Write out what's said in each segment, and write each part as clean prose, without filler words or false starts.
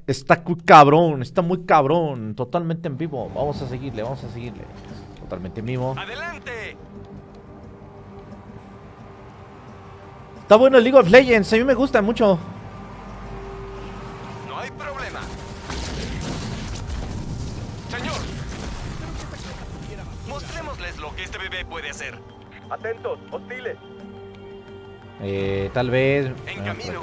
Está muy cabrón, está muy cabrón. Totalmente en vivo. Vamos a seguirle, vamos a seguirle. Totalmente en vivo. ¡Adelante! Está bueno el League of Legends, a mí me gusta mucho. No hay problema. Señor, mostrémosles lo que este bebé puede hacer. Atentos, hostiles. Tal vez. En camino.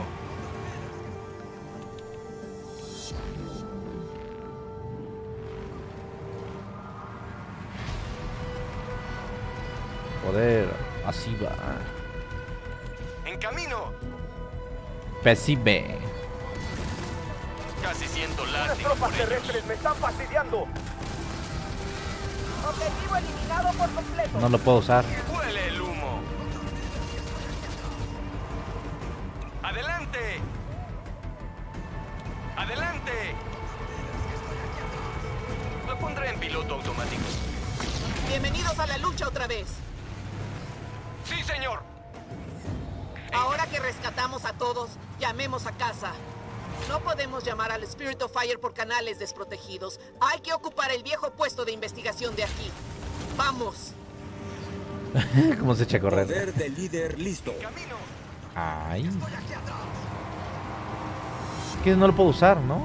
Poder. Así va. En camino. Percibe. Casi siento Unas lástima tropas por ellos. terrestres me están fastidiando. Objetivo eliminado por completo. No lo puedo usar. Huele el humo. ¡Adelante! ¡Adelante! Lo pondré en piloto automático. Bienvenidos a la lucha otra vez. ¡Sí, señor! Ahora que rescatamos a todos, llamemos a casa. No podemos llamar al Spirit of Fire por canales desprotegidos. Hay que ocupar el viejo puesto de investigación de aquí. ¡Vamos! ¿Cómo se echa a correr? Poder de líder listo. ¡Camino! Ay. Que no lo puedo usar, ¿no?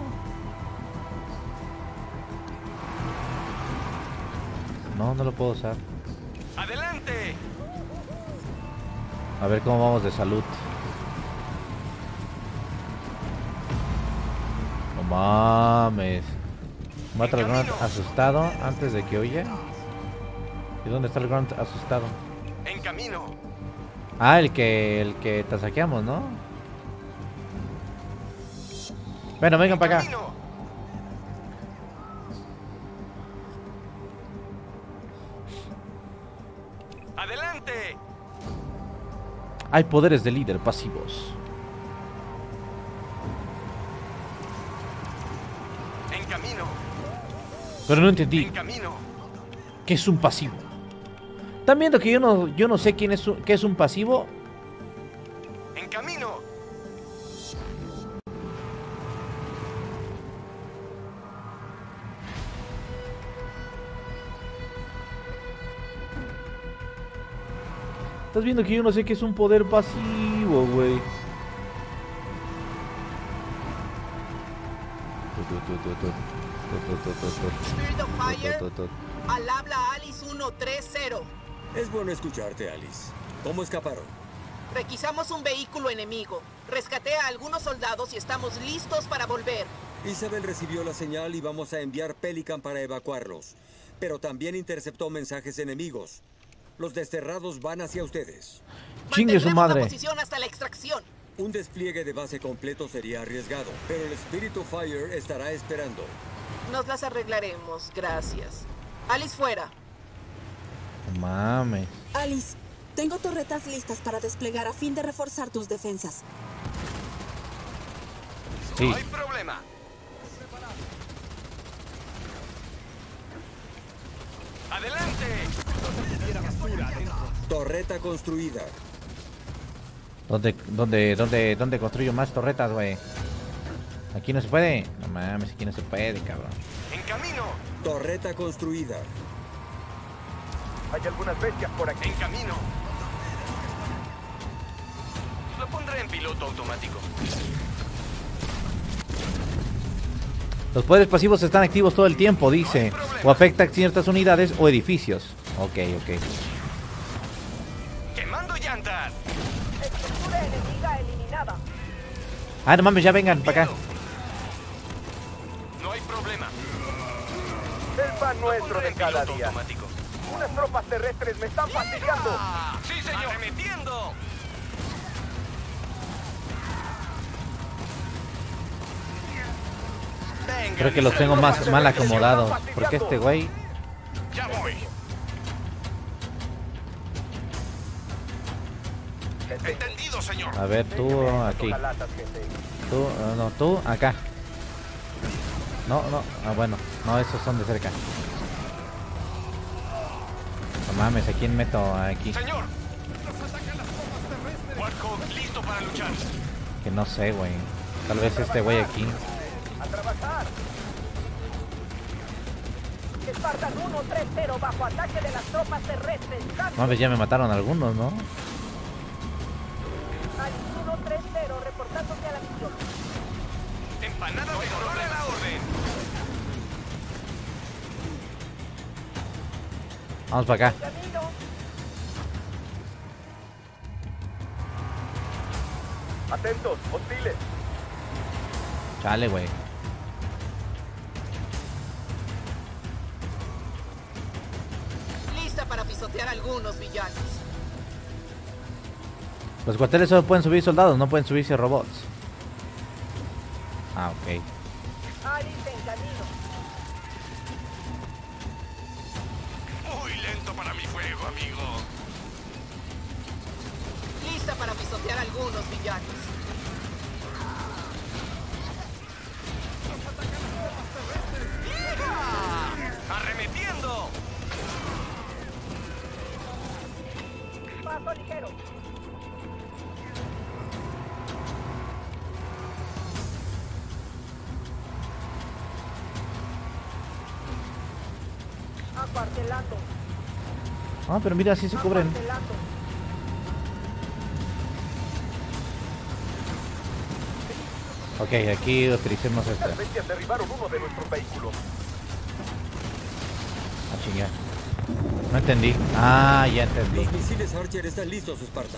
No lo puedo usar. ¡Adelante! A ver cómo vamos de salud. No mames. Mata al Grunt asustado antes de que huya. ¿Y dónde está el Grunt asustado? En camino. Ah, el que te saqueamos, ¿no? Bueno, vengan para acá. Camino. ¡Adelante! Hay poderes de líder pasivos. En camino. Pero no entendí. En camino. ¿Qué es un pasivo? ¿Están viendo que yo no sé qué es un pasivo? En camino. ¿Estás viendo que yo no sé qué es un poder pasivo, güey? Spirit of Fire, al habla Alice 130. Es bueno escucharte, Alice. ¿Cómo escaparon? Requisamos un vehículo enemigo. Rescaté a algunos soldados y estamos listos para volver. Isabel recibió la señal y vamos a enviar Pelican para evacuarlos. Pero también interceptó mensajes enemigos. Los desterrados van hacia ustedes. Chingue su Mantendremos madre. la posición hasta la extracción. Un despliegue de base completo sería arriesgado, pero el Spirit of Fire estará esperando. Nos las arreglaremos, gracias. Alice fuera. No mames. Alice, tengo torretas listas para desplegar a fin de reforzar tus defensas. Sí. No hay problema. ¡Adelante! Torreta construida. ¿Dónde construyo más torretas, güey? Aquí no se puede. No mames, aquí no se puede, cabrón. En camino. Torreta construida. Hay algunas bestias por aquí. En camino. Lo pondré en piloto automático. Los poderes pasivos están activos todo el tiempo, dice. O afecta a ciertas unidades o edificios. Ok. ¡Quemando llantas! Estructura enemiga eliminada. Ah, no mames, ya vengan para acá. No hay problema. El pan nuestro Pondré de en cada piloto día. automático. Unas tropas terrestres me están fastidiando. ¡Sí, señor! ¡Arremetiendo! Venga, Creo que los tengo más mal acomodados. Porque este güey. Ya voy. Entendido, señor. A ver, tú aquí. Tú, no, tú acá. No. Ah, bueno. No, esos son de cerca. No mames, ¿a quién meto aquí? Señor. Warhawk listo para luchar. Que no sé, güey. Tal vez este güey aquí. ¡A trabajar! Spartan 1-3-0 bajo ataque de las tropas terrestres. Mames, ya me mataron algunos, ¿no? Alice 1-3-0 reportándose a la misión. Empanada de dolor a la orden. Vamos para acá. Camino. Atentos, hostiles. Chale, güey. Lista para pisotear a algunos villanos. Los cuarteles solo pueden subir soldados, no pueden subirse robots. Ah, ok. Alice en camino. Muy lento para mi fuego, amigo. Lista para pisotear a algunos villanos. ¡Hija! ¡Arremetiendo! Paso ligero. Acuartelando. Ah, pero mira, así se cubren. Acuartelando. Ok, aquí utilicemos esta. Las bestias derribaron uno de nuestros vehículos. Ah, chinga. No entendí. Ah, ya entendí. Los misiles Archer están listos, Spartan.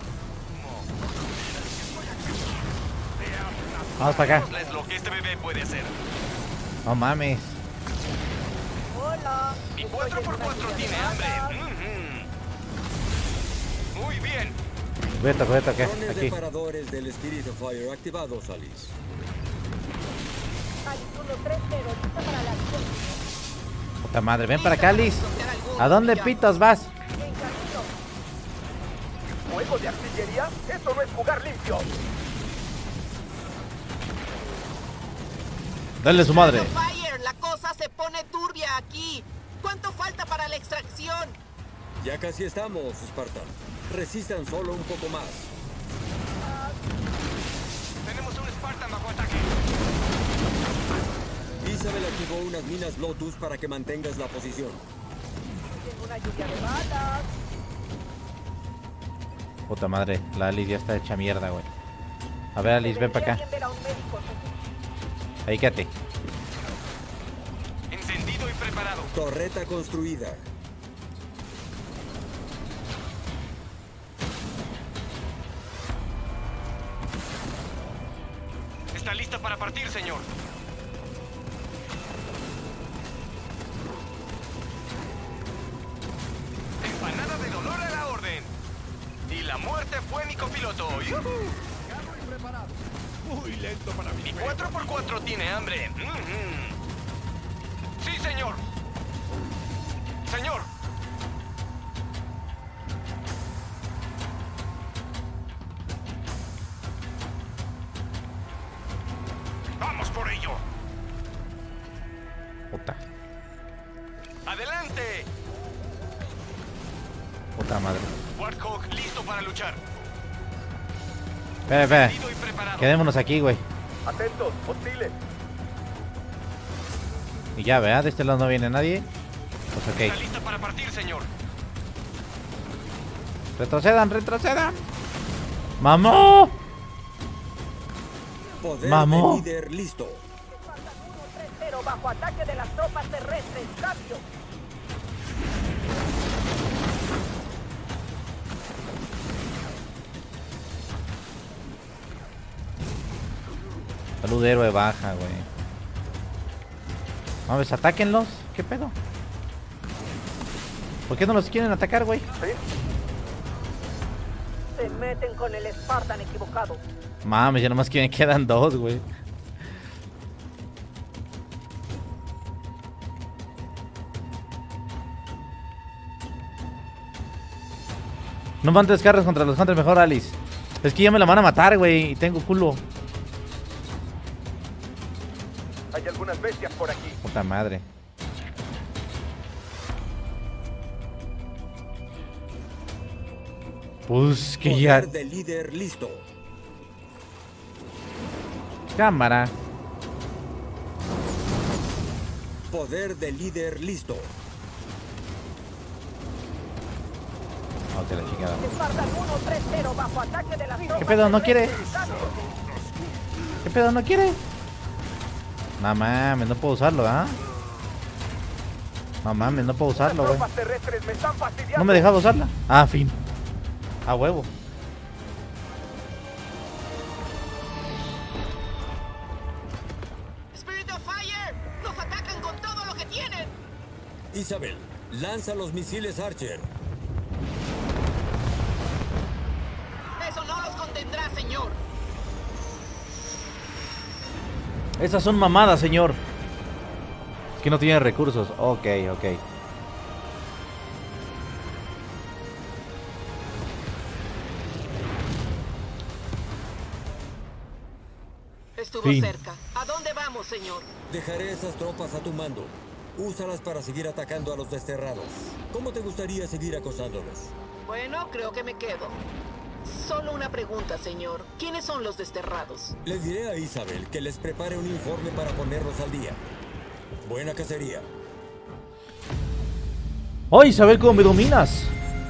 Vamos para acá. Es lo que este bebé puede hacer. No mames. Hola. Mi 4x4 tiene hambre. Muy bien. Vete, ¿qué? Drones Aquí. reparadores del Spirit of Fire activados, Alice. Alice 1-3-0 lista para la acción. Puta madre, ven para acá, Liz. Pisotear algunos ¿A dónde villanos. pitos vas? En camino. ¿Juego de artillería? Esto no es jugar limpio. Dale su madre. Fire, la cosa se pone turbia aquí. ¿Cuánto falta para la extracción? Ya casi estamos, Spartan. Resistan solo un poco más. Tenemos un Spartan bajo ataque. Isabel activó unas minas Lotus para que mantengas la posición. Tengo una lluvia de balas. Puta madre, la Alice ya está hecha mierda, güey. A ver, Alice, ven para acá. Bien ver a un médico. Ahí quédate. Encendido y preparado. Torreta construida. Está lista para partir, señor. Empanada de dolor a la orden. Y la muerte fue mi copiloto. ¡Yujú! Muy lento para mí. Mi 4x4 tiene hambre. Sí, señor. Señor. Vamos por ello. Puta. Adelante. Puta madre. Warthog listo para luchar. Espera. Encendido y preparado. Quedémonos aquí, güey. Atentos, hostiles. Y ya, ¿verdad? De este lado no viene nadie. Pues Está ok. lista para partir, señor. Retrocedan. ¡Mamó! Poder Mamó. de líder listo. Spartan 1-3-0 bajo ataque de las tropas terrestres. Cambio. Salud de héroe baja, güey. Mames, atáquenlos. ¿Qué pedo? ¿Por qué no los quieren atacar, güey? ¿Sí? Se meten con el Spartan equivocado. Mames, ya nomás que me quedan dos, güey. No mandes carros contra los Hunters, mejor Alice. Es que ya me la van a matar, güey. Y tengo culo. Hay algunas bestias por aquí. Puta madre. Pues que ya. Poder de líder listo. Cámara. Poder del líder listo. Ok, la chingada. Spartan 1-3-0 bajo ataque de las tropas ¿Qué pedo? ¿No quiere? terrestres. ¿Qué pedo? ¿No quiere? No mames, no puedo usarlo, ¿ah? No mames, no puedo usarlo, Las güey. tropas terrestres me están fastidiando. No me dejaba usarla. Ah, fin. A huevo. ¡Spirit of Fire! ¡Nos atacan con todo lo que tienen! Isabel, lanza los misiles Archer. Eso no los contendrá, señor. Esas son mamadas, señor. Es que no tiene recursos. Ok, ok. Estuvo Fin. cerca. ¿A dónde vamos, señor? Dejaré esas tropas a tu mando. Úsalas para seguir atacando a los desterrados. ¿Cómo te gustaría seguir acosándolos? Bueno, creo que me quedo. Solo una pregunta, señor. ¿Quiénes son los desterrados? Le diré a Isabel que les prepare un informe para ponerlos al día. Buena cacería. ¡Ay, Isabel, cómo me dominas!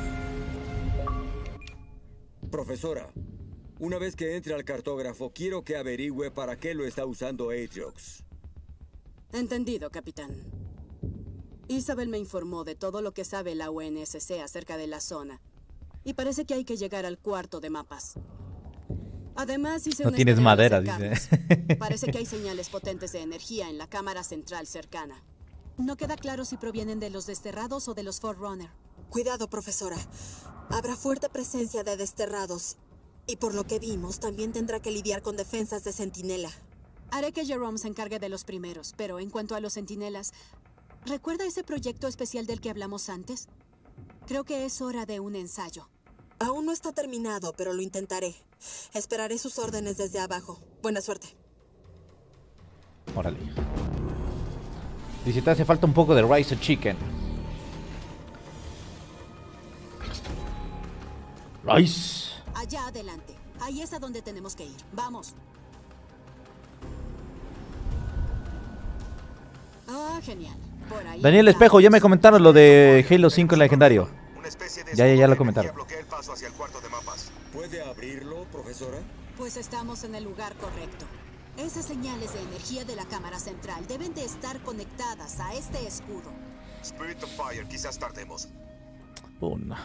Profesora, una vez que entre al cartógrafo, quiero que averigüe para qué lo está usando Atriox. Entendido, capitán. Isabel me informó de todo lo que sabe la UNSC acerca de la zona. Y parece que hay que llegar al cuarto de mapas. Además, hice No un tienes escaneo de madera, cercanos. dice. Parece que hay señales potentes de energía en la cámara central cercana. No queda claro si provienen de los desterrados o de los Forerunner. Cuidado, profesora. Habrá fuerte presencia de desterrados. Y por lo que vimos, también tendrá que lidiar con defensas de centinela. Haré que Jerome se encargue de los primeros, pero en cuanto a los centinelas, ¿recuerda ese proyecto especial del que hablamos antes? Creo que es hora de un ensayo. Aún no está terminado, pero lo intentaré. Esperaré sus órdenes desde abajo. Buena suerte. Órale. Dice, te hace falta un poco de rice and chicken. Rice. Allá adelante. Ahí es a donde tenemos que ir. Vamos. Ah, genial. Por ahí Daniel está. Espejo, ya me comentaron lo de Halo 5 en legendario. Una especie de Ya escudo lo de comentaron. energía bloquea el paso hacia el cuarto de mapas. ¿Puede abrirlo, profesora? Pues estamos en el lugar correcto. Esas señales de energía de la cámara central deben de estar conectadas a este escudo. Spirit of Fire, quizás tardemos. Una.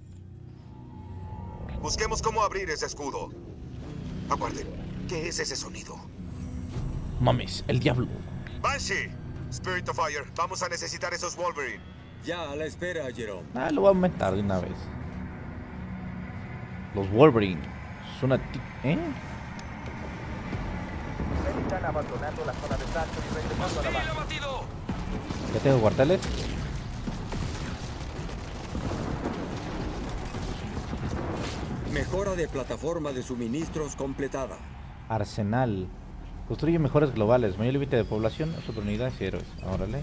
Busquemos cómo abrir ese escudo. Aguarden, ¿qué es ese sonido? Mames, el diablo. Banshee, Spirit of Fire, vamos a necesitar esos Wolverine. Ya, a la espera, Jerome. Ah, lo voy a aumentar de una vez. Los Wolverine. Suena... ¿Eh? Están abandonando la zona de salto y regresando a la base. abatido! Ya tengo cuarteles. Mejora de plataforma de suministros completada. Arsenal. Construye mejores globales. Mayor límite de población, unidades y héroes. Órale.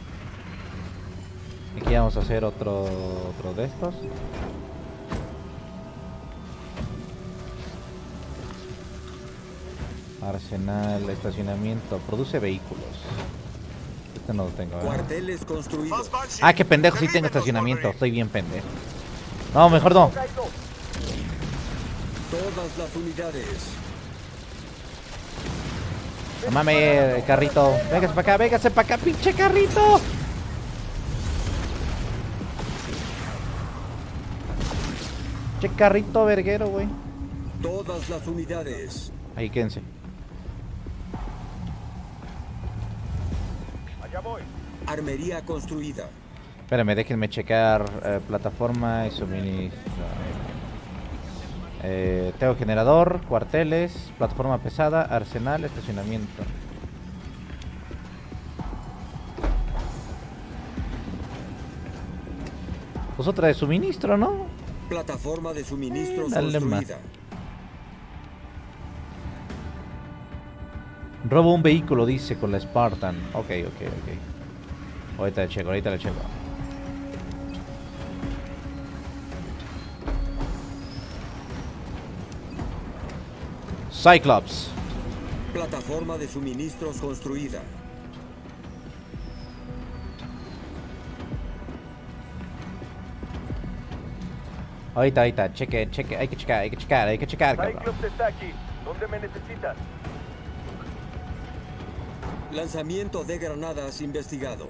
Aquí vamos a hacer otro de estos. Arsenal, estacionamiento. Produce vehículos. Este no lo tengo, ¿eh? Cuarteles construidos. Más Banshee. Ah, qué pendejo, sí tengo Derriben los estacionamiento. Wolverine. Estoy bien pendejo. No, mejor no. Kaido, Todas las unidades. No mames, carrito. Véngase para acá, pinche carrito. Che carrito verguero, güey. Todas las unidades. Ahí quédense. allá voy. Armería construida. Espérame, déjenme checar plataforma y suministro. Tengo generador, cuarteles, plataforma pesada, arsenal, estacionamiento. Pues otra de suministro, ¿no? Plataforma de suministros Dale más. construida. Robo un vehículo, dice, con la Spartan. Ok. Ahorita le checo. Cyclops. Plataforma de suministros construida. Ahorita, cheque, hay que checar, cabrón. Cyclops está aquí. ¿Dónde me necesitas? Lanzamiento de granadas investigado.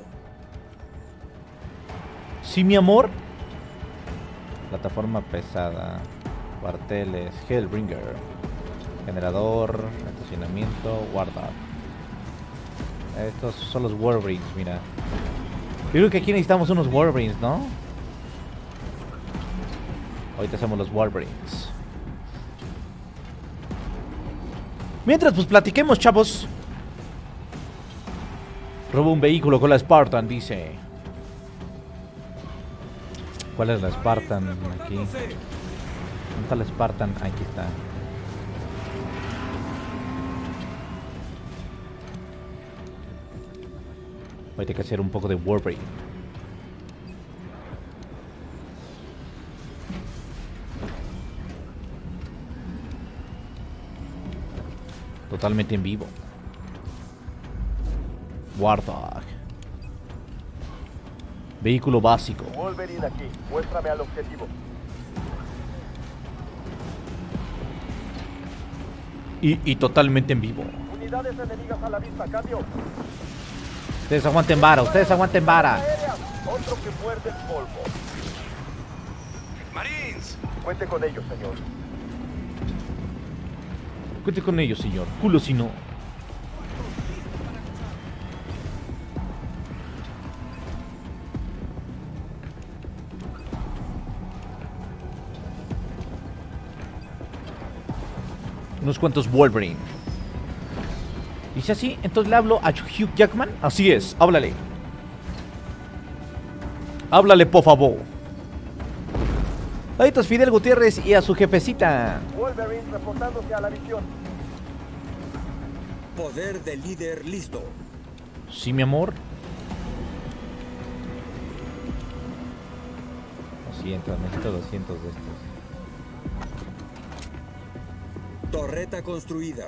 Sí, mi amor. Plataforma pesada. Cuarteles, Hellbringer. Generador, estacionamiento, guarda. Estos son los Warbrains, mira. Yo creo que aquí necesitamos unos Warbrains, ¿no? Ahorita hacemos los Warbrains. Mientras, pues platiquemos, chavos. Robo un vehículo con la Spartan, dice. ¿Cuál es la Spartan? Aquí. ¿Dónde está la Spartan? Aquí está. Ahorita hay que hacer un poco de Warbrain. Totalmente en vivo. Warthog. Vehículo básico. Wolverine aquí. Muéstrame al objetivo. Y totalmente en vivo. Unidades enemigas a la vista. Cambio. Ustedes aguanten vara, Aérea. Otro que muerde el polvo. Marines. Cuente con ellos, señor. Cuente con ellos, señor. Culo si no. Unos cuantos Wolverine. ¿Dice así? Entonces le hablo a Hugh Jackman. Así es, háblale. Háblale, por favor. Ahí está Fidel Gutiérrez y a su jefecita. Wolverine reportándose a la misión. Poder de líder listo. Sí, mi amor. 200, necesito 200 de estos. Torreta construida.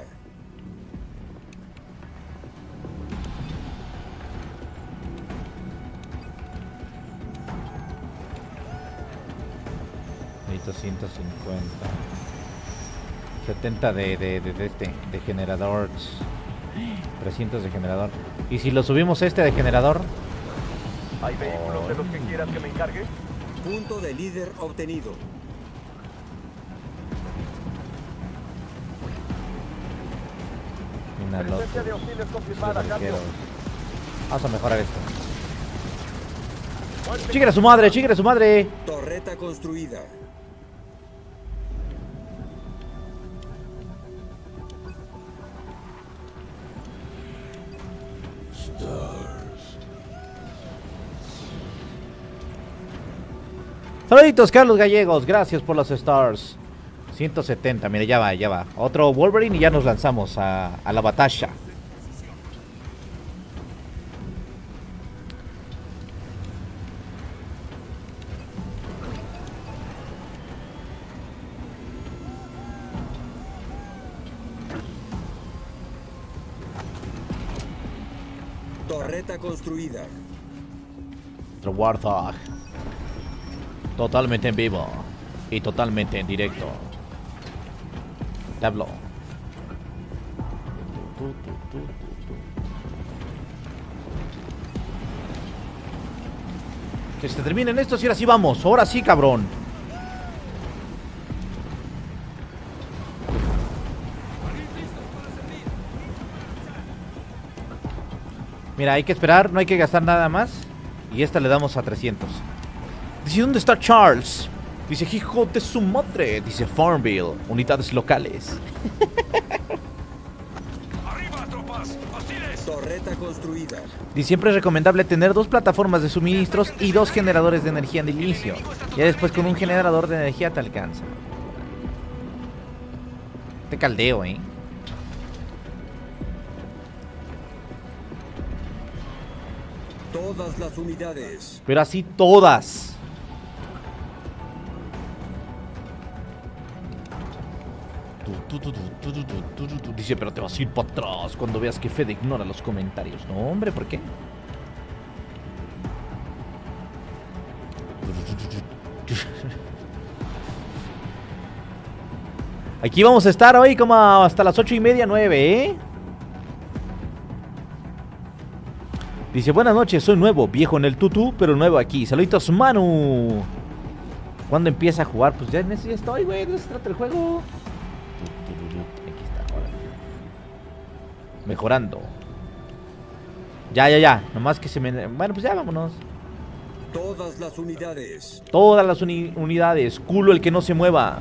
Necesito 150. 70 de generador. 300 de generador. ¿Y si lo subimos de generador? ¿Hay vehículos de los que quieras que me encargue? Punto de líder obtenido. Una Presencia de hostiles confirmada. Cambio. Vamos a mejorar esto. ¡Chíquere a su madre! Torreta construida. Saluditos, Carlos Gallegos. Gracias por los stars. 170, mire, ya va. Otro Wolverine y ya nos lanzamos a la batalla. Torreta construida. Otro Warthog. Totalmente en vivo. Y totalmente en directo. Te hablo. Que se terminen estos y ahora sí vamos. Ahora sí, cabrón. Mira, hay que esperar, no hay que gastar nada más. Y esta le damos a 300. Dice, ¿dónde está Charles? Dice, hijo de su madre. Dice, Farmville, unidades locales. Arriba, tropas. Hostiles. Torreta construida. Dice, siempre es recomendable tener 2 plataformas de suministros y 2 generadores de energía de inicio. Ya después con un generador de energía te alcanza. Te caldeo, Todas las unidades. Pero así todas. Dice, pero te vas a ir para atrás cuando veas que Fede ignora los comentarios. No, hombre, ¿por qué? Aquí vamos a estar hoy como hasta las 8:30, 9, ¿eh? Dice, buenas noches, soy nuevo, viejo en el tutú, pero nuevo aquí. Saluditos, Manu. ¿Cuándo empieza a jugar? Pues ya en ese ya estoy, güey. ¿De eso se trata el juego? Aquí está, ahora. Mejorando. Ya. Nomás que se me... Bueno, pues ya vámonos. Todas las unidades. Todas las unidades. Culo el que no se mueva.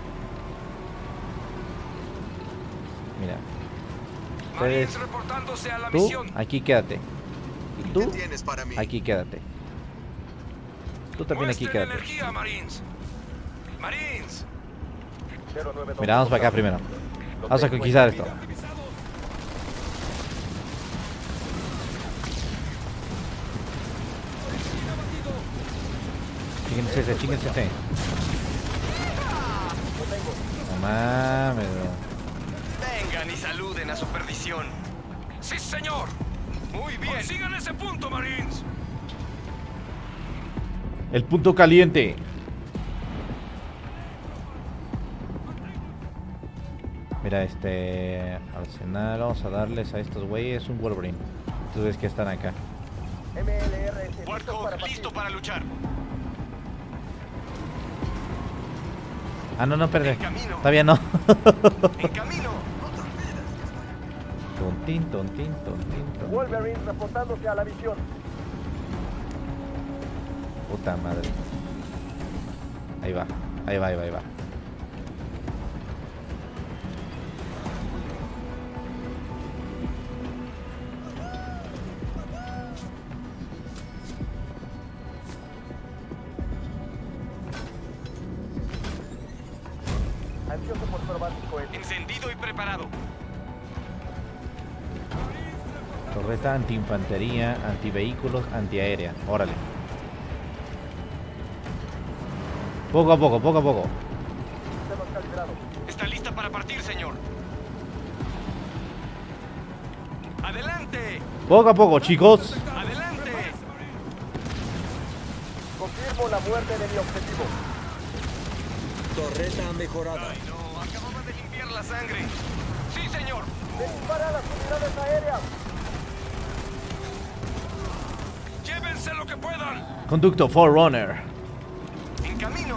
Mira. Marines reportándose a la Tú, misión. aquí quédate. Y tú, ¿Qué tienes para mí? aquí quédate. Tú también aquí Muestren quédate. energía, Marines. Marines. 092. Mira, vamos para acá primero. Vamos a conquistar esto. Chíquense ese. No mames, bro. Vengan y saluden a su perdición. Sí, señor. Muy bien. Sigan ese punto, Marines. El punto caliente. Mira, Arsenal, vamos a darles a estos güeyes un Wolverine. Tú ves que están acá. MLR listos Warthog, para partir. listo para luchar. Ah, no, perdón. En camino. Todavía no. En camino. Tontín. Wolverine reportándose a la misión. Puta madre. Ahí va. Ansioso por probar sus cohetes. Encendido y preparado. Torreta antiinfantería, antivehículos, antiaérea. Órale. Poco a poco. Sistemas calibrados. Está lista para partir, señor. Adelante. Poco a poco, chicos. Adelante. Confirmo la muerte de mi objetivo. Torreta mejorada. Ay, no, acababa de limpiar la sangre. Sí, señor. ¡Se dispara a las unidades aéreas! Llévense lo que puedan. Conducto Forerunner. En camino.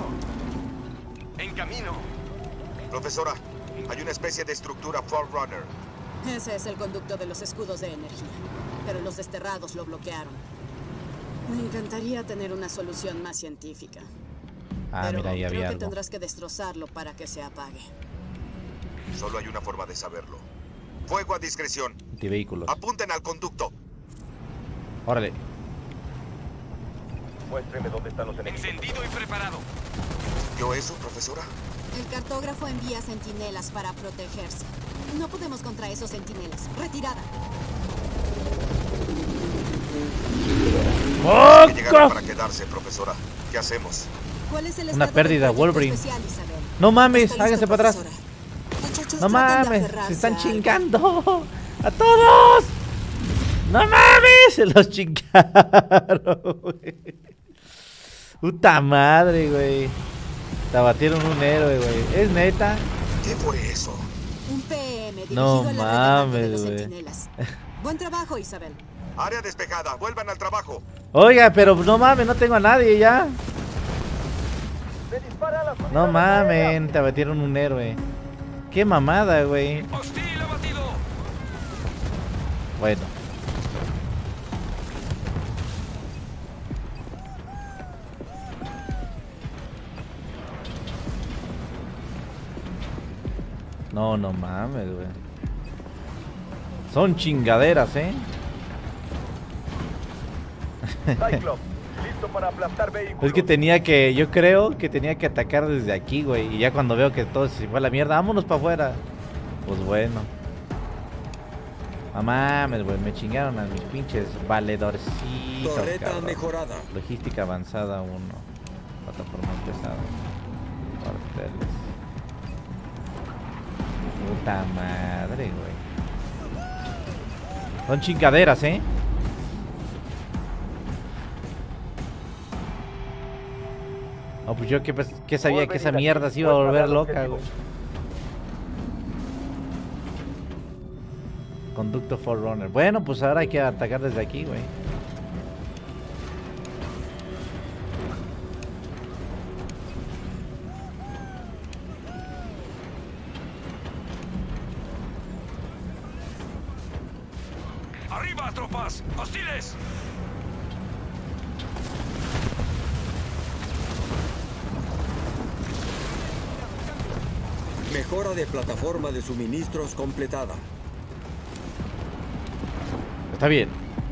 Profesora, hay una especie de estructura Forerunner. Ese es el conducto de los escudos de energía. Pero los desterrados lo bloquearon. Me encantaría tener una solución más científica. Ah, pero mira, ahí creo había que algo. tendrás que destrozarlo para que se apague. Solo hay una forma de saberlo. Fuego a discreción. Antivehículos. Apunten al conducto. Órale. Muéstreme dónde están los enemigos. Encendido y preparado. ¿Yo eso, profesora? El cartógrafo envía centinelas para protegerse. No podemos contra esos centinelas. Retirada. Que llegaron para quedarse, profesora. ¿Qué hacemos? ¿Cuál es el Una estado del pérdida, proyecto Wolverine. especial, Isabel? No mames, Está listo, háganse para atrás. profesora. Muchachos, No traten de mames, aferrarse se están a algo. chingando. ¡A todos! ¡No mames! Se los chingaron, güey. Puta madre, güey. Te abatieron un héroe, güey. ¿Es neta? ¿Qué fue eso? Un PM dirigido No a la retardante de mames, los güey. centinelas. Buen trabajo, Isabel. Área despejada. Vuelvan al trabajo. Oiga, pero no mames, no tengo a nadie ya. ¡Se dispara a las unidades No aéreas! mames, te abatieron un héroe. Qué mamada, güey. Hostil abatido. Bueno. No mames, güey. Son chingaderas, ¿eh? Cyclops, listo para aplastar vehículos. Es que yo creo que tenía que atacar desde aquí, güey. Y ya cuando veo que todo se fue a la mierda, vámonos para afuera. Pues bueno. No mames, güey, me chingaron a mis pinches valedorcitos, Torreta cabrón. mejorada. Logística avanzada 1. Plataforma pesada. Cuarteles. Puta madre, güey. Son chingaderas, ¿eh? No, pues yo que sabía que esa mierda se iba a volver loca, güey. Conducto Forerunner. Bueno, pues ahora hay que atacar desde aquí, güey. ¡Arriba, tropas! ¡Hostiles! Mejora de plataforma de suministros completada. Está bien.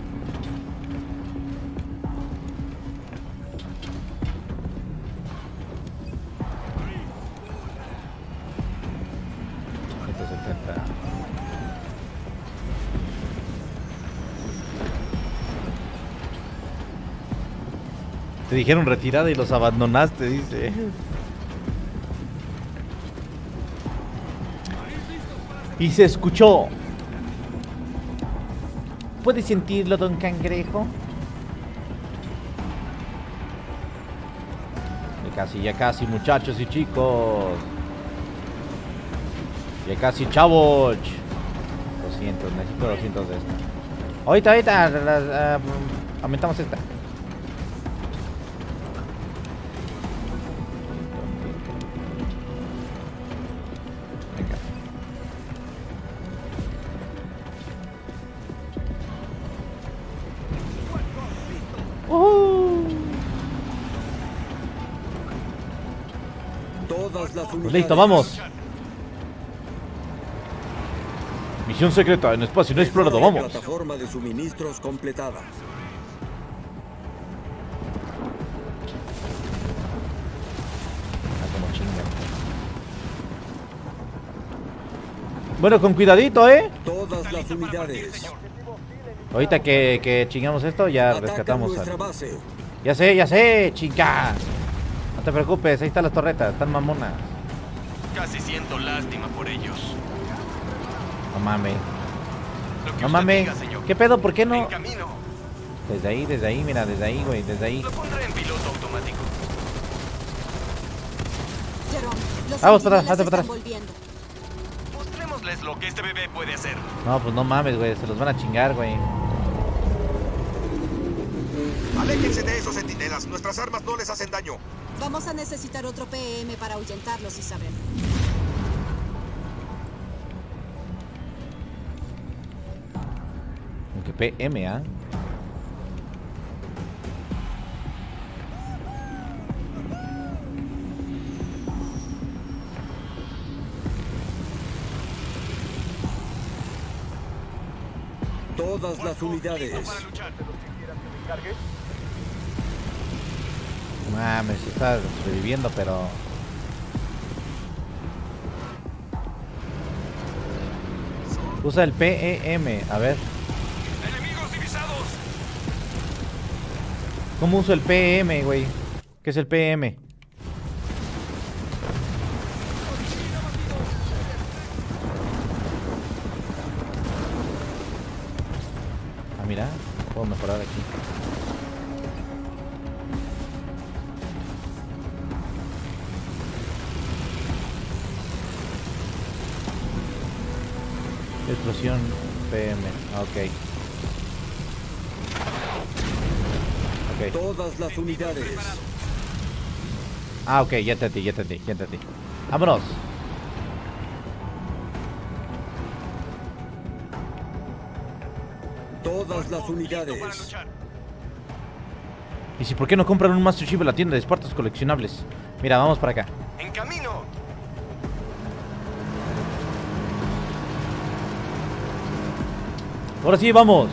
Te dijeron retirada y los abandonaste, dice. Y se escuchó. ¿Puede sentirlo, don Cangrejo? Ya casi, muchachos y chicos. Ya casi, chavos. 200, necesito 200 de esta. Ahorita, aumentamos esta. Todas las unidades. Pues listo, vamos. Misión secreta en espacio no explorado, vamos. Plataforma de suministros completada. Como chinga. Bueno, con cuidadito, Todas las unidades. Ahorita que chingamos esto, ya Atacan rescatamos nuestra base. Ya sé, chinga. No te preocupes, ahí están las torretas, están mamonas. Casi siento lástima por ellos. No mames. Lo que No usted mames. diga, señor. ¿Qué pedo? ¿Por qué no? En camino. Desde ahí, mira, desde ahí, güey, desde ahí. Lo pondré en piloto automático. Jerome, los Vamos para sentinelas atrás, hazte para están atrás. volviendo. Mostrémosles lo que este bebé puede hacer. No, pues no mames, güey, se los van a chingar, güey. Aléjense de esos centinelas. Nuestras armas no les hacen daño. Vamos a necesitar otro PM para ahuyentarlos, Isabel. Aunque PM, ¿ah? Todas las unidades. Mames, sí está reviviendo, pero... Usa el PEM, a ver. ¡Enemigos divisados! ¿Cómo uso el PEM, güey? ¿Qué es el PEM? Ah, mira, puedo mejorar aquí. Explosión PM, ok. Ok. Todas las unidades. Ah, ok, ya entendí. Vámonos. Todas las unidades. ¿Y si por qué no compran un Master Chief en la tienda de Espartos coleccionables? Mira, vamos para acá. ¡En camino! Ahora sí, vamos.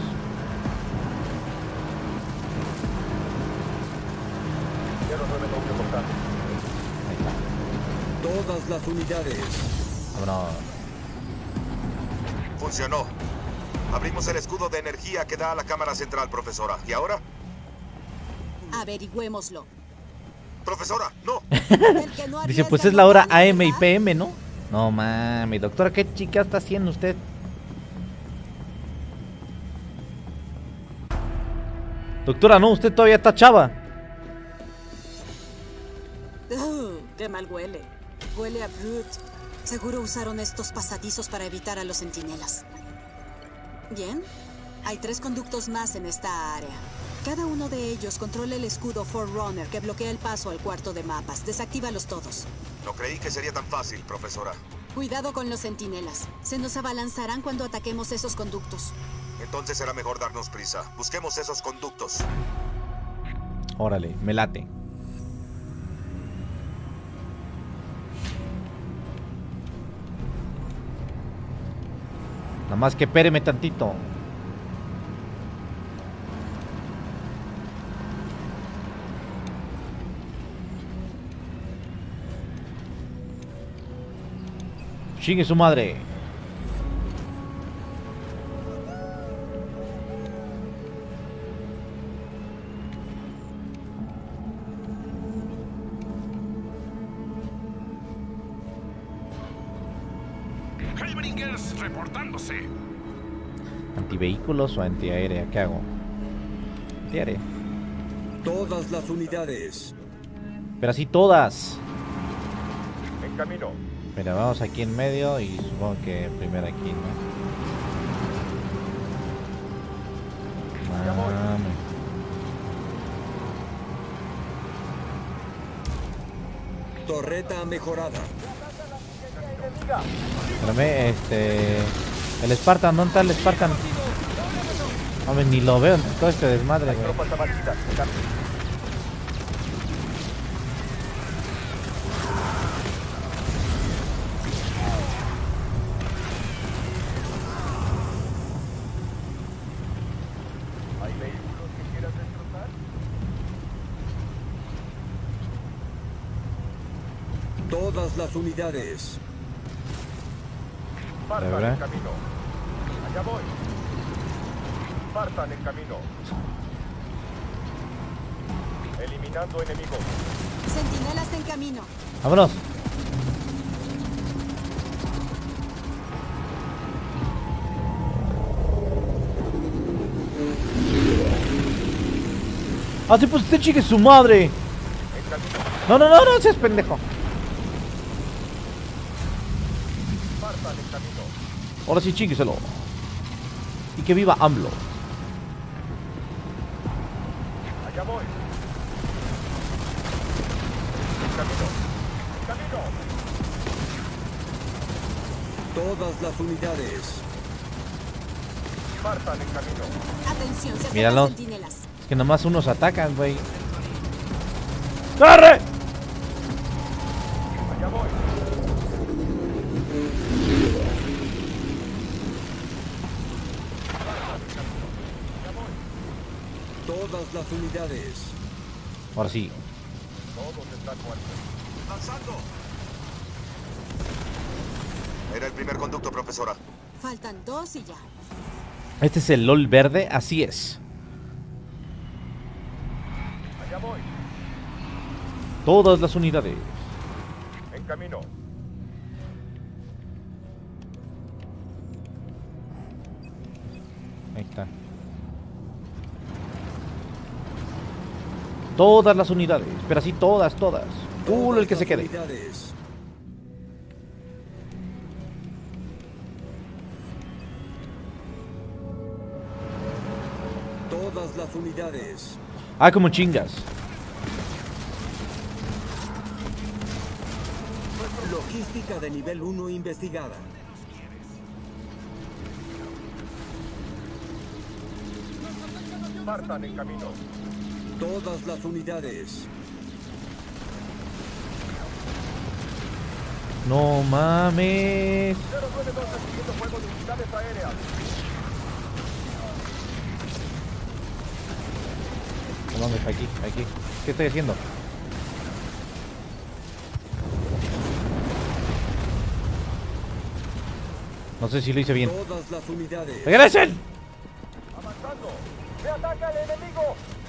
Todas las unidades. Vámonos. Funcionó. Abrimos el escudo de energía que da a la cámara central, profesora. ¿Y ahora? Averigüémoslo. Profesora, no. El que no Dice, arriesga pues es no la hora gana, AM y ¿verdad? PM, ¿no? No mami, doctora, ¿qué chica está haciendo usted? Doctora, no, usted todavía está chava. Qué mal huele. Huele a Brute. Seguro usaron estos pasadizos para evitar a los centinelas. Bien. Hay 3 conductos más en esta área. Cada uno de ellos controla el escudo Forerunner que bloquea el paso al cuarto de mapas. Desactívalos todos. No creí que sería tan fácil, profesora. Cuidado con los centinelas. Se nos abalanzarán cuando ataquemos esos conductos. Entonces será mejor darnos prisa. Busquemos esos conductos. Órale, me late. Nada más que espéreme tantito. Chingue su madre. Hellbringers reportándose. ¿Antivehículos o antiaérea? ¿Qué hago? Antiaérea. Todas las unidades. Pero así todas. En camino. Mira, vamos aquí en medio y supongo que primero aquí, ¿no? Mame. Torreta mejorada. Espérame, el Spartan, ¿dónde está el Spartan? Hombre, ni lo veo en todo este desmadre, güey. Tropas abatidas. ¿Hay vehículos que quieras destrozar? Todas las unidades. Spartan ¿verdad? en camino. Allá voy. Spartan en camino. Eliminando enemigos. Centinelas en camino. ¡Vámonos! ¡Ah, sí, pues usted chique su madre! En camino. No, no, no, no seas pendejo. Spartan en camino. Ahora sí, chingueselo. Y que viva AMLO. Allá voy. En camino. En camino. Todas las unidades. Spartan en camino. Atención, se Míralo. acercan centinelas. Es que nomás unos atacan, güey. ¡Corre! Allá voy. Todas las unidades. Ahora sí. Todos están muertos. ¡Lanzando! Era el primer conducto, profesora. Faltan 2 y ya. Este es el LOL verde, así es. Allá voy. Todas las unidades. En camino. Ahí está. Todas las unidades. Pero así todas, todas. Todas El que se las quede. unidades. Todas las unidades. Ah, como chingas. Logística de nivel 1 investigada. Spartan en camino. Todas las unidades. No mames. 092 recibiendo fuego de unidades aéreas. No mames, aquí, aquí. ¿Qué estoy haciendo? No sé si lo hice bien. Todas las unidades. ¡Regresen! Avanzando. ¡Me ataca el enemigo!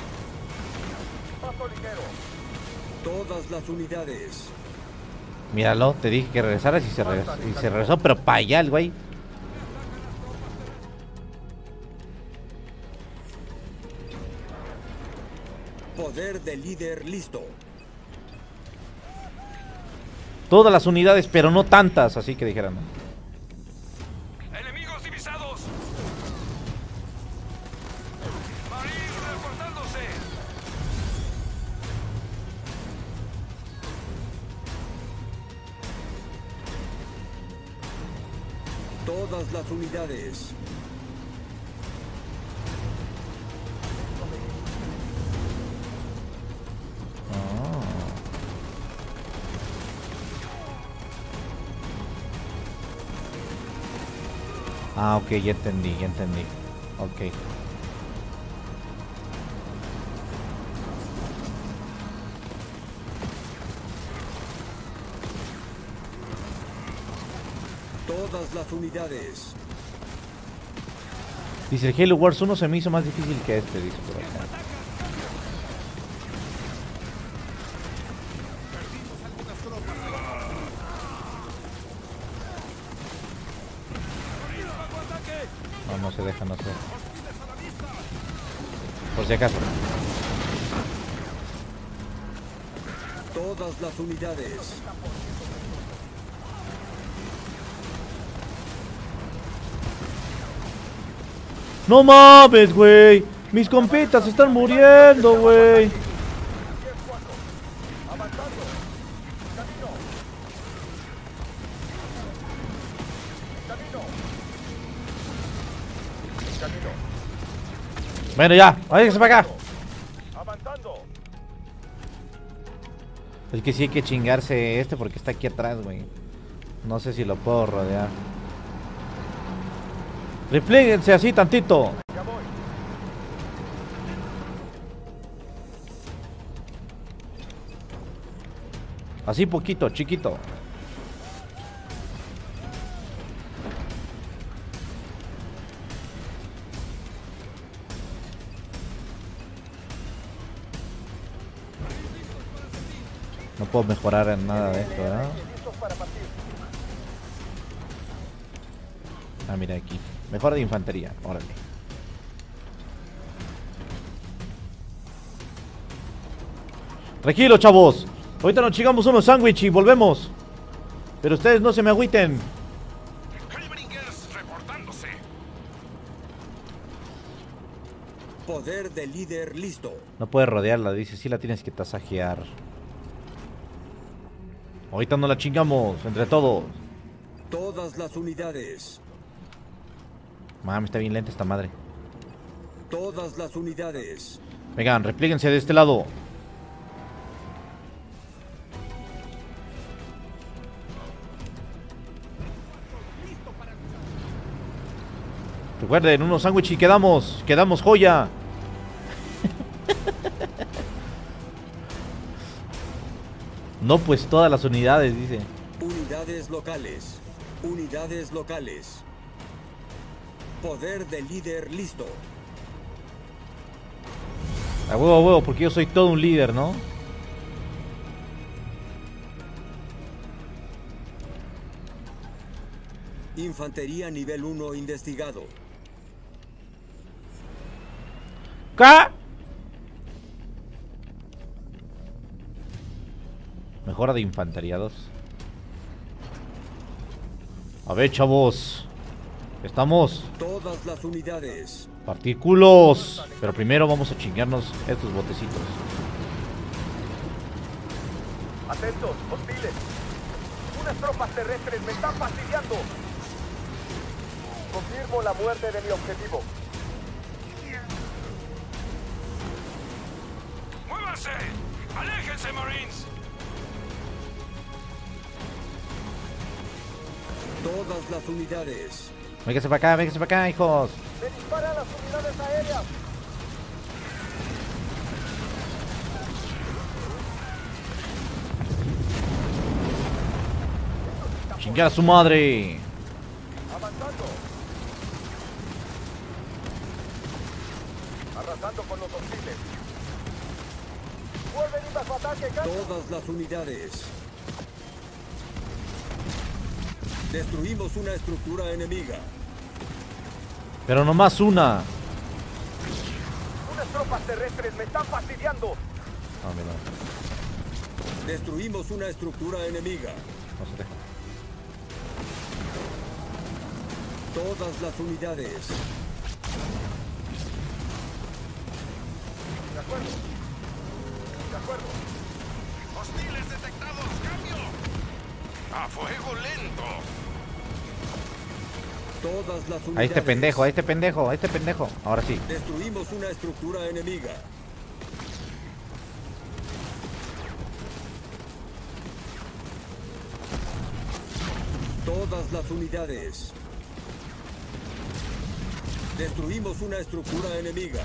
Paso ligero. Todas las unidades. Míralo, te dije que regresaras y se regresó, pero para allá el güey. Poder de líder listo. Todas las unidades, pero no tantas, así que dijeran. ¡Enemigos divisados! reportándose. Todas las unidades. Ah, ok, ya entendí, ya entendí. Ok. Todas las unidades. Dice, el Halo Wars 1 se me hizo más difícil que este, dice por acá. No, no se deja, no se deja. Por si acaso. Todas las unidades. No mames, güey. Mis compitas se están muriendo, güey. Bueno, ya, váyanse para acá. Es que sí hay que chingarse este porque está aquí atrás, güey. No sé si lo puedo rodear. Replíguense así tantito. Así poquito, chiquito. No puedo mejorar en nada de esto, ¿verdad? Ah, mira aquí. Mejora de infantería, órale. Tranquilo, chavos. Ahorita nos chingamos unos sándwiches y volvemos. Pero ustedes no se me agüiten. Hellbringers reportándose. Poder de líder listo. No puedes rodearla, dice. Sí la tienes que tasajear. Ahorita nos la chingamos, entre todos. Todas las unidades. Mami, está bien lenta esta madre. Todas las unidades. Vengan, replíguense de este lado. Recuerden, unos sándwiches y quedamos joya. No, pues todas las unidades, dice. Unidades locales. Unidades locales. Poder de líder listo. A huevo, porque yo soy todo un líder, ¿no? Infantería nivel 1 investigado. ¿Qué? Mejora de infantería 2. A ver, chavos. Estamos. Todas las unidades. Partículos. Pero primero vamos a chingarnos estos botecitos. Atentos, hostiles. Unas tropas terrestres me están fastidiando. Confirmo la muerte de mi objetivo. ¡Muévanse! ¡Aléjense, Marines! Todas las unidades. Véngase para acá, hijos. ¡Me disparan las unidades aéreas! Chingar a su madre. Avanzando. Arrasando con los hostiles. Vuelven y bajo ataque, caña. Todas las unidades. Destruimos una estructura enemiga. Pero nomás una. Unas tropas terrestres me están fastidiando. No, mira. Destruimos una estructura enemiga. No se deja. Todas las unidades. acuerdo. De acuerdo. ¡Hostiles detectados! ¡Cambio! ¡A fuego lento! Todas las unidades. A este pendejo, a este pendejo, a este pendejo. Ahora sí. Destruimos una estructura enemiga. Todas las unidades. Destruimos una estructura enemiga.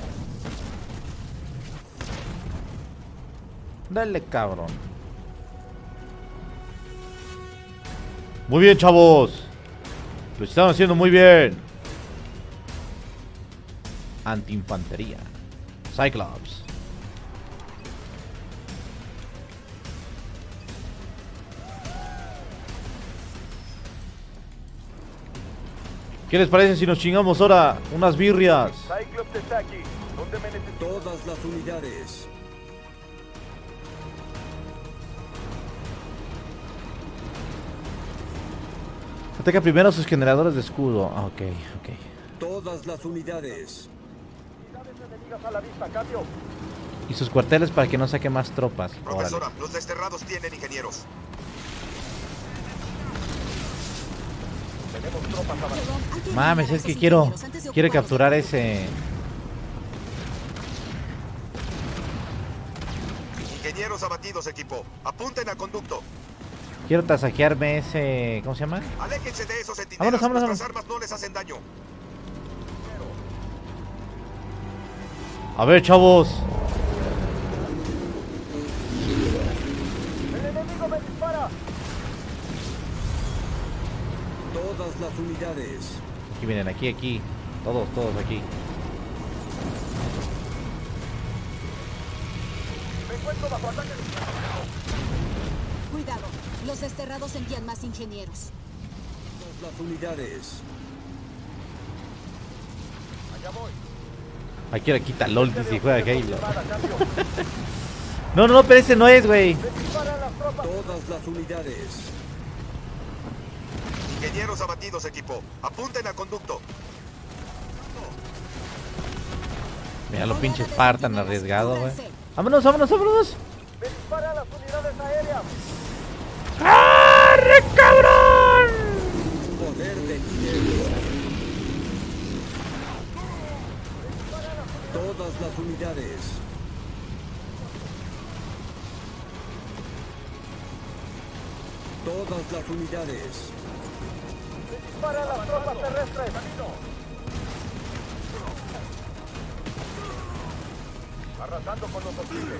Dale, cabrón. Muy bien, chavos. Lo están haciendo muy bien. Antiinfantería. Cyclops. ¿Qué les parece si nos chingamos ahora unas birrias? Cyclops está aquí. ¿Dónde me necesitas? Todas las unidades. Ataca primero a sus generadores de escudo. Ah, ok, ok. Todas las unidades. Unidades enemigas a la vista, cambio. Y sus cuarteles para que no saque más tropas. Profesora, Órale. los desterrados tienen ingenieros. Tenemos tropas avanzadas. Jerome, hay que Mames, eliminar es que esos quiero ingenieros antes de quiero ocuparlos. capturar ese. Ingenieros abatidos, equipo. Apunten al conducto. Quiero tasajearme ese. ¿Cómo se llama? Aléjense de esos centinelas. Vámonos, vámonos, Nuestras armas no les hacen daño. A ver, chavos. ¡El enemigo me dispara! Todas las unidades. Aquí vienen, aquí. Todos aquí. Me encuentro bajo ataque. Cuidado, los desterrados envían más ingenieros. Todas las unidades. Allá voy. Aquí ahora quita LOL si juega Halo. Confirmada, cambio. No, pero ese no es, güey. Me disparan las tropas. Todas las unidades. Ingenieros abatidos, equipo. Apunten al conducto. Mira lo pinche Spartan arriesgado, güey. Cúbranse. Vámonos. Me disparan las unidades aéreas. ¡Arre, cabrón! Poder de líder. Todas las unidades. Todas las unidades. Me disparan las tropas terrestres. Arrasando con los hostiles.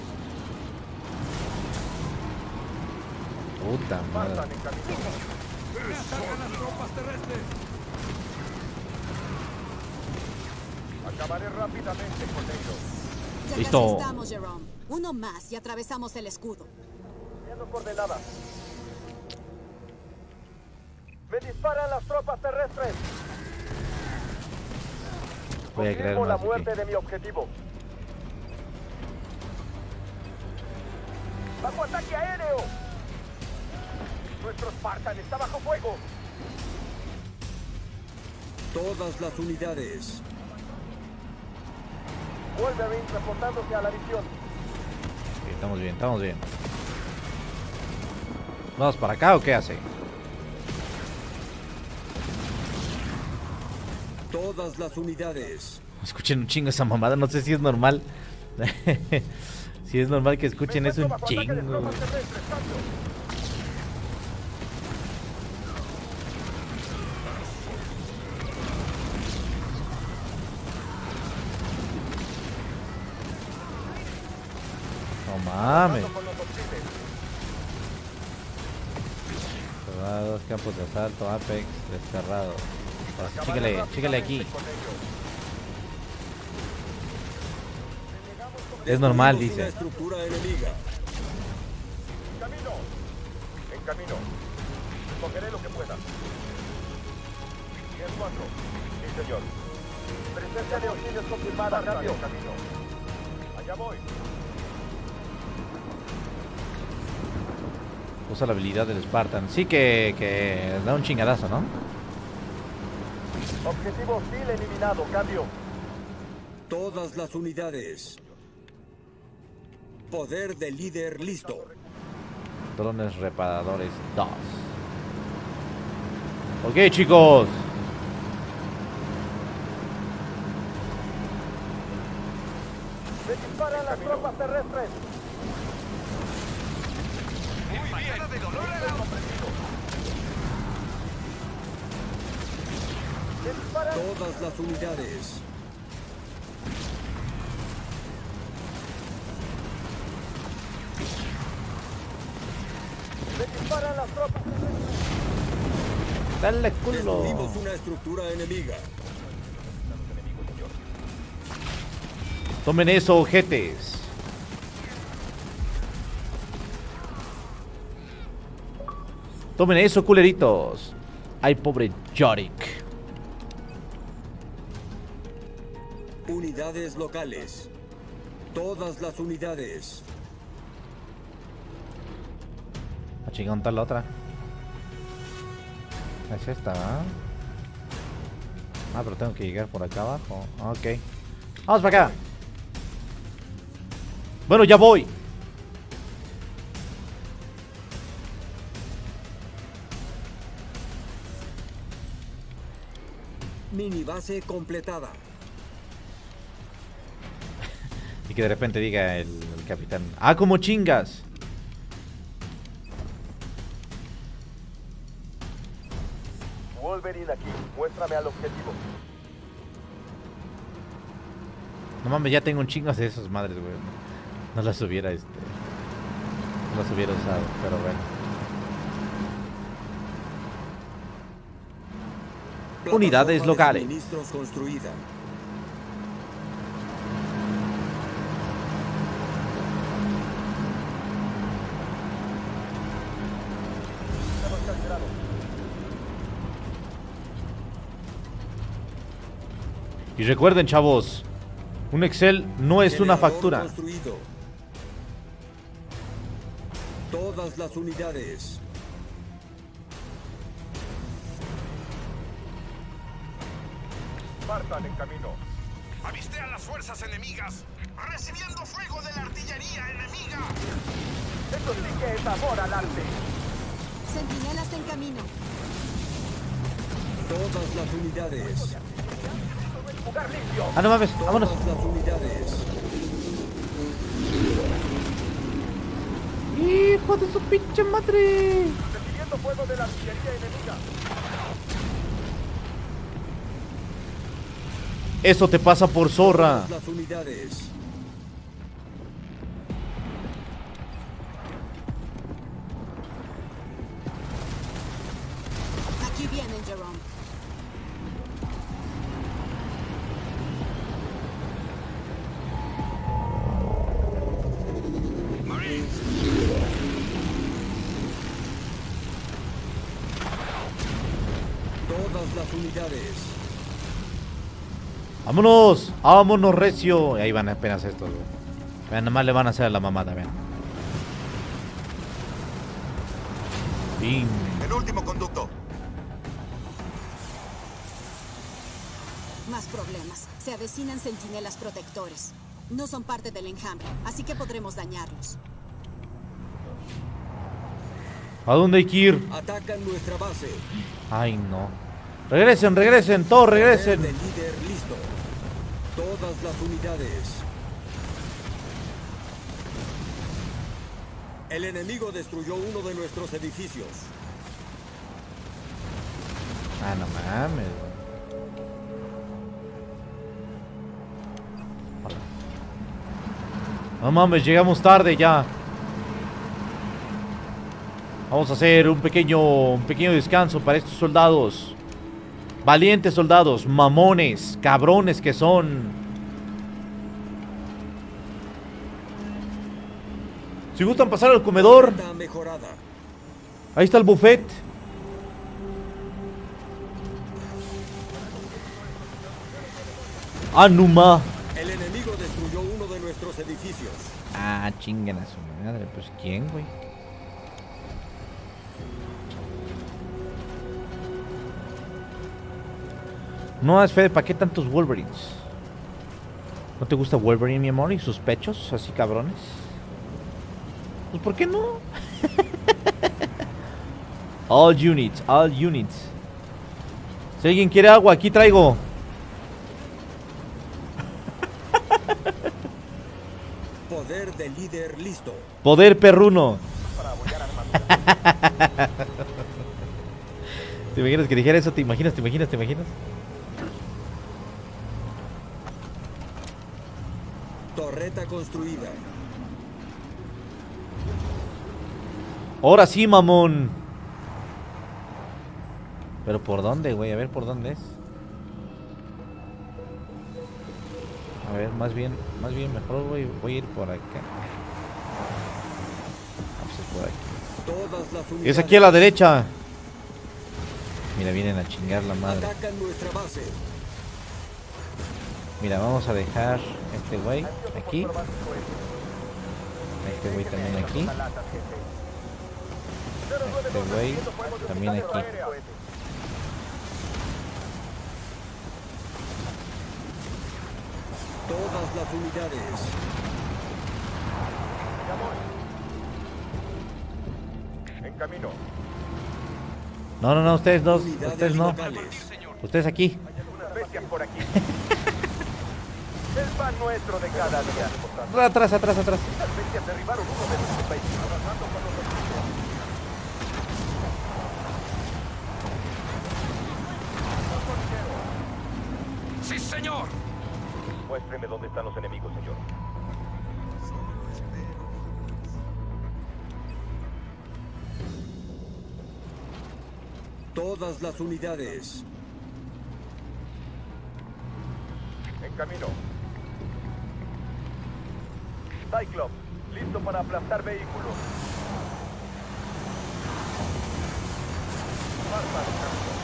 Puta madre. Pasan en camino. Acabaré rápidamente con ellos. Ya Listo. casi estamos, Jerome. Uno más y atravesamos el escudo. Viendo coordenadas. Me disparan las tropas terrestres. Voy a creer Confirmo la más muerte aquí. de mi objetivo. ¡Bajo ataque aéreo! Nuestro Spartan está bajo fuego. Todas las unidades. Wolverine reportándose a la misión. Sí, estamos bien. ¿Vamos para acá o qué hace? Todas las unidades. Escuchen un chingo esa mamada, no sé si es normal. Si es normal que escuchen eso un Bajo ataque de chingo. tropas terrestres, cambio. No mames. Con los hostiles. Soldados, campos de asalto, Apex, desterrado. Acabaré Chíquele aquí. rápidamente con ellos. Es normal, Destruimos una dice. estructura enemiga. En camino. Cogeré lo que pueda. 10-4. Sí, señor. Presencia de auxilios confirmada. Cambio. En camino. Allá voy. Usa la habilidad del Spartan. Sí que da un chingadazo, ¿no? Objetivo hostil eliminado. Cambio. Todas las unidades. poder del líder listo. Drones reparadores 2. Ok, chicos. ¡Se disparan las tropas terrestres! Embajada de dolor a la orden. ¡Se disparan! Todas las unidades. ¡Se disparan las tropas terrestres! Dale culo. Destruimos una estructura enemiga. Tomen eso, ojetes. Tomen eso, culeritos. Ay, pobre Yorick. Unidades locales. Todas las unidades. A chingón tal la otra. Es esta, ¿verdad? Ah, pero tengo que llegar por acá abajo. Ok. Vamos para acá. Bueno, ya voy. Mini base completada. Y que de repente diga el capitán: ¡ah, como chingas! Wolverine aquí. Muéstrame al objetivo. No mames, ya tengo un chingo de esas madres, güey. No las hubiera, no las hubiera usado, pero bueno. Unidades Plataforma de locales. suministros construida. Estamos cancelados. Y recuerden, chavos, un Excel no es una Generador factura. construido. Todas las unidades. Spartan en camino. Avisté a las fuerzas enemigas. Recibiendo fuego de la artillería enemiga. Eso sí que es amor al arte. Centinelas en camino. Todas las unidades. Jugar limpio. Ah, no mames, vámonos. Todas las unidades. ¡Hijo de su pinche madre! Recibiendo fuego de la artillería enemiga. Eso te pasa por zorra. Todas las unidades. Aquí vienen, Jerome. Todas las unidades. ¡Vámonos! ¡Vámonos, recio! Y ahí van apenas estos, güey. Vean, nomás le van a hacer a la mamada, vean. ¡Pim! El último conducto. Más problemas. Se avecinan centinelas protectores. No son parte del enjambre, así que podremos dañarlos. ¿A dónde hay que ir? Atacan nuestra base. ¡Ay, no! ¡Regresen, regresen! ¡Todos regresen! Poder del líder listo. Todas las unidades. El enemigo destruyó uno de nuestros edificios. Ah, no mames, güey. No mames, llegamos tarde ya. Vamos a hacer un pequeño descanso para estos soldados. Valientes soldados, mamones, cabrones que son. Si gustan pasar al comedor, Está mejorada. ahí está el buffet. Anuma. El enemigo destruyó uno de nuestros edificios. Ah, chinguen a su madre. Pues, ¿quién, güey? No, es Fede, ¿para qué tantos Wolverines? ¿No te gusta Wolverine, mi amor? ¿Y sus pechos así cabrones? Pues ¿por qué no? All units, all units. Si alguien quiere agua, aquí traigo. Poder de líder listo. Poder perruno. ¿Te imaginas que dijera eso? ¿Te imaginas? ¿Te imaginas? ¿Te imaginas? Torreta construida. Ahora sí, mamón. Pero ¿por dónde, güey? A ver, ¿por dónde es? A ver, más bien mejor voy a ir por acá. Vamos a ir por aquí. Todas las unidades. Es aquí a la derecha. Mira, vienen a chingar la madre. Atacan nuestra base. Mira, vamos a dejar este güey aquí. Este güey también aquí. Este güey también aquí. Todas las unidades. En camino. No, ustedes dos. Unidades Ustedes no. locales. Ustedes aquí. Unas bestias por aquí. El pan nuestro de cada día. Atrás. Las bestias derribaron uno de nuestros vehículos. Avanzando con los equipos. ¡Sí, señor! Muéstreme dónde están los enemigos, señor. Todas las unidades. En camino. Cyclops, listo para aplastar vehículos. Bárbaro, camino.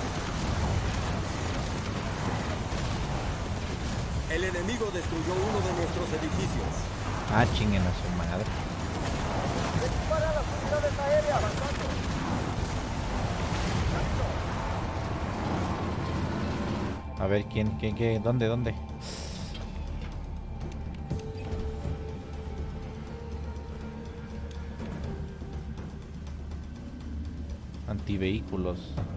El enemigo destruyó uno de nuestros edificios. Ah, chinguen a su madre. Dispara a las unidades aéreas avanzando. A ver, ¿quién, qué? ¿Dónde? Antivehículos.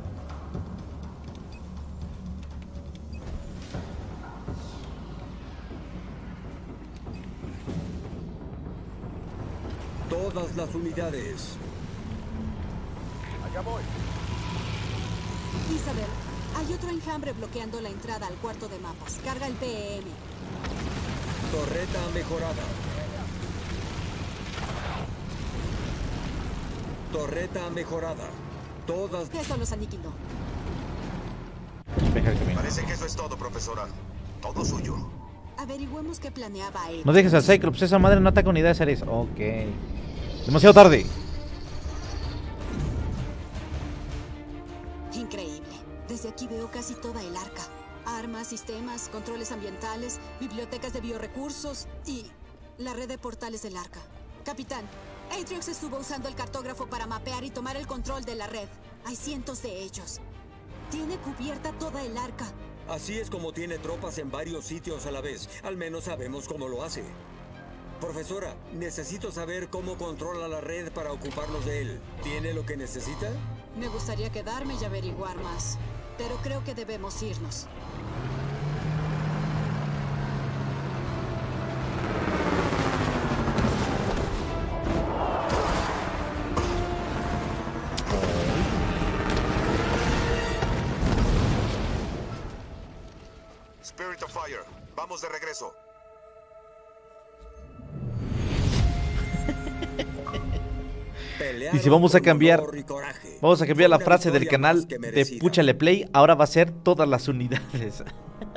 Todas las unidades. Allá voy. Isabel, hay otro enjambre bloqueando la entrada al cuarto de mapas. Carga el PEM. Torreta mejorada. Torreta mejorada. Todas. Eso los aniquiló. Deja el camino. Parece que eso es todo, profesora. Todo suyo. Averigüemos qué planeaba él. No dejes al Cyclops, esa madre no ataca unidades aéreas. Ok. Demasiado tarde. Increíble. Desde aquí veo casi toda el arca. Armas, sistemas, controles ambientales, bibliotecas de biorecursos y la red de portales del arca. Capitán, Atriox estuvo usando el cartógrafo para mapear y tomar el control de la red. Hay cientos de ellos. Tiene cubierta toda el arca. Así es como tiene tropas en varios sitios a la vez. Al menos sabemos cómo lo hace. Profesora, necesito saber cómo controla la red para ocuparnos de él. ¿Tiene lo que necesita? Me gustaría quedarme y averiguar más, pero creo que debemos irnos. Spirit of Fire, vamos de regreso. Pelearon Y si vamos a con cambiar, honor y coraje. vamos a cambiar la Una frase del victoria canal más que de merecida. Púchale Play, ahora va a ser todas las unidades.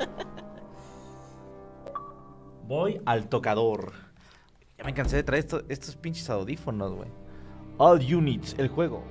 Voy al tocador. Ya me cansé de traer estos pinches audífonos, güey. All Units, el juego.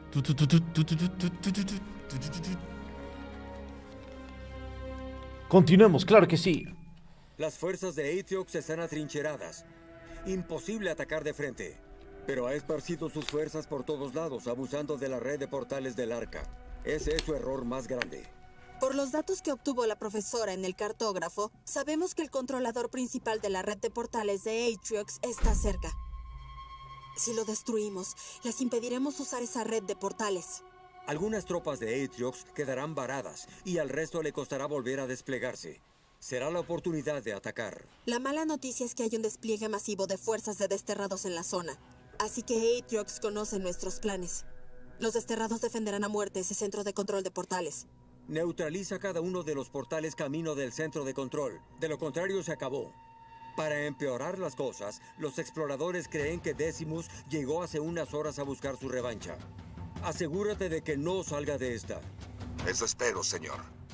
Continuemos, claro que sí. Las fuerzas de Atriox están atrincheradas. Imposible atacar de frente. Pero ha esparcido sus fuerzas por todos lados, abusando de la red de portales del Arca. Ese es su error más grande. Por los datos que obtuvo la profesora en el cartógrafo, sabemos que el controlador principal de la red de portales de Atriox está cerca. Si lo destruimos, les impediremos usar esa red de portales. Algunas tropas de Atriox quedarán varadas y al resto le costará volver a desplegarse. Será la oportunidad de atacar. La mala noticia es que hay un despliegue masivo de fuerzas de desterrados en la zona. Así que Atriox conoce nuestros planes. Los desterrados defenderán a muerte ese centro de control de portales. Neutraliza cada uno de los portales camino del centro de control. De lo contrario, se acabó. Para empeorar las cosas, los exploradores creen que Decimus llegó hace unas horas a buscar su revancha. Asegúrate de que no salga de esta. Eso espero, señor.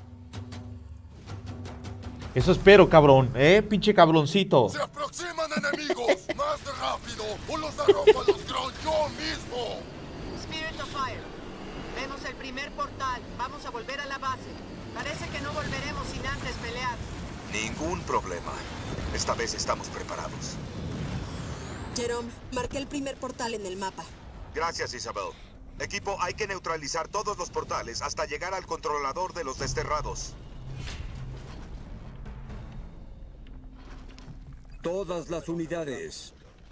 Eso espero, cabrón, pinche cabroncito. ¡Se aproximan enemigos! ¡Más rápido! ¡O los arrojo a los Grunts yo mismo! Spirit of Fire. Vemos el primer portal. Vamos a volver a la base. Parece que no volveremos sin antes pelear. Ningún problema. Esta vez estamos preparados. Jerome, marqué el primer portal en el mapa. Gracias, Isabel. Equipo, hay que neutralizar todos los portales hasta llegar al controlador de los desterrados. Todas las unidades.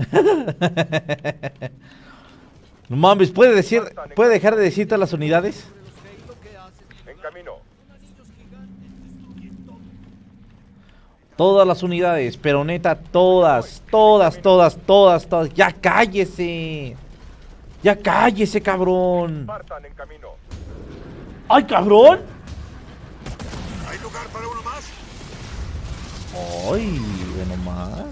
No mames, ¿puede dejar de decir todas las unidades? En camino. Todas las unidades, pero neta, todas. ¡Ya cállese! ¡Ya cállese, cabrón! Spartan en camino. ¡Ay, cabrón! ¿Hay lugar para uno más? ¡Ay, bueno más!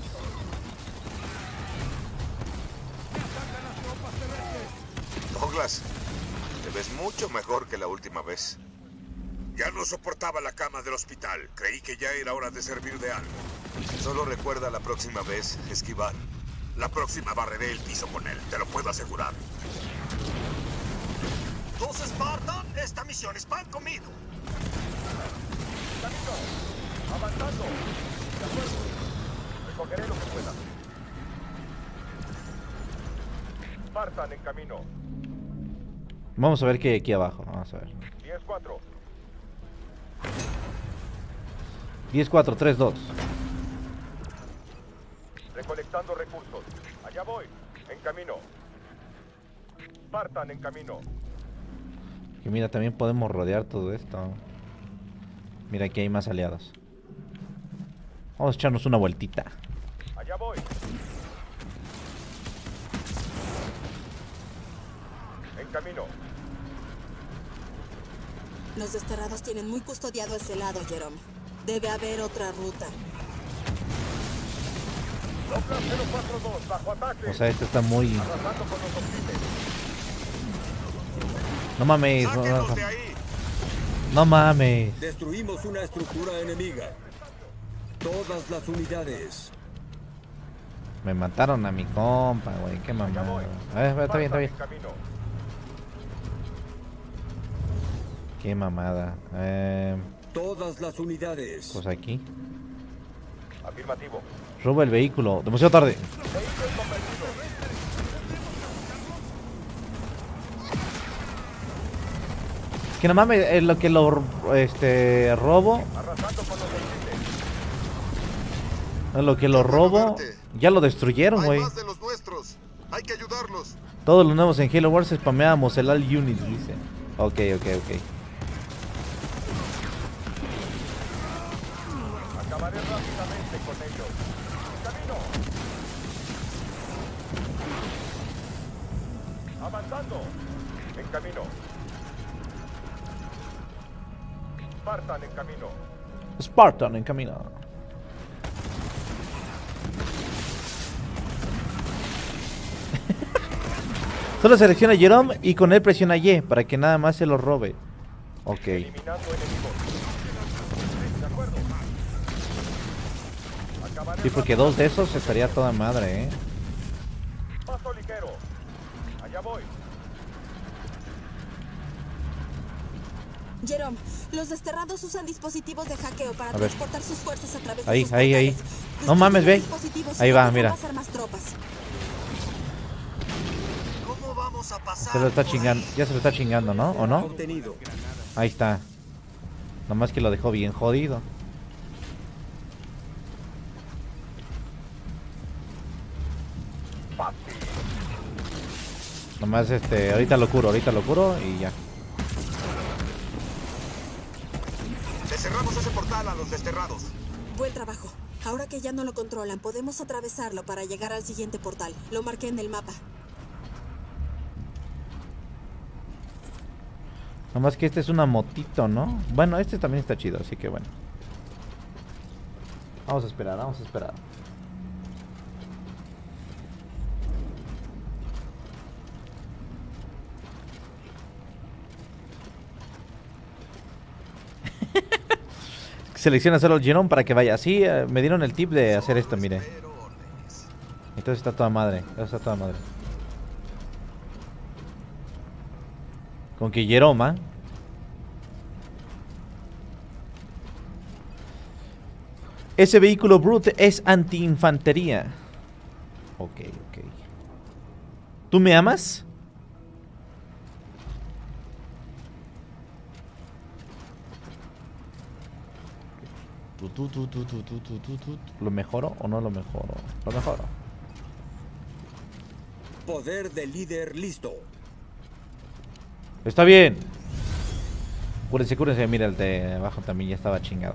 Douglas, te ves mucho mejor que la última vez. Ya no soportaba la cama del hospital. Creí que ya era hora de servir de algo. Solo recuerda la próxima vez esquivar. La próxima barreré el piso con él, te lo puedo asegurar. ¿Dos Spartan? Esta misión es pan comido. Camino. Avanzando. De acuerdo. Recogeré lo que pueda. Spartan en camino. Vamos a ver qué hay aquí abajo. Vamos a ver. 10-4. 10-4, 3-2. Recolectando recursos. Allá voy. En camino. Spartan en camino. Que mira, también podemos rodear todo esto. Mira, aquí hay más aliados. Vamos a echarnos una vueltita. Allá voy. En camino. Los desterrados tienen muy custodiado ese lado, Jerome. Debe haber otra ruta. Douglas 042, bajo ataque. O sea, esto está muy... Arrasando con los hostiles. No mames, ¡Sáquenlos de ahí! no mames. Destruimos una estructura enemiga. Todas las unidades. Me mataron a mi compa, güey, qué mamada. Está bien, está bien. En camino. Qué mamada. Todas las unidades. Pues aquí. Afirmativo. Roba el vehículo. Demasiado tarde. Vehículo convertido. Es que no mames, lo que lo robo. Arrasando con los hostiles. Lo que lo robo. Ya lo destruyeron, Hay güey. más de los nuestros. Hay que ayudarlos. Todos los nuevos en Halo Wars spameábamos el All Unit, dice. Ok. Acabaré rápidamente con ellos. Camino. Avanzando. En camino. Spartan en camino. Spartan en camino. Solo selecciona Jerome y con él presiona Y para que nada más se lo robe. Ok. Eliminando enemigos. De acuerdo. Acabaré Sí, porque dos de esos estaría toda madre, Paso ligero. Allá voy. Jerome, los desterrados usan dispositivos de hackeo para A ver. transportar sus fuerzas a través de Ahí, sus ahí, ahí. portales. No Destruye mames, los ve. dispositivos y Ahí no va, dejan mira. pasar más tropas. ¿Cómo vamos a pasar? Se lo está chingando. Ya se lo está chingando, ¿no? ¿O no? Obtenido. Ahí está. Nomás que lo dejó bien jodido. Nomás ahorita lo curo y ya. Le cerramos ese portal a los desterrados. Buen trabajo. Ahora que ya no lo controlan, podemos atravesarlo para llegar al siguiente portal. Lo marqué en el mapa. Nomás que este es una motito, ¿no? Bueno, este también está chido, así que bueno. Vamos a esperar, vamos a esperar. Selecciona solo el Jerome para que vaya. Sí, me dieron el tip de hacer esto, mire. Entonces está toda madre. Está toda madre. Con que Jerome, ¿eh? Ese vehículo Brute es anti-infantería. Ok, ok. ¿Tú me amas? ¿Lo mejoro o no lo mejoro? Lo mejoro. Poder de líder listo. Está bien. Cúrense, cúrense. Mira, el de abajo también ya estaba chingado.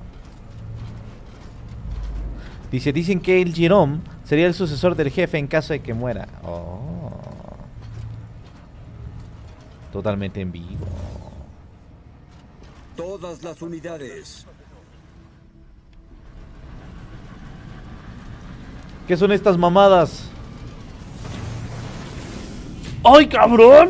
Dicen que el Jerome sería el sucesor del jefe en caso de que muera. Oh. Totalmente en vivo. Todas las unidades. ¿Qué son estas mamadas? ¡Ay, cabrón!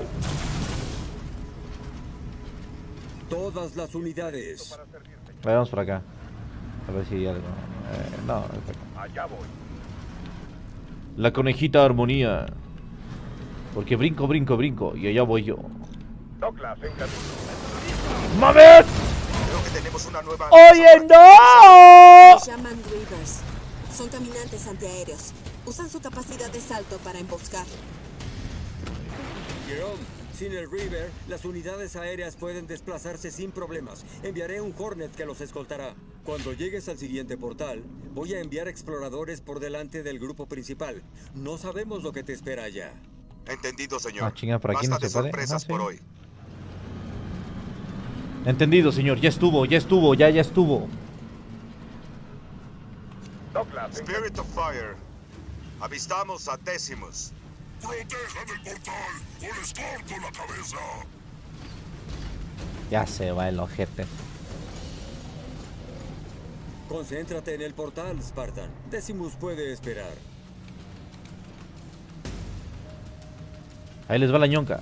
Todas las unidades. Vamos por acá. A ver si hay algo. No, Allá voy. la conejita armonía. Porque brinco, brinco, brinco. Y allá voy yo. Douglas, en camino. ¡Mames! Creo que tenemos una nueva... ¡Oye, no! Se llaman Reavers. Son caminantes antiaéreos. Usan su capacidad de salto para emboscar. Jerome, sin el Reaver, las unidades aéreas pueden desplazarse sin problemas. Enviaré un Hornet que los escoltará. Cuando llegues al siguiente portal, voy a enviar exploradores por delante del grupo principal. No sabemos lo que te espera allá. Entendido, señor. Ah, chinga, por aquí Basta no se de puede. sorpresas Ah, por sí. hoy. Entendido, señor. Ya estuvo, ya estuvo. Douglas, en Spirit of Fire. Avistamos a Decimus. ¡Protejan el portal o les corto la cabeza! Ya se va el ojete. Concéntrate en el portal, Spartan. Decimus puede esperar. Ahí les va la ñonca.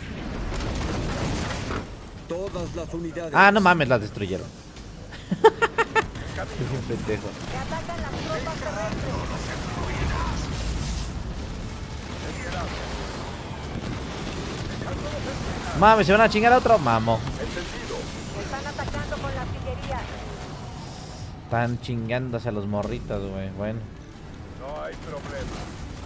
Todas las unidades. Ah, no mames, las destruyeron. Qué bien pendejo. Mames, ¿se van a chingar a otro? Mamo. Están atacando con la artillería. Están chingándose a los morritos, güey. Bueno. No hay problema.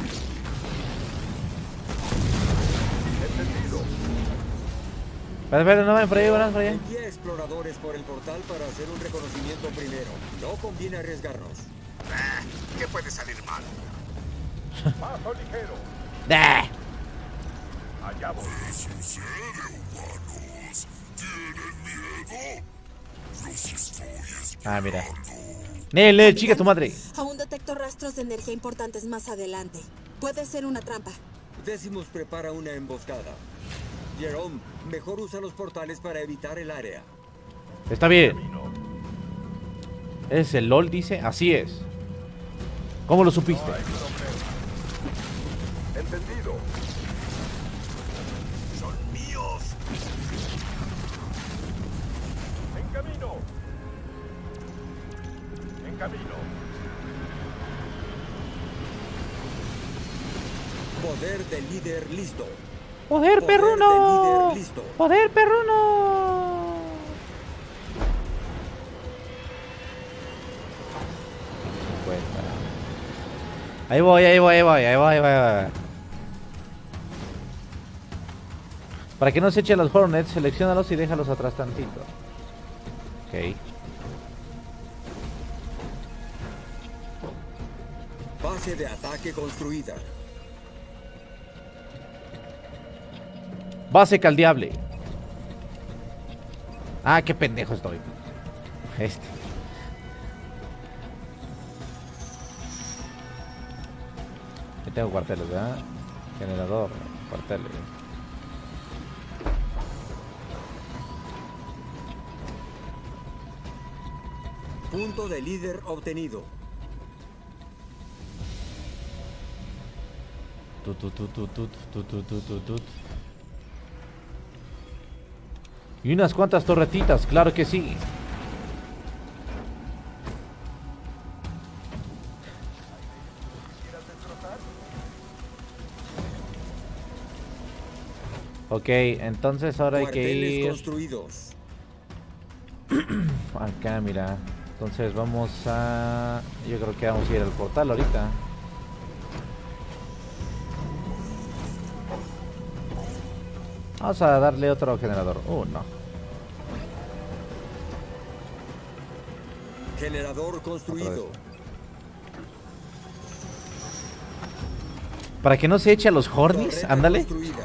Entendido. Espera, no vayan por ahí, van por allá. Envía exploradores por el portal para hacer un reconocimiento primero. No conviene arriesgarnos. ¿Qué puede salir mal? Paso ligero. ¡Ah! Allá voy. ¿Qué sucede, humanos? ¿Tienen miedo? Los estoy esperando. Ah, mira. Nel, chica tu madre. Aún detecto rastros de energía importantes más adelante. Puede ser una trampa. Decimus prepara una emboscada. Jerome, mejor usa los portales para evitar el área. Está bien. ¿Es el LOL, dice? Así es. ¿Cómo lo supiste? No hay problema. Entendido. Son míos. En camino. En camino. Poder del líder listo. ¡Poder Poder perruno! del líder listo. ¡Poder perruno! Ahí voy, ahí voy, ahí voy, ahí voy, ahí voy. Para que no se echen los Hornets, selecciónalos y déjalos atrás tantito. Ok. Base de ataque construida. Base caldeable. Ah, qué pendejo estoy. Aquí tengo cuarteles, ¿verdad? Generador, cuarteles. Punto de líder obtenido. Y unas cuantas torretitas, claro que sí. Ok, entonces ahora hay que ir construidos. acá, mira. Entonces vamos a... Yo creo que vamos a ir al portal ahorita. Vamos a darle otro generador. No. Generador construido. Para que no se eche a los Hornets, ándale.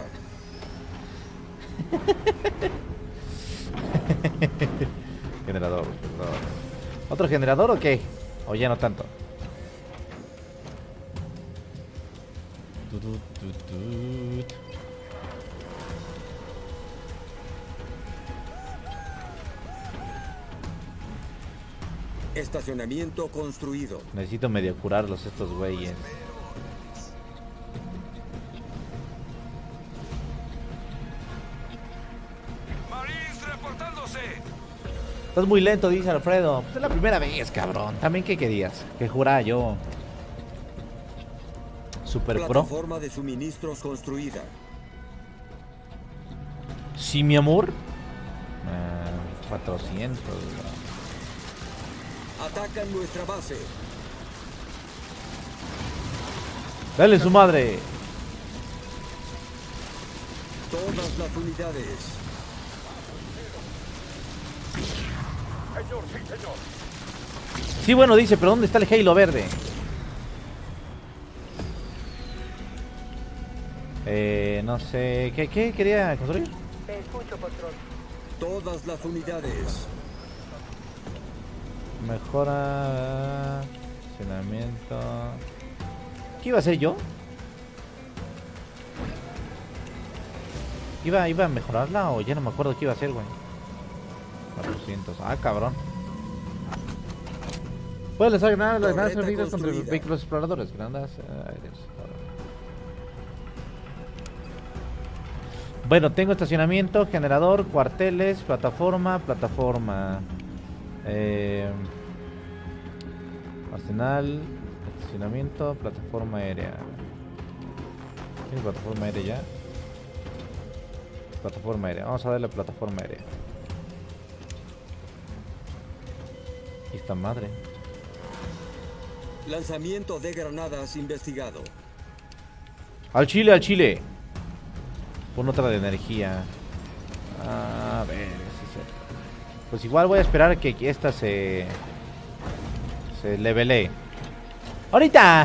Generador. ¿Otro generador o qué? O ya no tanto. Estacionamiento construido. Necesito medio curarlos estos güeyes. Marines reportándose. Estás muy lento, dice Alfredo. Pues es la primera vez, cabrón. También, ¿qué querías? Que jurara yo. Super pro. Plataforma de suministros construida. Sí, mi amor. 400. Atacan nuestra base. Dale su madre. Todas las unidades. Señor, sí, señor. Sí, bueno, dice, pero ¿dónde está el Halo verde? No sé. ¿Qué quería construir? Te escucho, control. Todas las unidades. Mejora. Estacionamiento. ¿Qué iba a hacer yo? ¿Iba a mejorarla o ya no me acuerdo qué iba a hacer, güey? 400. Ah, cabrón. Puedes lanzar granadas, las granadas son heridas contra vehículos exploradores. Granadas aéreas. Bueno, tengo estacionamiento, generador, cuarteles, plataforma. Arsenal, estacionamiento, plataforma aérea. ¿Tiene plataforma aérea ya? Plataforma aérea, vamos a darle plataforma aérea. Y esta madre. Lanzamiento de granadas investigado. Al Chile. Pon otra de energía. A ver, pues igual voy a esperar que esta se levelee. ¡Ahorita!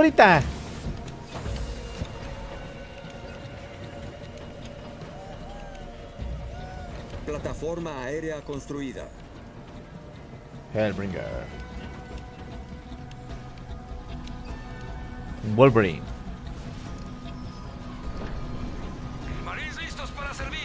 Plataforma aérea construida. Hellbringer. Wolverine. Marines listos para servir.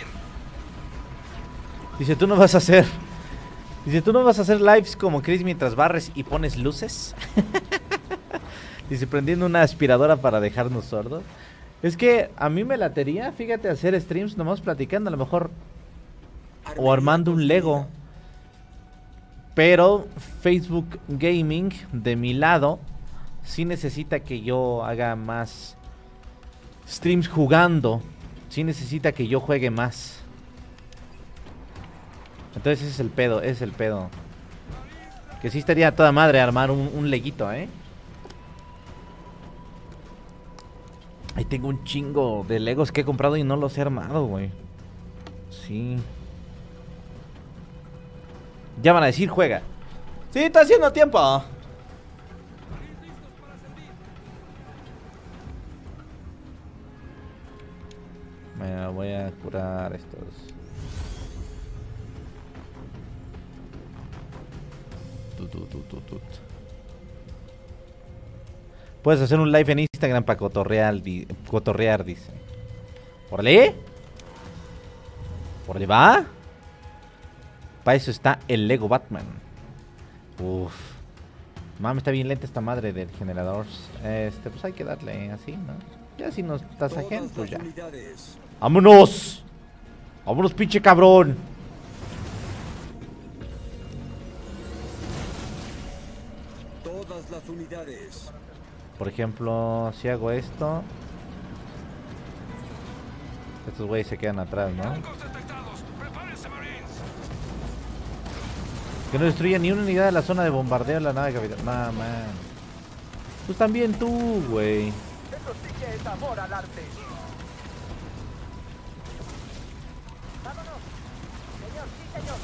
Dice, tú no vas a hacer lives como Chris mientras barres y pones luces. Dice, prendiendo una aspiradora para dejarnos sordos. Es que a mí me latería, fíjate, hacer streams nomás platicando, a lo mejor. O armando un Lego. Pero Facebook Gaming, de mi lado, sí necesita que yo haga más streams jugando. Sí necesita que yo juegue más. Entonces ese es el pedo, Que sí estaría a toda madre armar un leguito, Ahí tengo un chingo de Legos que he comprado y no los he armado, güey. Sí. Ya van a decir, juega. Sí, está haciendo tiempo. Me voy a curar estos. Puedes hacer un live en Instagram para cotorrear, dice. ¡Órale! ¡Órale, va! Para eso está el Lego Batman. Uf. Mami, está bien lenta esta madre del generador. Pues hay que darle así, ¿no? Ya si nos tasajean, pues ya. ¡Vámonos! ¡Vámonos, pinche cabrón! Todas las unidades. Por ejemplo, si hago esto, estos güeyes se quedan atrás, ¿no? Que no destruya ni una unidad de la zona de bombardeo de la nave capitán. Nah, man. Pues también tú, güey. Eso sí que es amor al arte. Vámonos. Señor, sí, señor.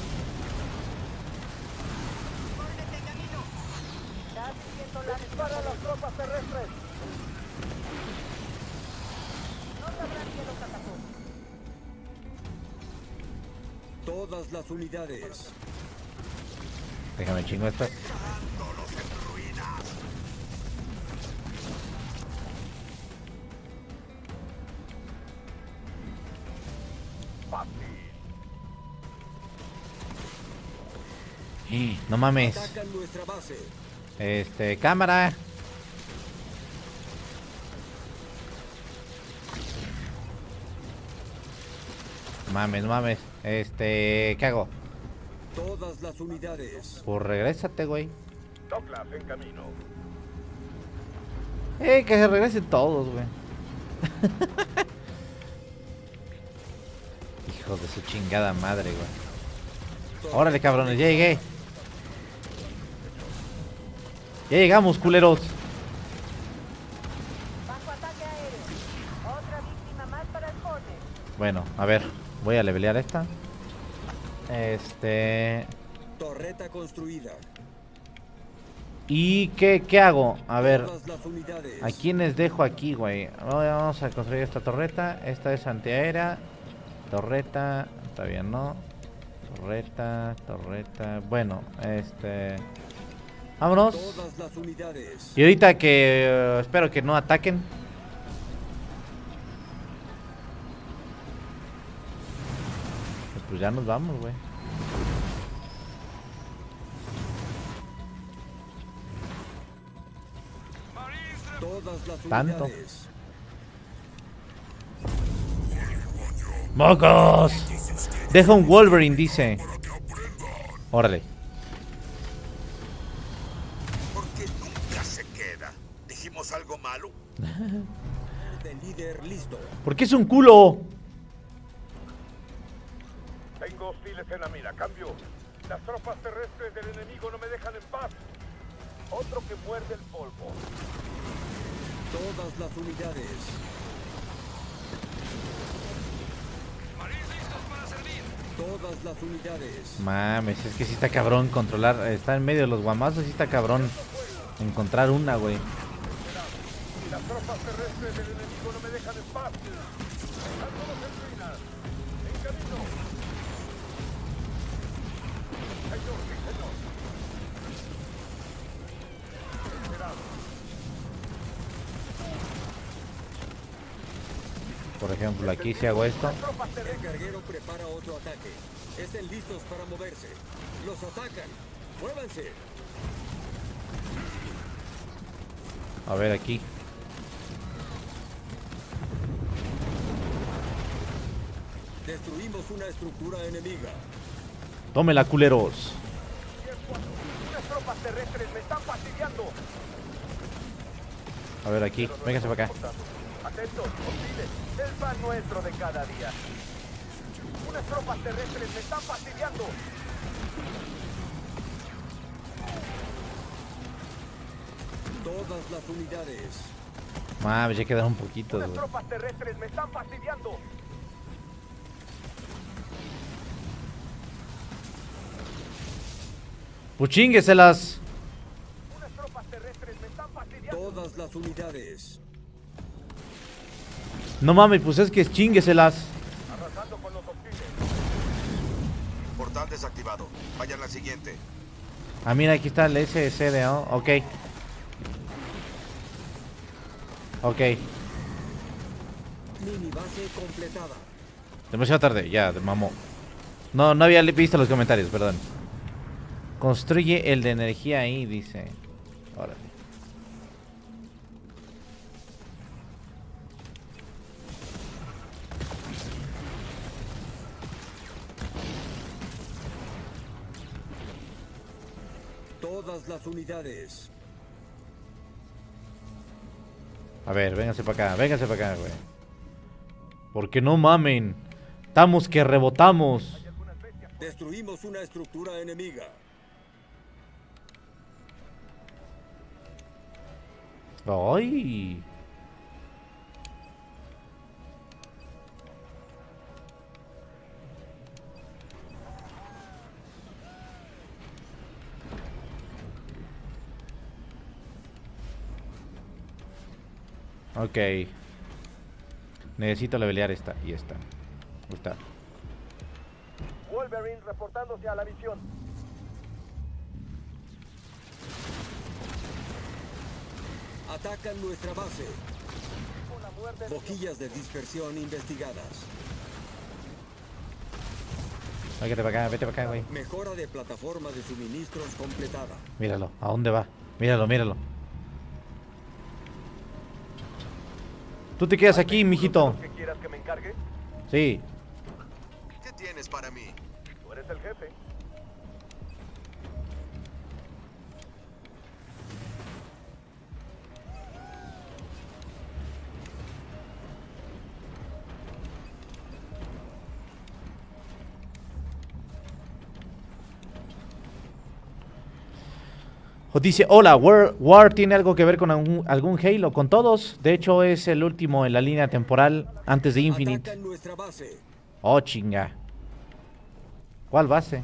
¡Orden de camino! Casi siento la Dispara a las tropas terrestres. No sabrán que los atacó. Todas las unidades. Déjame chingo esta. No mames. Atacan nuestra base. Cámara. Mames, mames. ¿Qué hago? Todas las unidades. Pues regrésate, güey. Douglas en camino. Que se regresen todos, güey. Hijos de su chingada madre, güey. Órale, cabrones, ya llegué. Ya llegamos, culeros. Bajo ataque aéreo. Otra víctima más para el Hornet. Bueno, a ver. Voy a levelear esta. Torreta construida. ¿Y qué hago? A ver. Todas las unidades. ¿A quiénes dejo aquí, güey? Vamos a construir esta torreta. Esta es antiaérea. Torreta. Está bien, ¿no? Torreta. Bueno, vámonos. Todas las unidades. Y ahorita que espero que no ataquen. Pues ya nos vamos, güey. Todas las Tanto. unidades. ¡Mocos! Deja un Wolverine, dice. Órale. Porque nunca se queda. ¿Dijimos algo malo? De líder listo. ¿Por qué es un culo? Tengo hostiles en la mira. Cambio. Las tropas terrestres del enemigo no me dejan en paz. Otro que muerde el polvo. Todas las unidades. Todas las unidades. Mames, es que sí está cabrón controlar. Está en medio de los guamazos, sí está cabrón encontrar una, güey. Las tropas terrestres del enemigo no me dejan en paz. Dejándolos en ruinas. En camino. Señor, sí, señor. Esperado. Por ejemplo, aquí si hago esto. El carguero prepara otro ataque. Estén listos para moverse. Los atacan. ¡Muévanse! A ver aquí. Destruimos una estructura enemiga. Tómela, culeros. Unas tropas terrestres me están fastidiando. A ver aquí, véngase para acá. Atentos, hostiles. El pan nuestro de cada día. Unas tropas terrestres me están fastidiando. Todas las unidades. Mames, ya quedaron un poquito, Las güey. tropas terrestres me están fastidiando. Pues chíngueselas. Unas tropas terrestres me están fastidiando. Todas las unidades. No mames, pues es que chíngueselas. Arrasando con los hostiles. Portal desactivado. Vayan al siguiente. Ah, mira, aquí está el SSDO. Ok. Ok. Mini base completada. Demasiado tarde, ya, mamó. No, no había visto los comentarios, perdón. Construye el de energía ahí, dice. Órale. Todas las unidades. A ver, vénganse para acá, güey. Porque no mamen. Estamos que rebotamos. Destruimos una estructura enemiga. Ay. Ok. Necesito levelear esta y esta. Ahí está. Wolverine reportándose a la misión. Atacan nuestra base. Con la muerte de Boquillas de dispersión investigadas. Vete para acá, vete para acá, güey. Mejora de plataforma de suministros completada. Míralo, ¿a dónde va? Míralo, míralo. Tú te quedas aquí, mijito. ¿Que quieras que me encargue? Sí. ¿Qué tienes para mí? Tú eres el jefe. O dice, hola, War tiene algo que ver con algún Halo, con todos. De hecho, es el último en la línea temporal antes de Infinite. Atacan nuestra base. Oh, chinga. ¿Cuál base?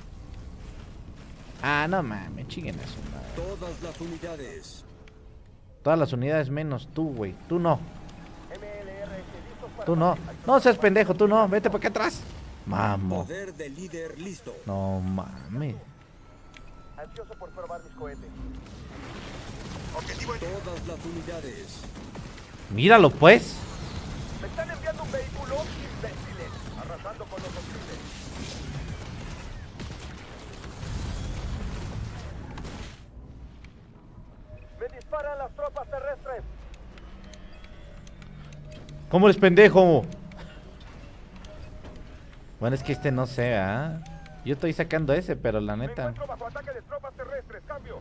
Ah, no mames, chinguen eso. Todas las unidades. Todas las unidades menos tú, güey. Tú no. MLRS listos para Tú no. No seas pendejo, tú no. Vete para acá atrás. Mamo. Poder de líder listo. No mames. Ansioso por probar mis cohetes. Objetivo en... Todas las unidades. Míralo, pues. Me están enviando un vehículo, imbéciles. Arrasando con los hostiles. Me disparan las tropas terrestres. ¿Cómo eres pendejo? Bueno, es que este no sé, ¿ah? Yo estoy sacando ese, pero la Me neta. encuentro bajo ataque de tropas terrestres. Cambio.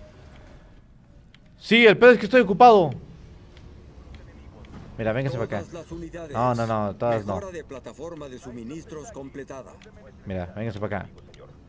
Sí, el pedo es que estoy ocupado. Mira, véngase para acá. Todas las unidades. No, no, no, todas no. Mejora de plataforma de suministros completada. Mira, véngase para acá.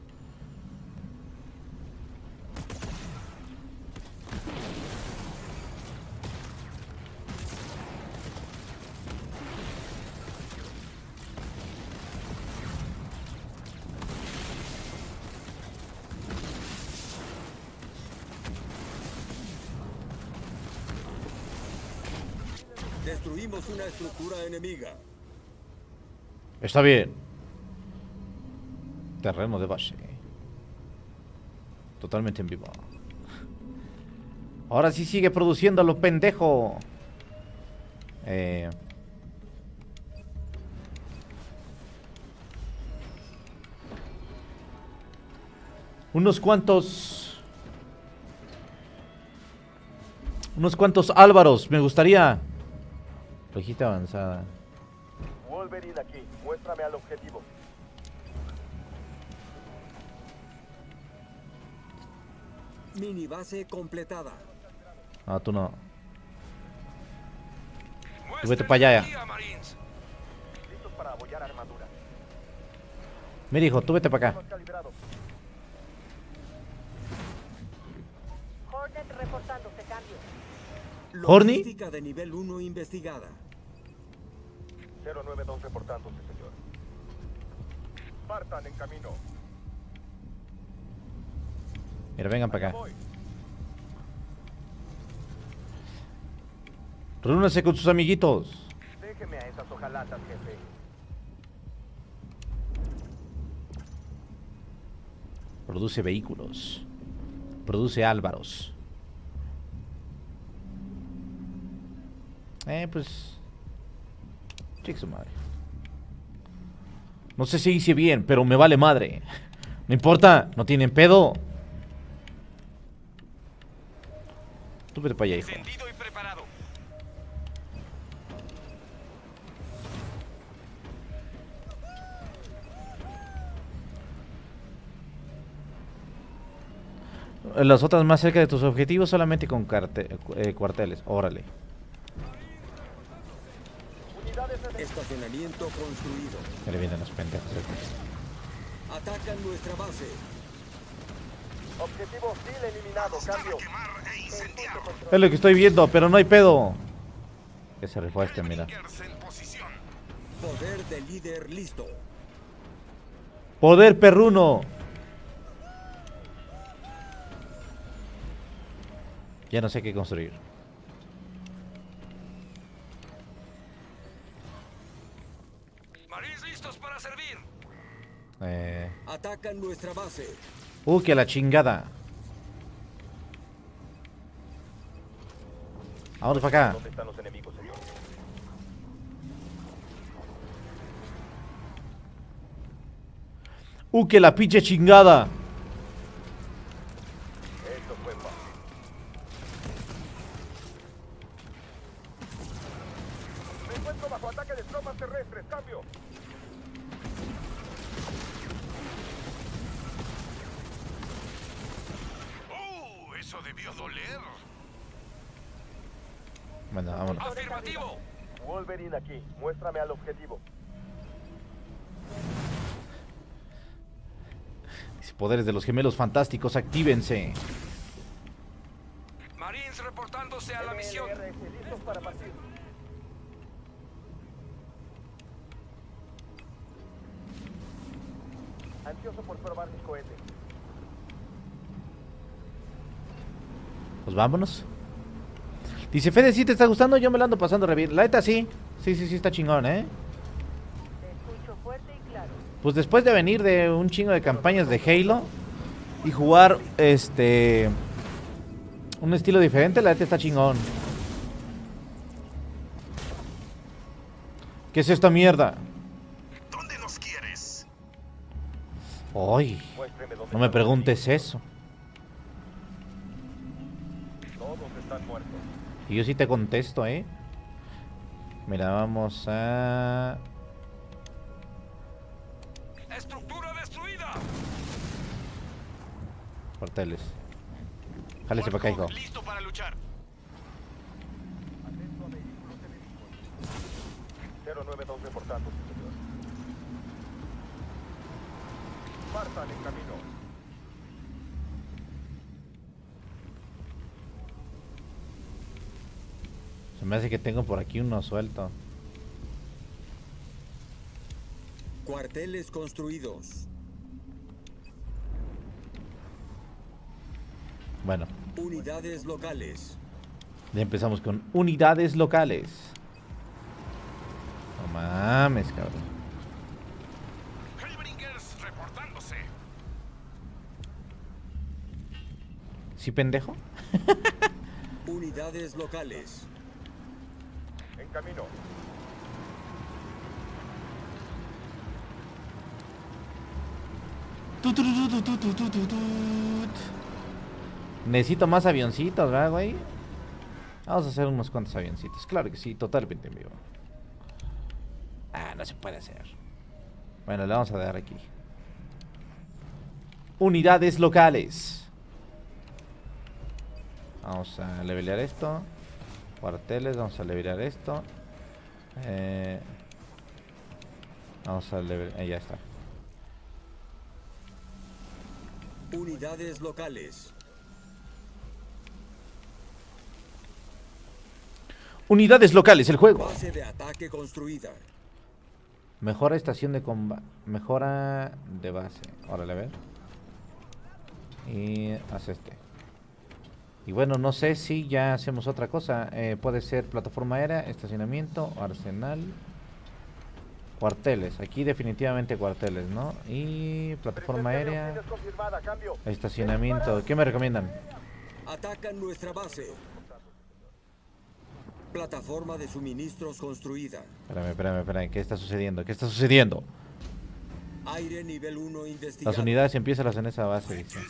Destruimos una estructura enemiga. Está bien. Terreno de base. Totalmente en vivo. Ahora sí sigue produciendo a lo pendejo. Unos cuantos Álvaros, me gustaría. Logística avanzada. Wolverine aquí. Muéstrame al objetivo. Mini base completada. No, tú no. Tú vete para allá. Listos para apoyar armadura. Mira, hijo, tú vete para acá. Calibrados. Hornet reportándose, cambio. ¿Horny? Logística de nivel 1 investigada. 0912 por tanto, sí, señor. Spartan en camino. Mira, vengan para acá. Voy. Reúnanse con sus amiguitos. Déjeme a esas hojalatas, jefe. Produce vehículos. Produce Álvaros. Pues... chica su madre. No sé si hice bien, pero me vale madre. No importa, no tienen pedo. Tú vete para allá, hijo. Encendido y preparado. Las otras más cerca de tus objetivos solamente con cuarteles. Órale. Estacionamiento construido. Ya le vienen los pendejos. Atacan nuestra base. Objetivo hostil eliminado, cambio. Es lo que estoy viendo, pero no hay pedo. Que se rifó este, mira. Poder de líder listo. Poder perruno. Ya no sé qué construir. Marines listos para servir. Atacan nuestra base. Que la chingada. Vamos para acá. ¿Dónde están los enemigos, señor? Que la pinche chingada. Esto fue fácil. Me encuentro bajo ataque de tropas terrestres, cambio. Eso debió doler. Bueno, vámonos. Afirmativo. Wolverine aquí. Muéstrame al objetivo. Poderes de los gemelos fantásticos, actívense. Marines reportándose a la misión. Listos para partir. Ansioso por probar mi cohete. Pues vámonos. Dice Fede, ¿sí te está gustando? Yo me lo ando pasando re bien. La neta sí. Sí está chingón, Te escucho fuerte y claro. Pues después de venir de un chingo de campañas de Halo y jugar un estilo diferente, la neta está chingón. ¿Qué es esta mierda? ¿Dónde nos quieres? Ay, no me preguntes eso. Todos están muertos. Y yo sí te contesto, Mira, vamos a... Estructura destruida. Cuarteles. Jálese para acá, hijo. Listo para luchar. Atento a vehículos enemigos. 0912 por tanto, sí, señor. Spartan en camino. Se me hace que tengo por aquí uno suelto. Cuarteles construidos. Bueno, Unidades locales. ya empezamos con unidades locales. No mames, cabrón. Hellbringers reportándose. ¿Sí, pendejo? Unidades locales. En camino. Necesito más avioncitos, ¿verdad, güey? Vamos a hacer unos cuantos avioncitos. Claro que sí, totalmente en vivo. No se puede hacer. Bueno, le vamos a dar aquí. Unidades locales. Vamos a levelear esto. Cuarteles, vamos a levelear esto. Vamos a levelear... ya está. Unidades locales. Unidades locales, el juego. Base de ataque construida. Mejora estación de combate. Mejora de base. Órale, a ver. Y haz este. Y bueno, no sé si ya hacemos otra cosa. Puede ser plataforma aérea, estacionamiento, arsenal, cuarteles. Aquí definitivamente cuarteles, ¿no? Y plataforma aérea, estacionamiento. ¿Qué me recomiendan? Atacan nuestra base. Plataforma de suministros construida. Espérame. ¿Qué está sucediendo? ¿Qué está sucediendo? Aire nivel 1 investigado. Las unidades empiezan en esa base, dice.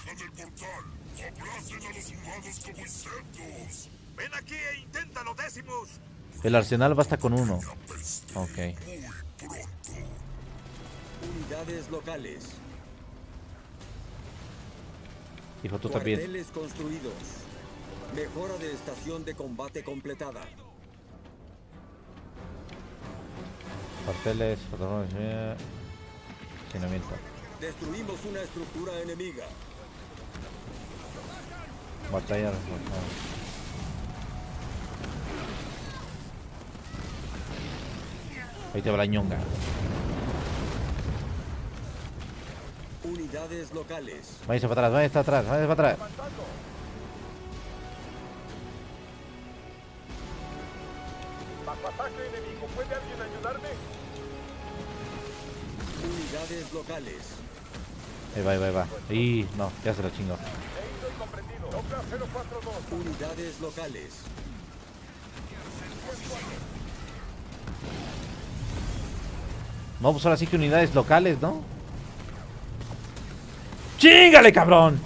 Ven aquí e inténtalo, Decimus. El arsenal basta con uno. Ok. Unidades locales. Hijo, tú también. Cuarteles construidos. Mejora de estación de combate completada. Cuarteles, plataforma de estacionamiento. Destruimos una estructura enemiga. Batalla. Ahí te va la ñonga. Unidades locales. Váyase para atrás, váyase para atrás. Bajo ataque enemigo, ¿puede alguien ayudarme? Unidades locales. Ahí va. Y no, ya se lo chingo. Leído y comprendido. Douglas 042. Unidades locales. No, pues ahora sí que unidades locales, ¿no? ¡Chíngale, cabrón!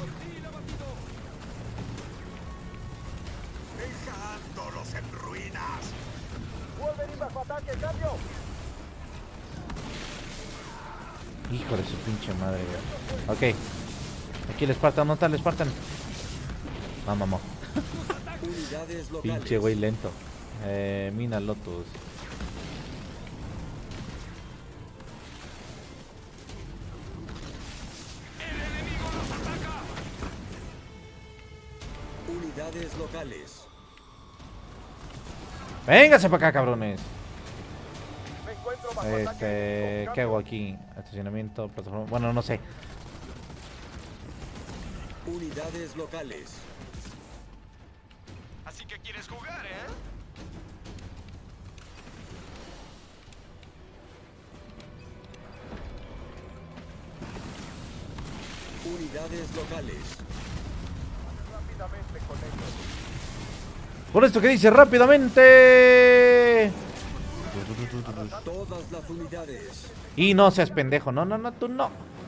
Dejándolos en ruinas. Wolverine bajo ataque, cambio. Hijo de su pinche madre, güey. Ok. Aquí el Spartan, ¿no está el Spartan? Mamá. Unidades locales. Pinche güey lento. Mina Lotus. Unidades locales. Véngase para acá, cabrones. Me encuentro bajo ataque enemigo. ¿Qué hago aquí? Estacionamiento, plataforma. Bueno, no sé. Unidades locales. Así que quieres jugar, ¿eh? Unidades locales. Rápidamente con ellos. Por esto que dice rápidamente. Todas las unidades. Y no seas pendejo. No, tú no.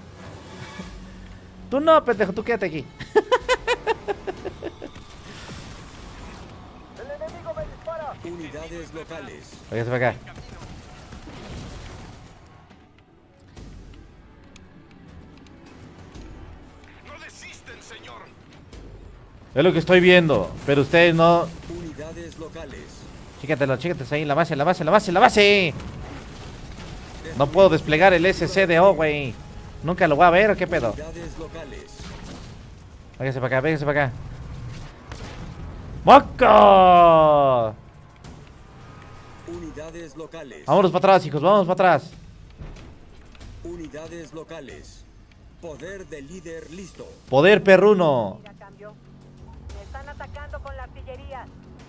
Tú no, pendejo, tú quédate aquí. El enemigo me dispara. Unidades locales. Váyase para acá. No desisten, señor. Es lo que estoy viendo. Pero ustedes no. Unidades locales. Chícatelos ahí. La base. No puedo desplegar el SCDO, güey. Nunca lo voy a ver, ¿o qué pedo? Unidades locales. Véngase para acá. ¡Moco! Unidades locales. Vámonos para atrás, hijos, vámonos para atrás. Unidades locales. Poder de líder listo. Poder perruno. Ya cambio. Me están atacando con la artillería.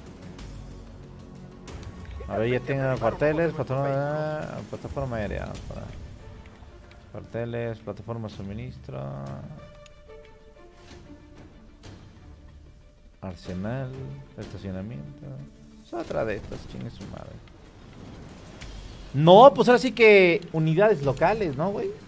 A ver, ya tengo cuarteles, plataforma aérea. Cuarteles, plataforma suministro. Arsenal, estacionamiento. Es otra de estas, chingue su madre. No, pues ahora sí que unidades locales, ¿no, güey?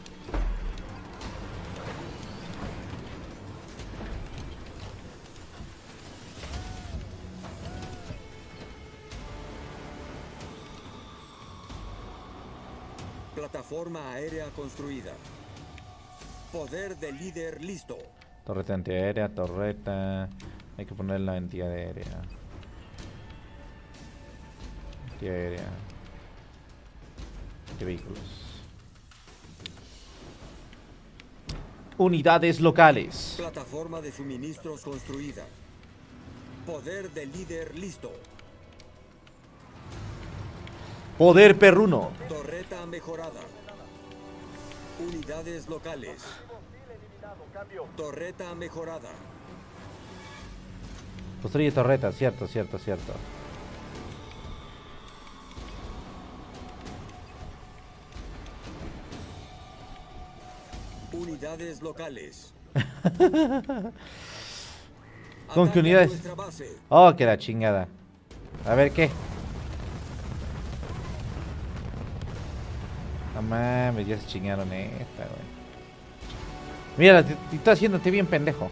Plataforma aérea construida. Poder de líder listo. Torreta antiaérea, torreta. Hay que poner la antiaérea. Antiaérea. De vehículos. Unidades locales. Plataforma de suministros construida. Poder de líder listo. Poder perruno. Torreta mejorada. Unidades locales. Torreta mejorada. Construye torretas, cierto, cierto, cierto. Unidades locales. ¿Con qué unidades? Oh, que la chingada. A ver, ¿qué? No mames, ya se chingaron esta, güey. Mira, te estoy haciéndote bien pendejo.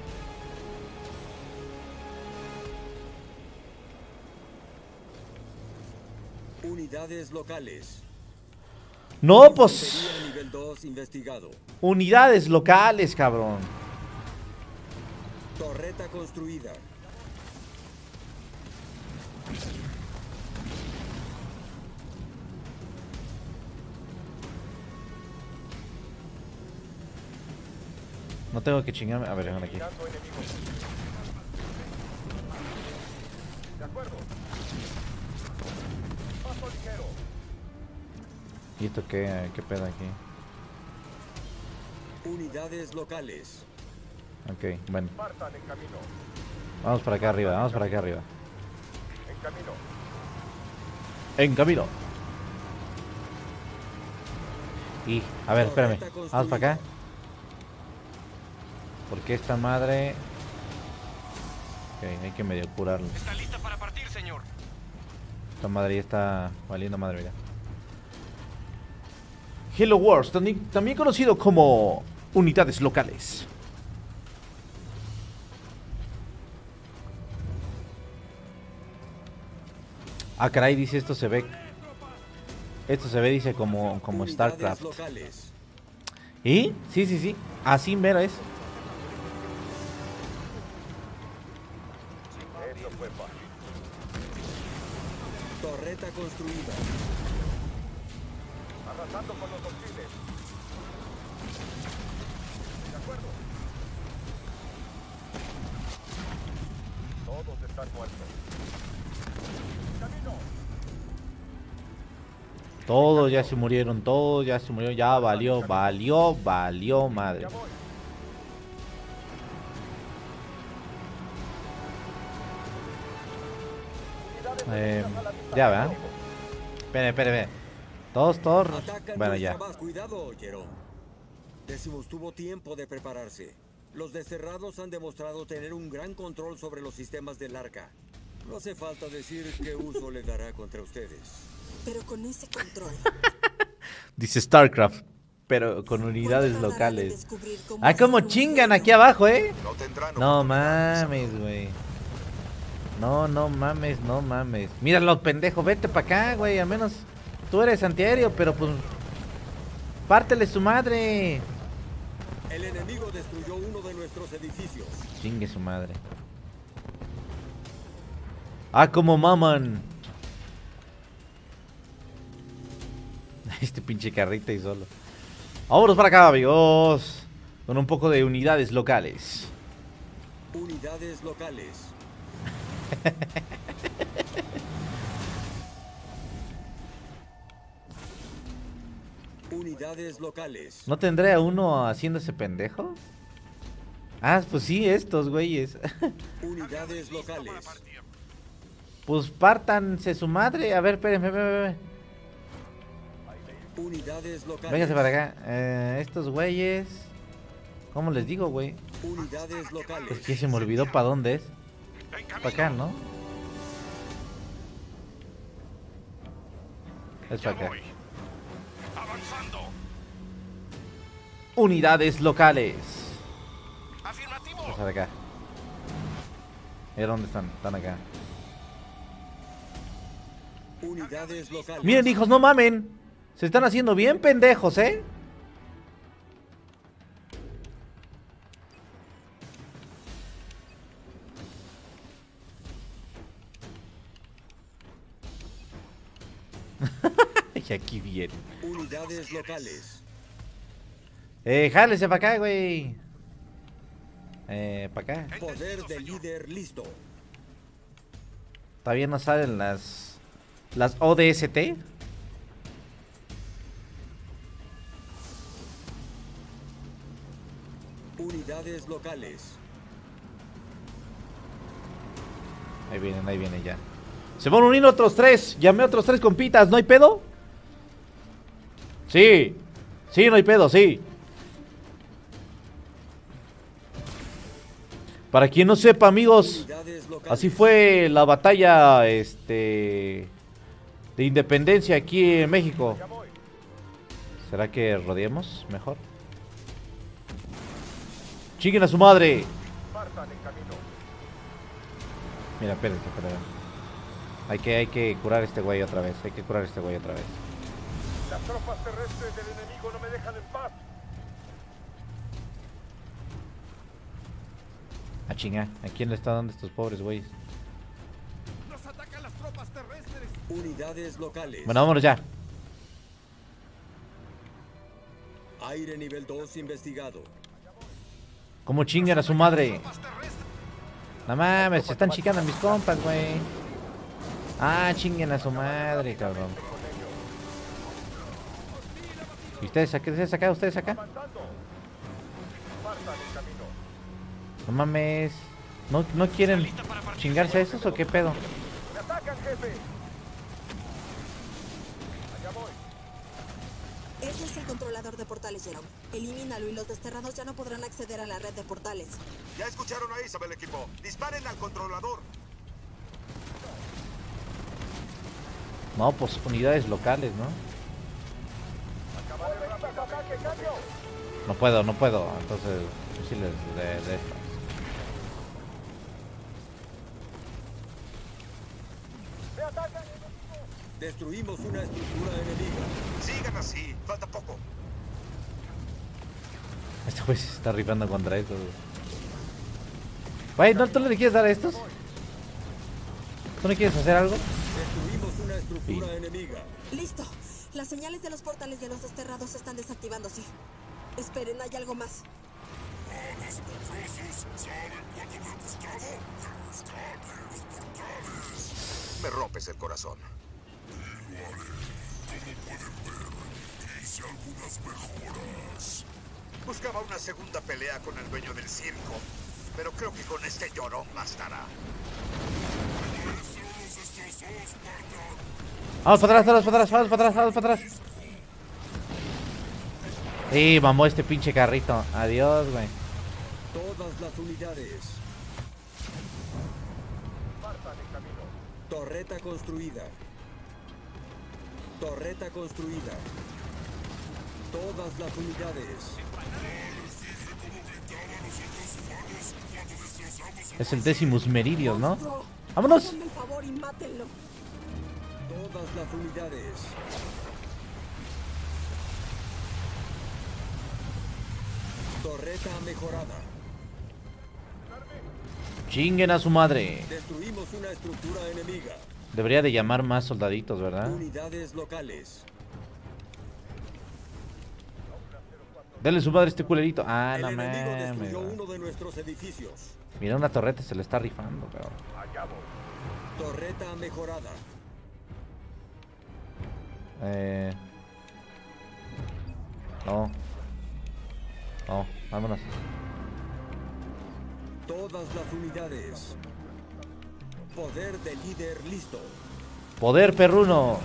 Unidades locales. No, pues. Nivel 2 investigado. Unidades locales, cabrón. Torreta construida. No tengo que chingarme. A ver, ven aquí. De acuerdo. Paso ligero. ¿Y esto qué pedo aquí? Unidades locales. Ok, bueno. Spartan en camino. Vamos para acá arriba, vamos para acá arriba. En camino. En camino. Y, a ver, espérame. Vamos para acá. Porque esta madre... Ok, hay que medio curarlo. Está lista para partir, señor. Esta madre ya está valiendo madre, mira. Hello Wars, también conocido como unidades locales. Ah, caray, dice esto se ve. Esto se ve, dice, como StarCraft. ¿Y? Sí, sí, sí. Así mero es. Eso fue fácil. Torreta construida. Arrasando con los hostiles. De acuerdo. Todos están muertos. Camino. Todos ya se murieron, ya valió madre. Ya voy. Ya, ¿verdad? Espere. Todos. Atacan Bueno, nuestra ya. base. Cuidado, Jerome. Decimus tuvo tiempo de prepararse. Los desterrados han demostrado tener un gran control sobre los sistemas del arca. No hace falta decir qué uso le dará contra ustedes. Pero con ese control, Dice StarCraft, pero con unidades ¿cuándo tratará de locales. descubrir cómo Ah, como hacer un chingan juego? aquí abajo, ¿eh? No tendrán No oportunidad de mames, güey. No mames. Míralo, pendejo, vete para acá, güey. Al menos tú eres antiaéreo, pero pues... Pártele su madre. El enemigo destruyó uno de nuestros edificios. Chingue su madre. Ah, como maman. Este pinche carrita y solo. Vámonos para acá, amigos. Con un poco de unidades locales. Unidades locales. Unidades locales. ¿No tendré a uno haciéndose pendejo? Ah, pues sí, estos güeyes. Unidades locales. Pues pártanse su madre. A ver, espérenme. Unidades locales. Vénganse para acá. Estos güeyes. ¿Cómo les digo, güey? Unidades locales. Es que se me olvidó para dónde es. Para acá, ¿no? Es para acá. Avanzando. Unidades locales. Afirmativo. Vamos para acá. Mira dónde están. Están acá. Unidades locales. Miren, hijos, no mamen. Se están haciendo bien pendejos, ¿eh? Y aquí vienen. Unidades locales. Jálese para acá, güey. Para acá. Poder de líder listo. Todavía no salen las ODST. Unidades locales. Ahí vienen ya. Se van a unir otros 3. Llamé a otros 3 compitas. ¿No hay pedo? Sí. Sí, no hay pedo, sí. Para quien no sepa, amigos, así fue la batalla de independencia aquí en México. ¿Será que rodeemos mejor? ¡Chinguen a su madre! Mira, espérense. Hay que curar a este güey otra vez. Las tropas terrestres del enemigo no me dejan en paz. A chingar. ¿A quién le está dando estos pobres güeyes? ¡Nos atacan las tropas terrestres! Unidades locales. Bueno, vámonos ya. Aire nivel 2 investigado. ¿Cómo chingan a su madre? No mames, se están chingando a mis compas, güey. Ah, chinguen a su madre, cabrón. ¿Y ustedes acá? ¿Ustedes acá? No mames. ¿No quieren chingarse a esos o qué pedo? ¡Me atacan, jefe! Allá voy. Ese es el controlador de portales, Jerome. Elimínalo y los desterrados ya no podrán acceder a la red de portales. Ya escucharon a Isabel, equipo. Disparen al controlador. No, pues unidades locales, ¿no? No puedo. Entonces, fusiles de estos. Destruimos una estructura enemiga. Sigan así. Falta poco. Este güey se está rifando contra estos. Güey, ¿no tú le quieres dar a estos? ¿Tú no quieres hacer algo? Destruimos una estructura enemiga. Listo. Las señales de los portales de los desterrados están desactivándose. Esperen, hay algo más. Me rompes el corazón. Buscaba una segunda pelea con el dueño del circo, pero creo que con este llorón bastará. Vamos para atrás. Sí, mamó este pinche carrito. Adiós, güey. Todas las unidades. Torreta construida. Todas las unidades. Es el Decimus Meridius, ¿no? ¡Vámonos! Háganme el favor y mátenlo. Todas las unidades. Torreta mejorada. Chinguen a su madre. Destruimos una estructura enemiga. Debería de llamar más soldaditos, ¿verdad? Unidades locales. Denle su madre a este culerito. Ah, no El enemigo destruyó mames. uno de nuestros edificios. Mira, una torreta se le está rifando, cabrón. Allá voy. Torreta mejorada. No, vámonos. Todas las unidades. Poder de líder listo. Poder perruno.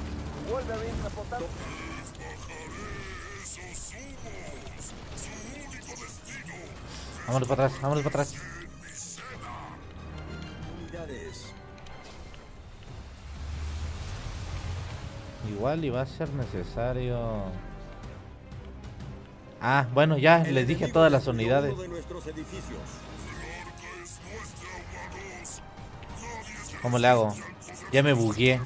Vámonos para atrás. Unidades. Igual iba a ser necesario. Ah, bueno, ya les dije a todas las unidades. Uno de nuestros edificios. ¿Cómo le hago? Ya me bugueé.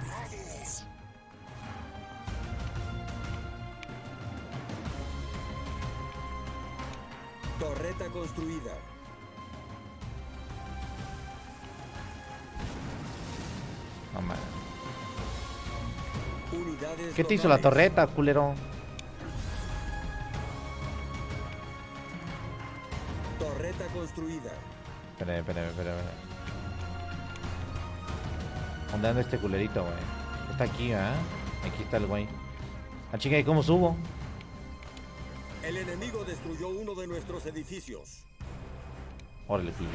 Torreta construida. No mames. Unidades ¿Qué te hizo la locales. torreta, culero? Torreta construida. Espera. ¿Dónde anda este culerito, güey? Está aquí, ¿ah? Aquí está el güey. Ah, chica, ¿y cómo subo? El enemigo destruyó uno de nuestros edificios. Órale, pillo.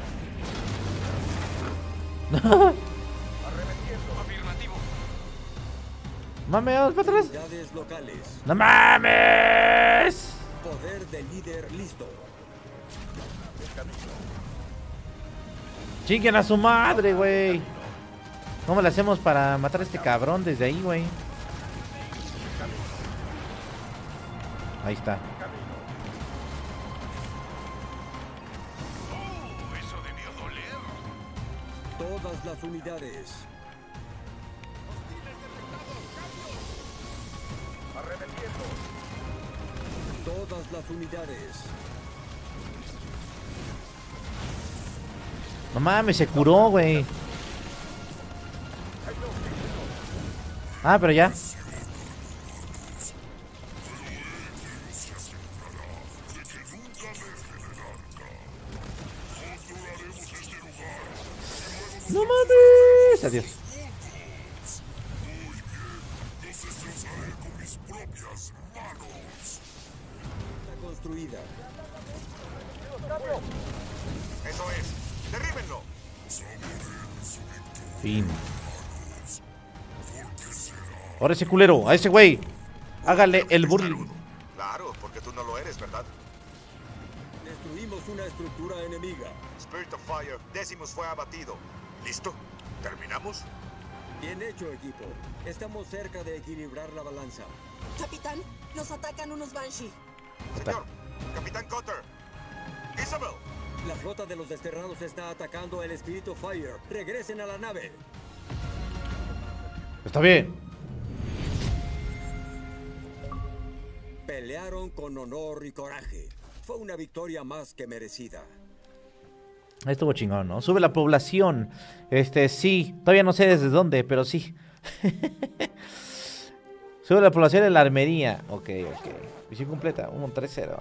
Afirmativo. ¡Mames, vamos para atrás! Unidades locales. ¡No mames! Poder de líder listo. ¡Chinguen a su madre, güey! ¿Cómo le hacemos para matar a este cabrón desde ahí, güey? Ahí está. Eso debió doler. Todas las unidades. Todas las unidades. No mames, se curó, güey. Ah, pero ya. No mames. Adiós. Está construida. Eso es. ¡Derríbenlo! Fin. Ahora ese culero, a ese güey. Hágale el burling. Claro, porque tú no lo eres, ¿verdad? Destruimos una estructura enemiga. Spirit of Fire, Decimus fue abatido. ¿Listo? ¿Terminamos? Bien hecho, equipo. Estamos cerca de equilibrar la balanza. Capitán, nos atacan unos Banshee. Señor, Capitán Cotter. Isabel. La flota de los desterrados está atacando el Spirit of Fire. Regresen a la nave. Está bien. Pelearon con honor y coraje. Fue una victoria más que merecida. Estuvo chingón, ¿no? Sube la población. Sí. Todavía no sé desde dónde, pero sí. Sube la población en la armería. Ok. Misión completa. 1-3-0.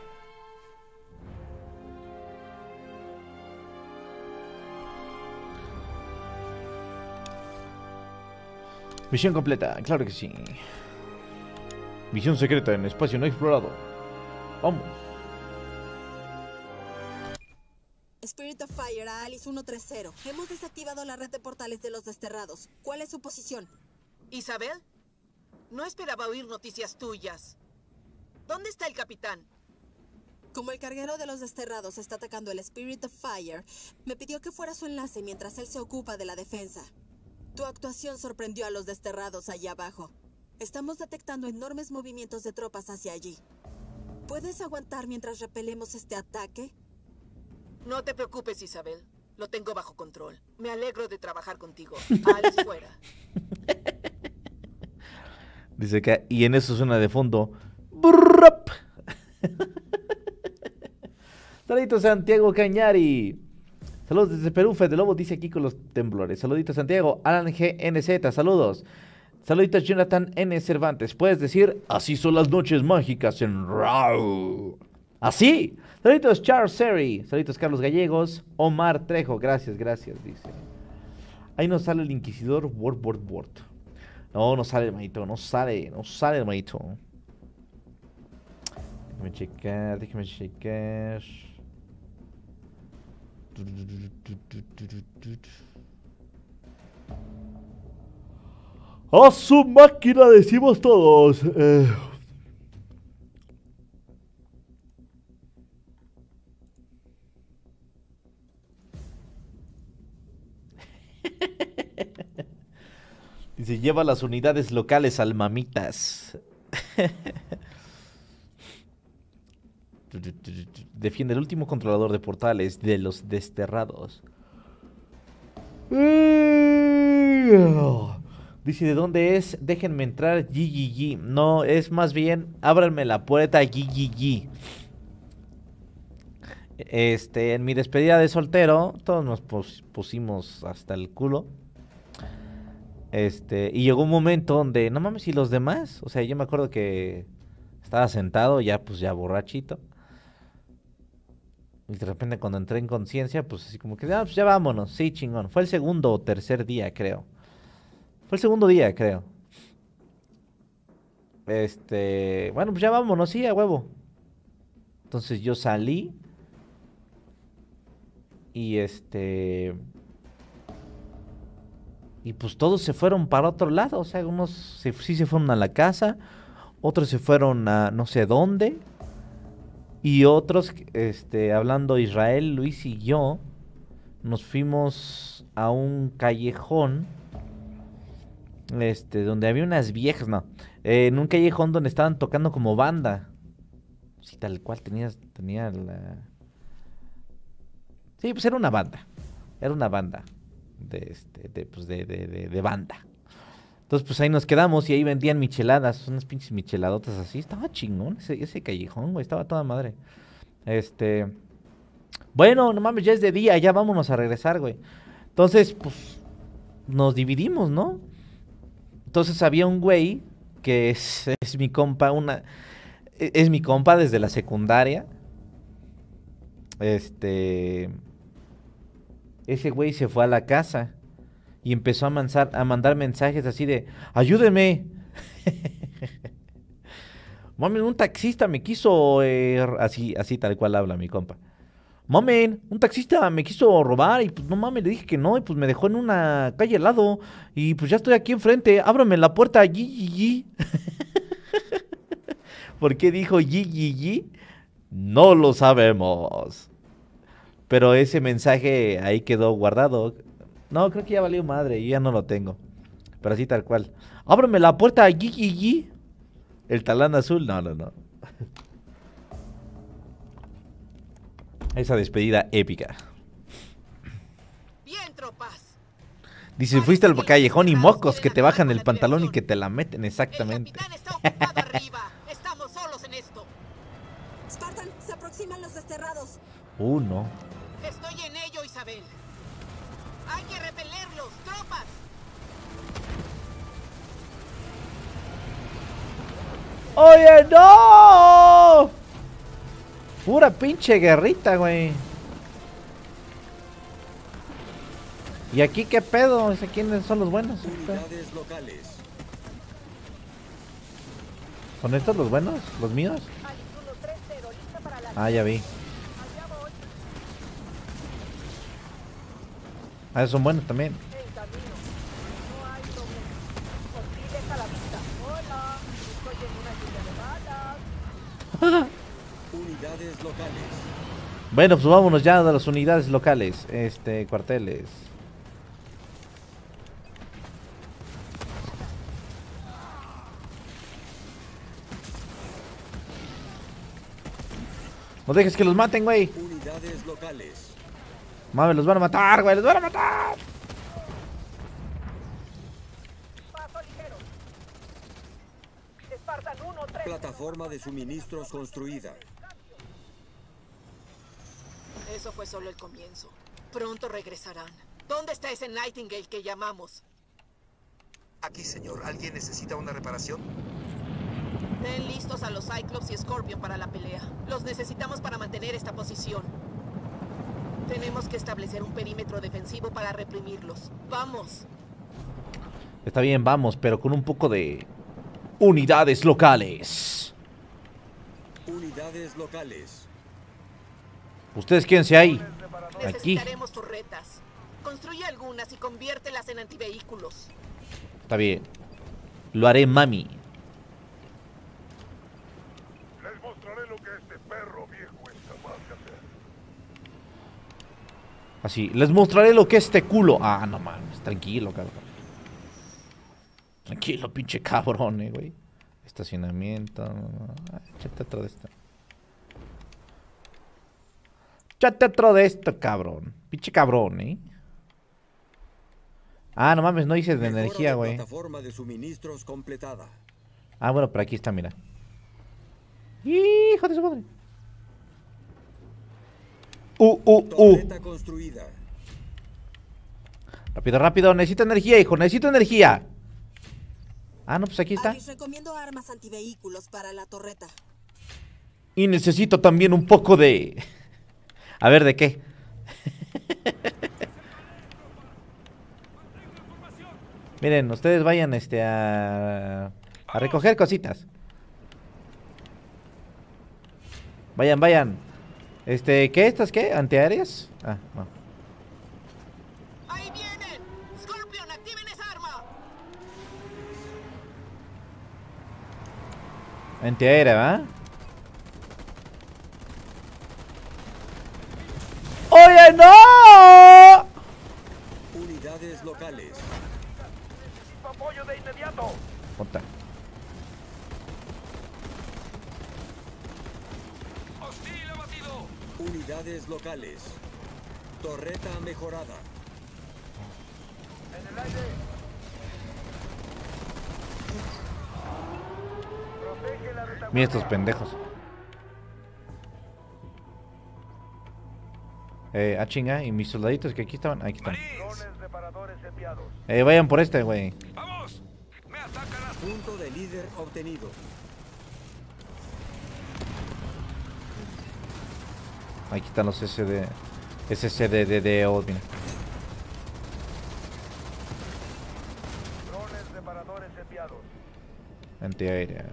Misión completa, claro que sí. Misión secreta en espacio no explorado. Vamos. Spirit of Fire a Alice 130. Hemos desactivado la red de portales de los desterrados. ¿Cuál es su posición? ¿Isabel? No esperaba oír noticias tuyas. ¿Dónde está el capitán? Como el carguero de los desterrados está atacando el Spirit of Fire, me pidió que fuera su enlace mientras él se ocupa de la defensa. Tu actuación sorprendió a los desterrados allá abajo. Estamos detectando enormes movimientos de tropas hacia allí. ¿Puedes aguantar mientras repelemos este ataque? No te preocupes, Isabel. Lo tengo bajo control. Me alegro de trabajar contigo. Alice fuera. Dice que, y en eso suena de fondo. ¡Brrrap! Saluditos Santiago Cañari. Saludos desde Perú, Fede Lobo dice aquí con los temblores. Saluditos Santiago, Alan GNZ, saludos. Saluditos Jonathan N. Cervantes. Puedes decir, así son las noches mágicas en Raw. ¿Así? Saluditos Charles Seri. Saluditos Carlos Gallegos. Omar Trejo, gracias, dice. Ahí nos sale el Inquisidor Word. No sale el manito, no sale el manito. Déjame checar. ¡A su máquina! Decimos todos. Dice, lleva las unidades locales al mamitas. Defiende el último controlador de portales de los desterrados. Dice, ¿de dónde es? Déjenme entrar, GGG. No, es más bien, ábranme la puerta, GGG. En mi despedida de soltero, todos nos pusimos hasta el culo. Y llegó un momento donde, no mames, ¿y los demás? O sea, yo me acuerdo que estaba sentado, ya borrachito. Y de repente cuando entré en conciencia, pues así como que, pues ya vámonos, sí, chingón. Fue el segundo o tercer día, creo. Fue el segundo día, creo. Bueno, pues ya vámonos, sí, a huevo. Entonces yo salí. Y y pues todos se fueron para otro lado. O sea, unos sí se fueron a la casa. Otros se fueron a no sé dónde. Y otros, hablando Israel, Luis y yo, nos fuimos a un callejón, donde había unas viejas, no, en un callejón donde estaban tocando como banda. Sí, tal cual tenía la... Sí, pues era una banda de banda. Entonces, pues ahí nos quedamos y ahí vendían micheladas, unas pinches micheladotas así. Estaba chingón ese callejón, güey, estaba toda madre. Bueno, no mames, ya es de día, ya vámonos a regresar, güey. Entonces, pues, nos dividimos, ¿no? Entonces había un güey que es mi compa, es mi compa desde la secundaria. Ese güey se fue a la casa y empezó a mandar mensajes así de, ayúdenme. Mami, un taxista me quiso, así tal cual habla mi compa. Mami, un taxista me quiso robar y pues no mames, le dije que no y pues me dejó en una calle al lado y pues ya estoy aquí enfrente, ábrame la puerta, yi. ¿Por qué dijo yi? No lo sabemos. Pero ese mensaje ahí quedó guardado. No, creo que ya valió madre, yo ya no lo tengo. Pero así tal cual. Ábrame la puerta, yi. El talán azul, no. Esa despedida épica. Bien, tropas. Dice, fuiste al callejón y mocos que te bajan el pantalón y que te la meten, exactamente. El capitán está ocupado arriba. Estamos solos en esto. Spartan, se aproximan los desterrados. No. Estoy en ello, Isabel. Hay que repelerlos, tropas. ¡Oye, no! Pura pinche guerrita, güey. ¿Y aquí qué pedo? ¿Quiénes son los buenos? Unidades locales. ¿Son estos los buenos? ¿Los míos? Ah, ya vi. Ah, esos son buenos también. Unidades locales. Bueno, pues vámonos ya de las unidades locales. Cuarteles. No dejes que los maten, güey. Unidades locales. Mames, los van a matar, güey, los van a matar. Plataforma de suministros construida. Eso fue solo el comienzo. Pronto regresarán. ¿Dónde está ese Nightingale que llamamos? Aquí, señor. ¿Alguien necesita una reparación? Den listos a los Cyclops y Scorpion para la pelea. Los necesitamos para mantener esta posición. Tenemos que establecer un perímetro defensivo para reprimirlos. ¡Vamos! Está bien, vamos, pero con un poco de unidades locales. Unidades locales. ¿Ustedes quédense ahí? Aquí. Necesitaremos torretas. Construye algunas y conviértelas en antivehículos. Está bien. Lo haré, mami. Les mostraré lo que este perro viejo es capaz de hacer. Así, les mostraré lo que es este culo. Ah, no mames, tranquilo, cabrón. Tranquilo, pinche cabrón, güey. Estacionamiento. Échate otro de esto. Échate otro de esto, cabrón. Pinche cabrón, Ah, no mames, no hice de energía, güey. Plataforma de suministros completada. Ah, bueno, pero aquí está, mira. Hijo de su madre. Torreta construida. Rápido, rápido, necesito energía, hijo, necesito energía. Ah, no, pues aquí está. Les recomiendo armas antivehículos para la torreta. Y necesito también un poco de... A ver, ¿de qué? Miren, ustedes vayan a recoger cositas. Vayan. ¿Qué? ¿Estas qué? ¿Antiaéreas? Ah, no. Antiaérea, ¿va? ¡Oye, no! Unidades locales. Necesito apoyo de inmediato. Puta. ¡Hostil abatido! Unidades locales. Torreta mejorada. En el aire. Protege la retaguardia. Mira estos pendejos. Chinga, y mis soldaditos que aquí estaban, aquí están. Drones reparadores enviados. Vayan por este, güey. ¡Vamos! ¡Me atacan las... Punto de líder obtenido. Aquí están los SCDDO, mira. Drones reparadores enviados. Antiaérea.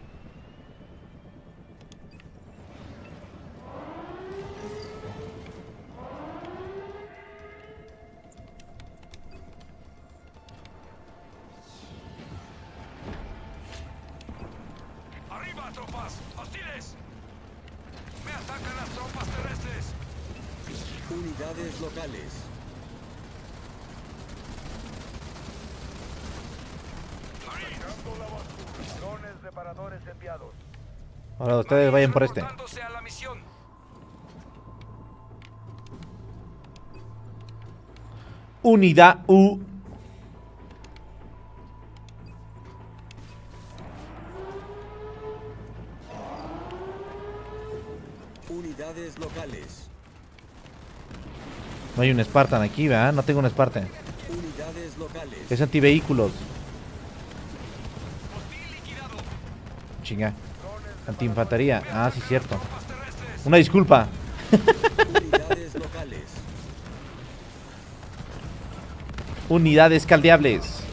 ¡Arriba, tropas! ¡Hostiles! ¡Me atacan las tropas terrestres! Unidades locales. Sacando la basura. Drones reparadores enviados. Ahora ustedes vayan por este. Reportándose a la misión. Unidad U. Unidades locales. No hay un Spartan aquí, ¿verdad? No tengo un Spartan. Unidades locales. Es antivehículos. Chinga. Antiinfantería. Ah, sí, cierto. Una disculpa. Unidades locales. Unidades caldeables.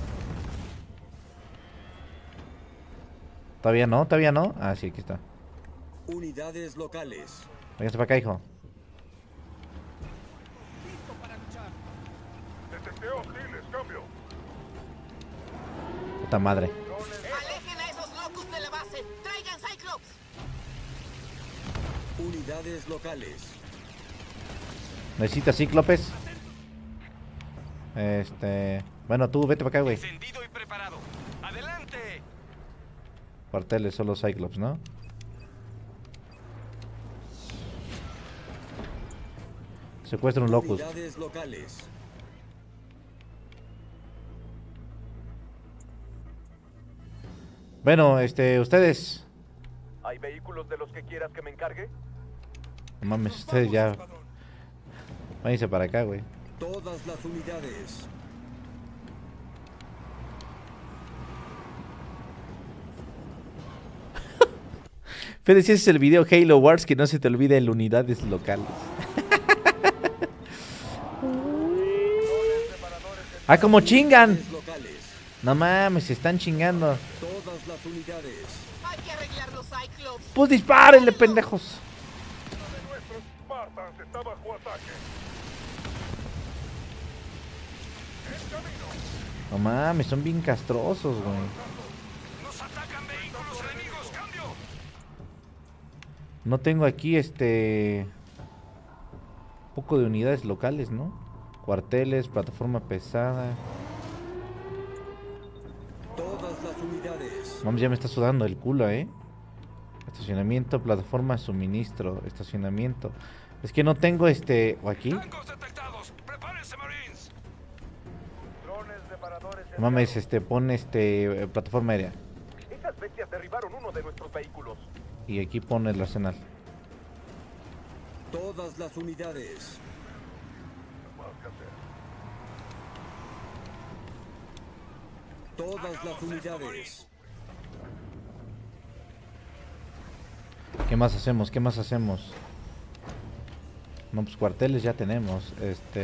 ¿Todavía no? ¿Todavía no? Ah, sí, aquí está. Unidades locales. Véngase para acá, hijo. Detecté hostiles, cambio. Puta madre. ¡Alejen a esos locos de la base! ¡Traigan Cyclops! Unidades locales. ¿Necesitas cíclopes? Bueno, tú vete para acá, güey. Encendido y preparado. ¡Adelante! Cuarteles, solo Cyclops, ¿no? Secuestra un Locust. Unidades locales. Bueno, ustedes. ¿Hay vehículos de los que quieras que me encargue? No mames, ustedes ya. Váyanse para acá, güey. Todas las unidades. Fede, si ese es el video Halo Wars, que no se te olvide en unidades locales. ¡Ah, como chingan! No mames, se están chingando. Todas las unidades. Hay que arreglar los Cyclops. Pues dispárenle, pendejos. Uno de nuestros Spartans está bajo ataque. En camino. No mames, son bien castrosos, güey. ¡Nos atacan vehículos enemigos! ¡Cambio! No tengo aquí poco de unidades locales, ¿no? Cuarteles, plataforma pesada. Todas las unidades. Vamos, ya me está sudando el culo, Estacionamiento, plataforma, suministro, estacionamiento. Es que no tengo ¿o aquí? ¡Blancos detectados! ¡Prepárense, Marines! Drones reparadores No mames, pon plataforma aérea. Esas bestias derribaron uno de nuestros vehículos. Y aquí pone el arsenal. Todas las unidades. Más que hacer. Todas las unidades. ¿Qué más hacemos? ¿Qué más hacemos? No, pues cuarteles ya tenemos.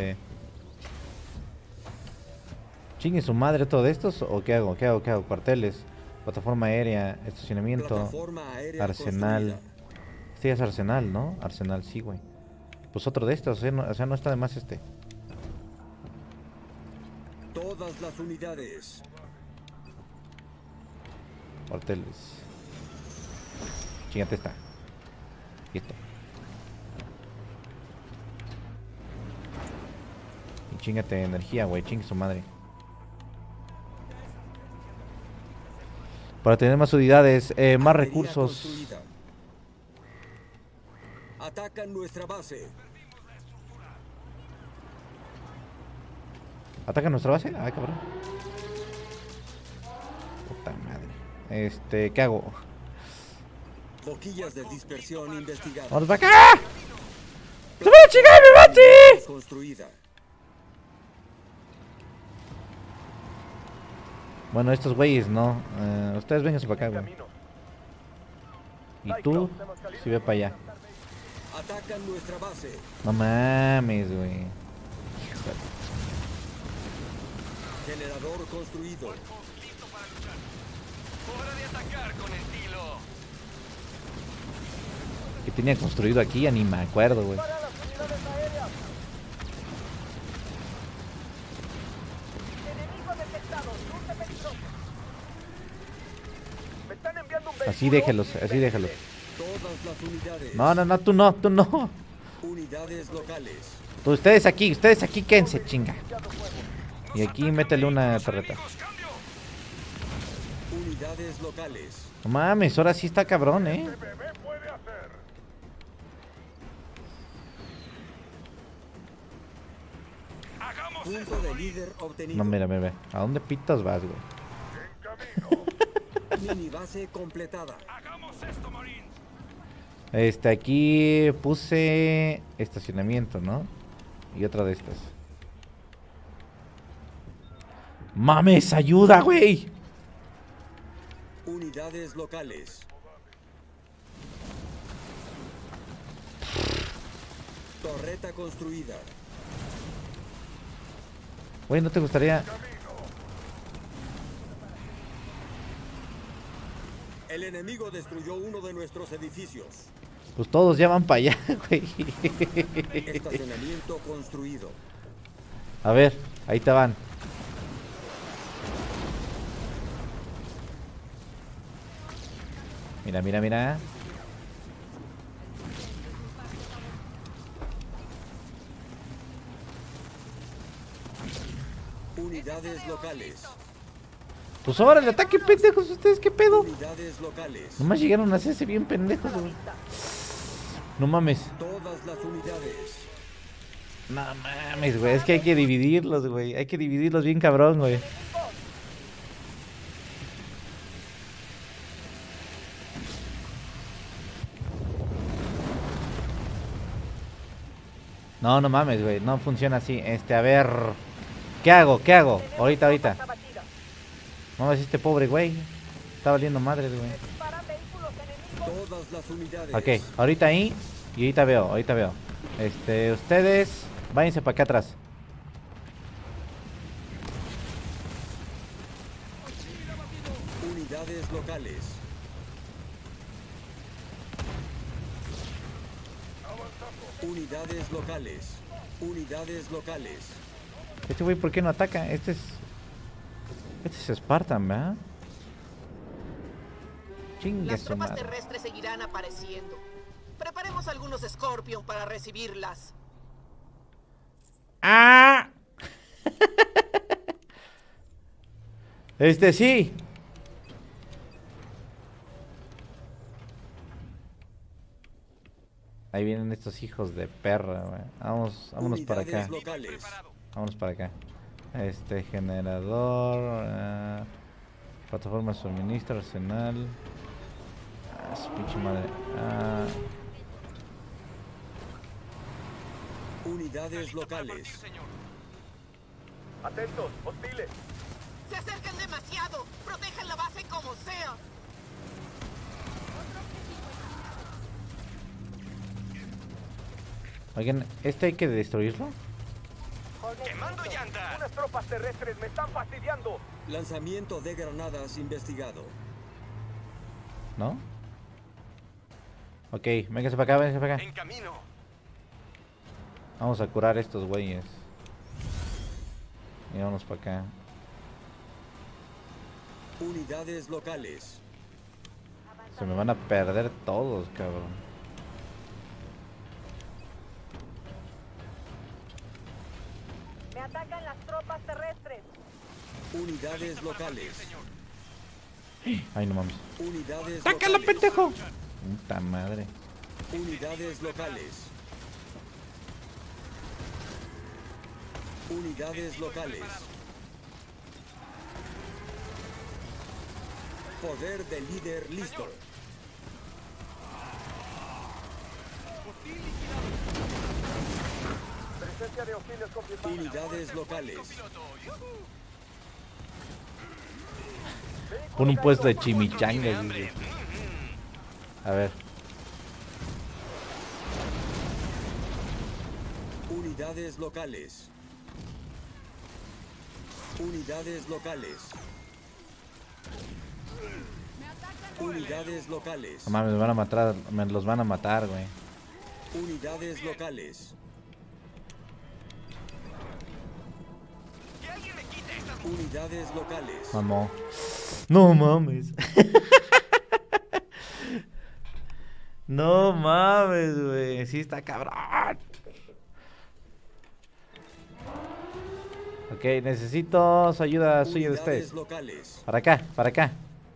¿Chingue su madre todo estos? ¿O qué hago? ¿Qué hago? Cuarteles, plataforma aérea, estacionamiento, Plataforma aérea arsenal. construida. Este ya es arsenal, ¿no? Arsenal, sí, güey. Pues otro de estos, o sea, no está de más Todas las unidades. Cuarteles. Chingate esta. Y esto. Y chingate energía, güey. Chingue su madre. Para tener más unidades, más recursos. Construida. Atacan nuestra base. ¿Ataca nuestra base? Ay, cabrón. Puta madre. ¿Qué hago? Boquillas de dispersión investigadas. ¡Vamos para acá! ¡Se va a chingar mi base! Construida. Bueno, estos güeyes no. Ustedes vénganse para acá, güey. Y tú, si ve para allá. Atacan nuestra base. No mames, güey. Generador construido. Hora de atacar con estilo. Que tenía construido aquí, ya ni me acuerdo, güey. Así déjelos, así déjelos. Todas las unidades. No, no, no, tú no, tú no. Unidades locales. Ustedes aquí, quédense, chinga. Y aquí métele una torreta. Unidades locales. No mames, ahora sí está cabrón, Punto de líder obtenido. No, mira, mira, mira. ¿A dónde pitas vas, güey? Mini base completada. Aquí puse estacionamiento, ¿no? Y otra de estas. ¡Mames, ayuda, güey! Unidades locales. Torreta construida. Güey, ¿no te gustaría...? El enemigo destruyó uno de nuestros edificios. Pues todos ya van para allá, güey. Estacionamiento construido. A ver, ahí te van. Mira, mira, mira. Unidades locales. Pues ahora el ataque, pendejos. ¿Ustedes qué pedo? Unidades locales. Nomás llegaron a hacerse bien pendejos, güey. No mames. Todas las unidades. No mames, güey. Es que hay que dividirlos, güey. Hay que dividirlos bien cabrón, güey. No, no mames, güey. No funciona así. A ver. ¿Qué hago? ¿Qué hago? Ahorita, ahorita. No mames, este pobre güey. Está valiendo madres, güey. Todas las unidades. Ok, ahorita ahí. Y ahorita veo, ahorita veo. Ustedes, váyanse para acá atrás. Unidades locales. Unidades locales. Unidades locales. Este güey, ¿por qué no ataca? Este es Spartan, ¿verdad? Chingue Las su tropas madre. terrestres seguirán apareciendo. Preparemos algunos Scorpion para recibirlas. ¡Ah! Sí. Ahí vienen estos hijos de perra, güey. Vámonos para acá. Locales. Vámonos para acá. Generador. Plataforma de suministro, arsenal. Su pinche madre. Unidades locales. Atentos, hostiles. ¡Se acercan demasiado! ¡Protejan la base como sea! Oigan, hay que destruirlo. ¡Quemando llanta! Unas tropas terrestres me están fastidiando. Lanzamiento de granadas investigado. ¿No? Ok, véngase para acá, véngase para acá. En camino. Vamos a curar a estos güeyes. Y vámonos para acá. Unidades locales. Se me van a perder todos, cabrón. Me atacan las tropas terrestres. Unidades locales. Ay, no mames. Unidades ¡Sácalo, locales. pendejo! Puta madre. Unidades locales. Unidades locales. Poder de líder listo. Presencia de hostiles confirmada. Unidades locales. Pon un puesto de chimichangas, dice. A ver. Unidades locales. Unidades locales. Unidades locales. No mames, me van a matar, me los van a matar, güey. Unidades locales. Unidades locales. Mamó. No mames. No mames, güey. Sí está cabrón. Ok, necesito su ayuda suya de ustedes. Locales. Para acá, para acá.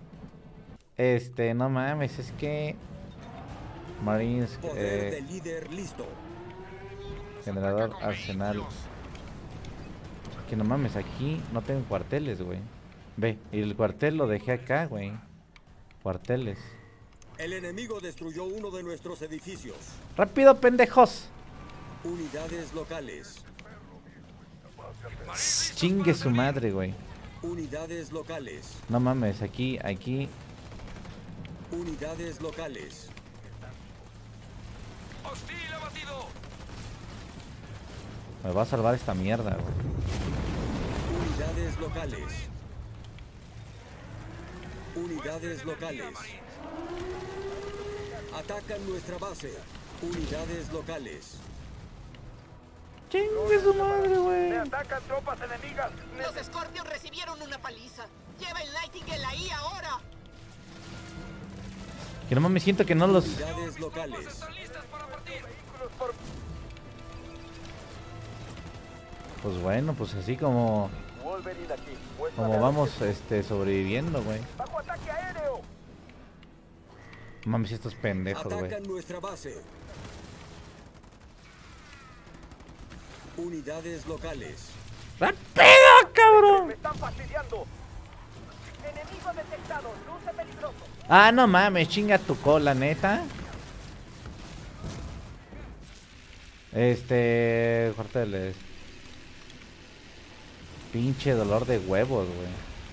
No mames, es que... Marines, Poder de líder listo. generador, arsenal. Que no mames, aquí no tengo cuarteles, güey. Ve, y el cuartel lo dejé acá, güey. Cuarteles. El enemigo destruyó uno de nuestros edificios. ¡Rápido, pendejos! Unidades locales. Chingue su madre, güey. Unidades locales. No mames, aquí. Unidades locales. ¡Hostil abatido! Me va a salvar esta mierda, güey. Unidades locales. Unidades locales. Atacan nuestra base. Unidades locales. Chingue su madre, güey. Me atacan tropas enemigas. Los Scorpions recibieron una paliza. Lleva el Nightingale ahí ahora. Que no mames, siento que no los... Unidades locales. Pues bueno, pues así como... Wolverine aquí. Muestra Como de vamos, sobreviviendo, güey. ¡Bajo ataque aéreo! Mames, estos pendejos, güey. Atacan nuestra base. Unidades locales. ¡Rápido, cabrón! ¡Me están fastidiando! Enemigo detectado. Luce peligroso. Ah, no mames, chinga tu cola, neta. Cuarteles. Pinche dolor de huevos, güey.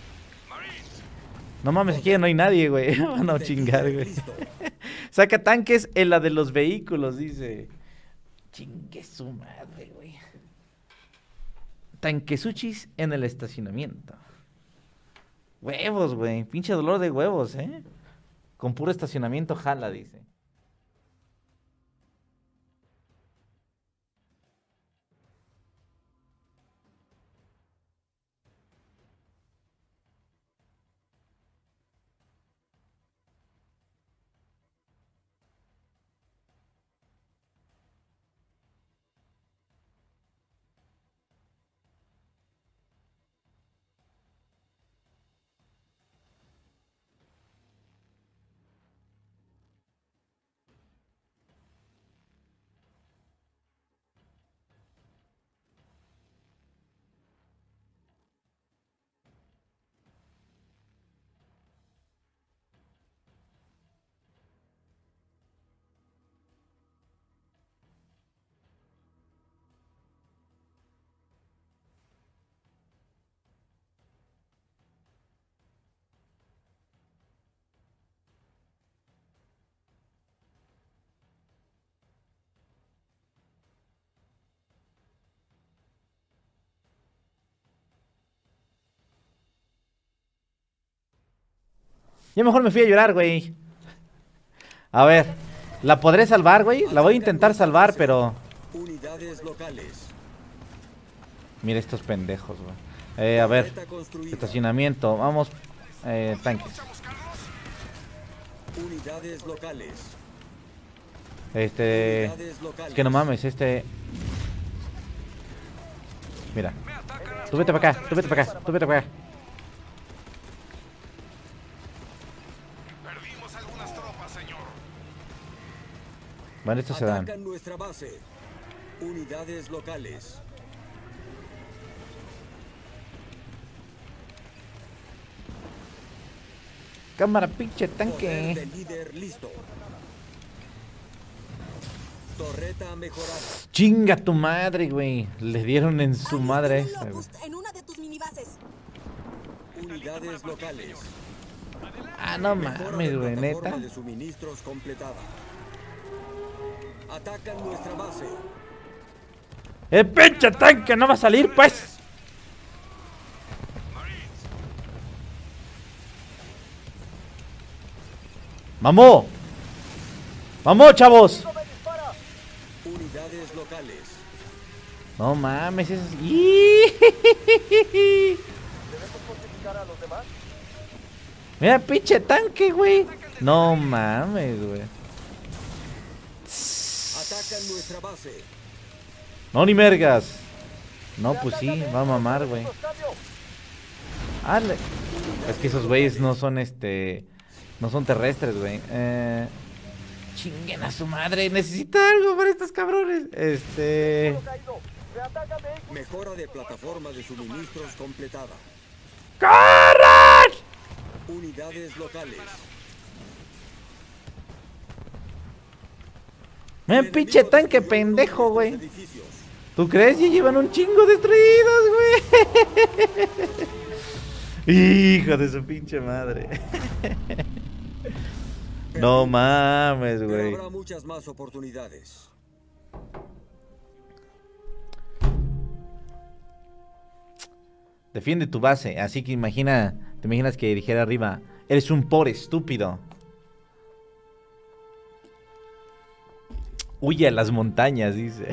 No mames, aquí ya no hay nadie, güey. Van a chingar, güey. Saca tanques en la de los vehículos, dice. Chingue su madre, güey. Tanquesuchis en el estacionamiento. Huevos, güey. Pinche dolor de huevos, ¿eh? Con puro estacionamiento jala, dice. Yo mejor me fui a llorar, güey. A ver, ¿la podré salvar, güey? La voy a intentar salvar, pero... Unidades locales. Mira estos pendejos, güey. A ver, estacionamiento, vamos, tanques. Unidades locales. Es que no mames, Mira. Tú vete para acá, tú vete para acá, tú vete para acá. Perdimos algunas tropas, señor. Bueno, estos se dan. Atacan nuestra base. Unidades locales. Cámara, pinche Poder tanque. del líder listo. Torreta mejorada. Chinga tu madre, güey. Le dieron en su madre. En una de tus minibases. Unidades locales. Ah, no Mejora mames, de güey, plataforma neta. de suministros completada. Atacan nuestra base. ¡El pinche tanque no va a salir, pues! ¡Mamó! ¡Mamó, chavos! Unidades locales. No mames, eso es... Mira, pinche tanque, güey. No mames, güey. Atacan nuestra base. No, ni mergas. No, pues sí, va a mamar, güey. Es que esos güeyes no son no son terrestres, güey. Chinguen a su madre. Necesita algo para estos cabrones. Mejora de plataforma de suministros completada. ¡Corran! Unidades locales. Mira, pinche tanque pendejo, güey. ¿Tú crees? Ya llevan un chingo destruidos, güey. Hijo de su pinche madre. No mames, Pero güey. habrá muchas más oportunidades. Defiende tu base. Así que te imaginas que dijera arriba: eres un pobre estúpido. Huye a las montañas, dice.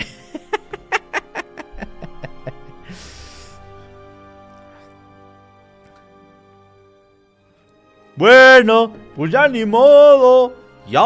Bueno, pues ya ni modo. Ya.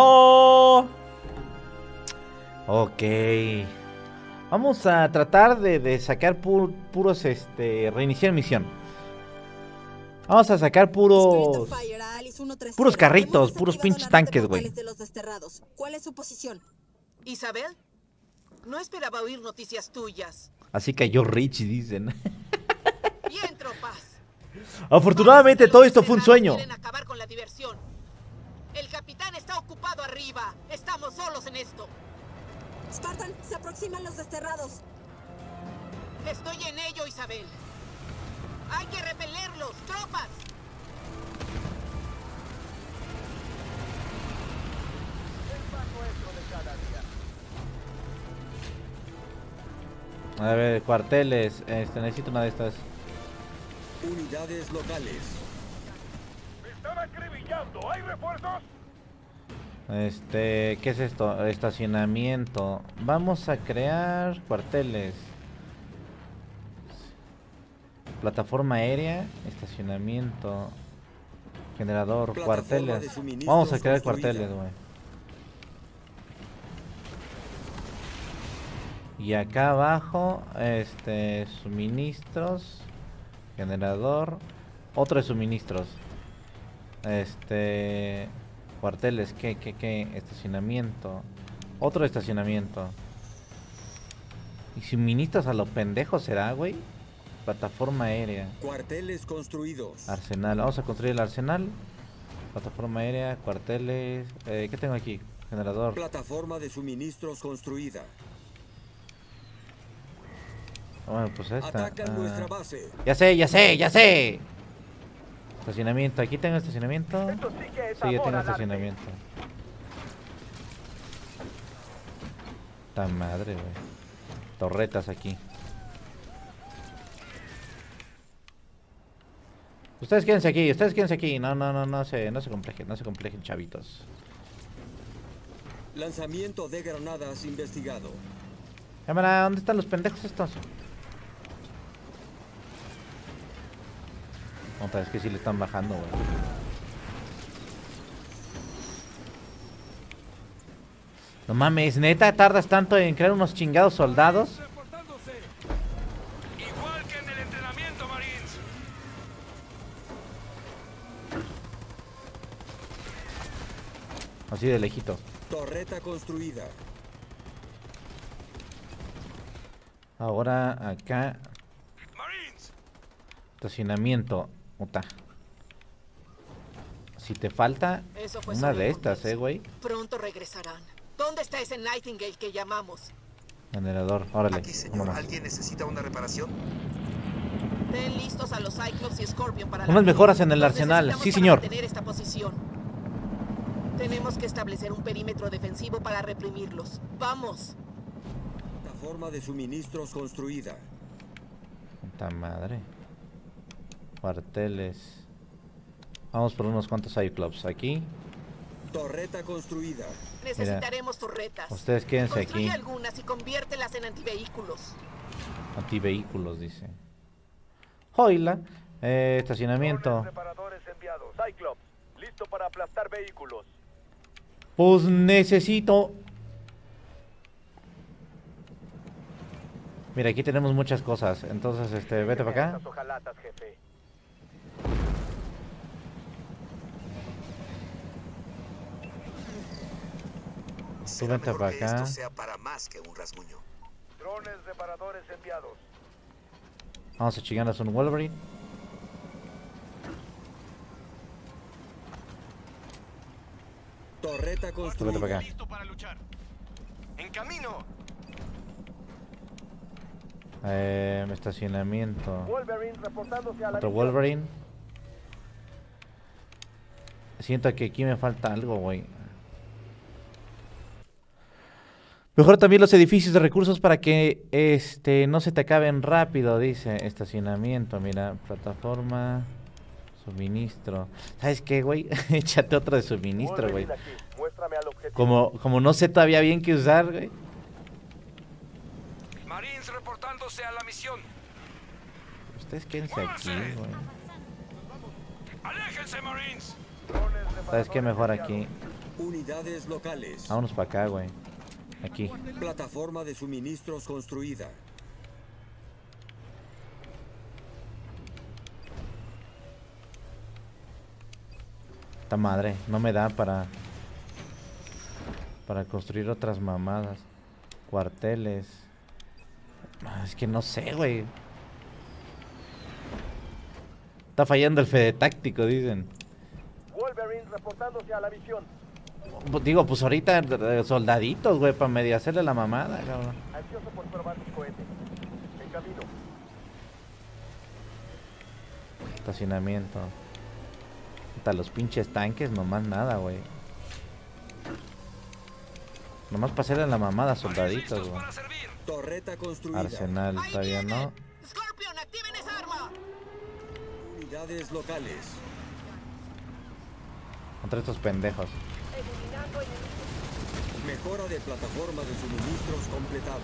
Ok. Vamos a tratar de sacar puros, reiniciar misión. Vamos a sacar puros carritos, puros pinches tanques, güey. ¿Cuál es su posición? Isabel, no esperaba oír noticias tuyas. Así cayó Rich, dicen. Bien, tropas. Afortunadamente todo esto fue un sueño. Quieren acabar con la diversión. El capitán está ocupado arriba. Estamos solos en esto. Spartan, se aproximan los desterrados. Estoy en ello, Isabel. Hay que repelerlos, tropas. A ver, cuarteles. Necesito una de estas. Unidades locales. ¡Me están acribillando! ¿Hay refuerzos? ¿Qué es esto? Estacionamiento. Vamos a crear cuarteles. Plataforma aérea, estacionamiento, generador, cuarteles. Vamos a crear cuarteles, güey. Y acá abajo, suministros, generador, otro de suministros. Cuarteles, ¿qué? Estacionamiento. Otro estacionamiento. ¿Y suministros a los pendejos será, güey? Plataforma aérea. Cuarteles construidos. Arsenal. Vamos a construir el arsenal. Plataforma aérea, cuarteles. ¿Qué tengo aquí? Generador. Plataforma de suministros construida. Bueno, pues esta. Atacan nuestra base. Ya sé. Estacionamiento. Aquí tengo estacionamiento. Sí, yo tengo estacionamiento. Ta madre, güey. Torretas aquí. Ustedes quédense aquí. No se complejen, chavitos. Lanzamiento de granadas investigado. Cámara, ¿dónde están los pendejos estos? Otra vez que sí le están bajando, güey. No mames, neta, tardas tanto en crear unos chingados soldados. Igual que en el entrenamiento, Marines. Así de lejitos. Torreta construida. Ahora acá. Marines. Estacionamiento. Puta. Si te falta Eso fue una solo de un estas, comienzo. güey. Pronto regresarán. ¿Dónde está ese Nightingale que llamamos? Generador, órale. Aquí, señor. Vámonos. ¿Alguien necesita una reparación? Den listos a los Cyclops y Scorpion para Unas mejoras en el Los arsenal. necesitamos Sí, para señor. mantener esta posición. Tenemos que establecer un perímetro defensivo para reprimirlos. ¡Vamos! Plataforma de suministros construida. Puta madre. Cuarteles. Vamos por unos cuantos Cyclops. Aquí. Torreta construida. Necesitaremos torretas. Ustedes quédense Construye aquí. algunas y conviértelas en antivehículos. Antivehículos, dice. Hola. Estacionamiento. Drones reparadores enviados. Cyclops, listo para aplastar vehículos. Pues necesito. Mira, aquí tenemos muchas cosas. Entonces, vete para acá. Estas hojalatas, jefe. Será vente mejor para que acá. esto sea para más que un rasguño. Drones reparadores enviados. Vamos a chingarnos un Wolverine. Torreta Vete construida. para acá. Listo para luchar. En camino. Estacionamiento. Wolverine reportándose a la Otro misión. Wolverine. Siento que aquí me falta algo, güey. Mejor también los edificios de recursos para que no se te acaben rápido, dice. Estacionamiento, mira, plataforma, suministro. ¿Sabes qué, güey? Échate otro de suministro, güey. Wolverine aquí. Muéstrame al objetivo. Como no sé todavía bien qué usar, güey. Marines reportándose a la misión. Ustedes quédense aquí, güey. ¡Aléjense, Marines! ¿Sabes qué? Mejor aquí. Unidades locales. Vámonos para acá, güey. Aquí. Plataforma de suministros construida. Esta madre, no me da para construir otras mamadas. Cuarteles. Es que no sé, güey. Está fallando el Fede táctico, dicen. Wolverine reportándose a la misión. Digo, pues ahorita soldaditos, güey, para medio hacerle la mamada, cabrón. Ansioso por probar mis cohetes. En camino. Estacionamiento. Hasta los pinches tanques, nomás nada, güey. Nomás para hacerle la mamada, soldaditos, güey. Torreta construida. Arsenal, todavía no. Scorpion, activen esa arma. Unidades locales. Contra estos pendejos. Eliminando enemigos. Mejora de plataforma de suministros completada.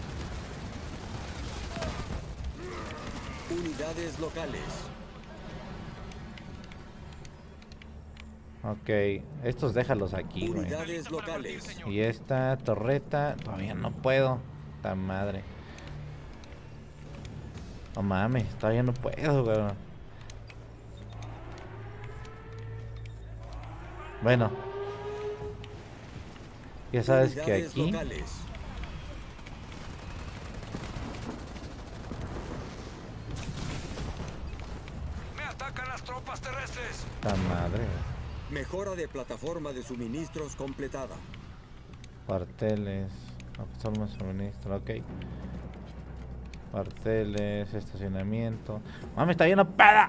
Unidades locales. Ok, estos déjalos aquí, güey. Unidades locales. Y esta torreta, todavía no puedo. Esta madre. No mames, todavía no puedo, güey. Bueno. Ya sabes que Unidades aquí locales. ¡Me atacan las tropas terrestres! esta madre, güey. Mejora de plataforma de suministros completada. Cuarteles. Plataforma de suministro, ok. Cuarteles, estacionamiento. Mami, está lleno de peda.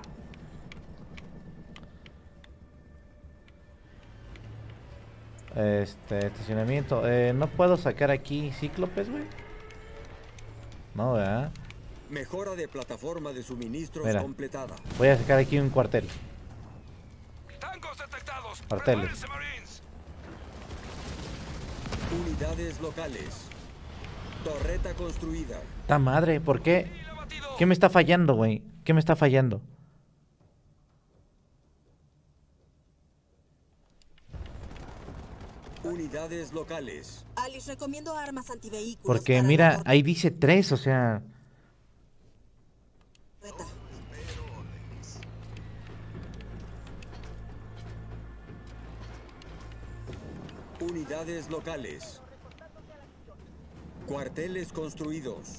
Estacionamiento. No puedo sacar aquí cíclopes, güey. No, ¿verdad? Mejora de plataforma de suministros Mira. completada. Voy a sacar aquí un cuartel. ¡Tancos detectados! Cuarteles. ¡Prepárense, Marines! Unidades locales. Torreta construida. ¡Ta madre! ¿Por qué? ¿Qué me está fallando, güey? ¿Qué me está fallando? Unidades locales. Alice, recomiendo armas antivehículos. Porque para mira, la ahí dice 3, o sea... torreta. Unidades locales. Cuarteles construidos.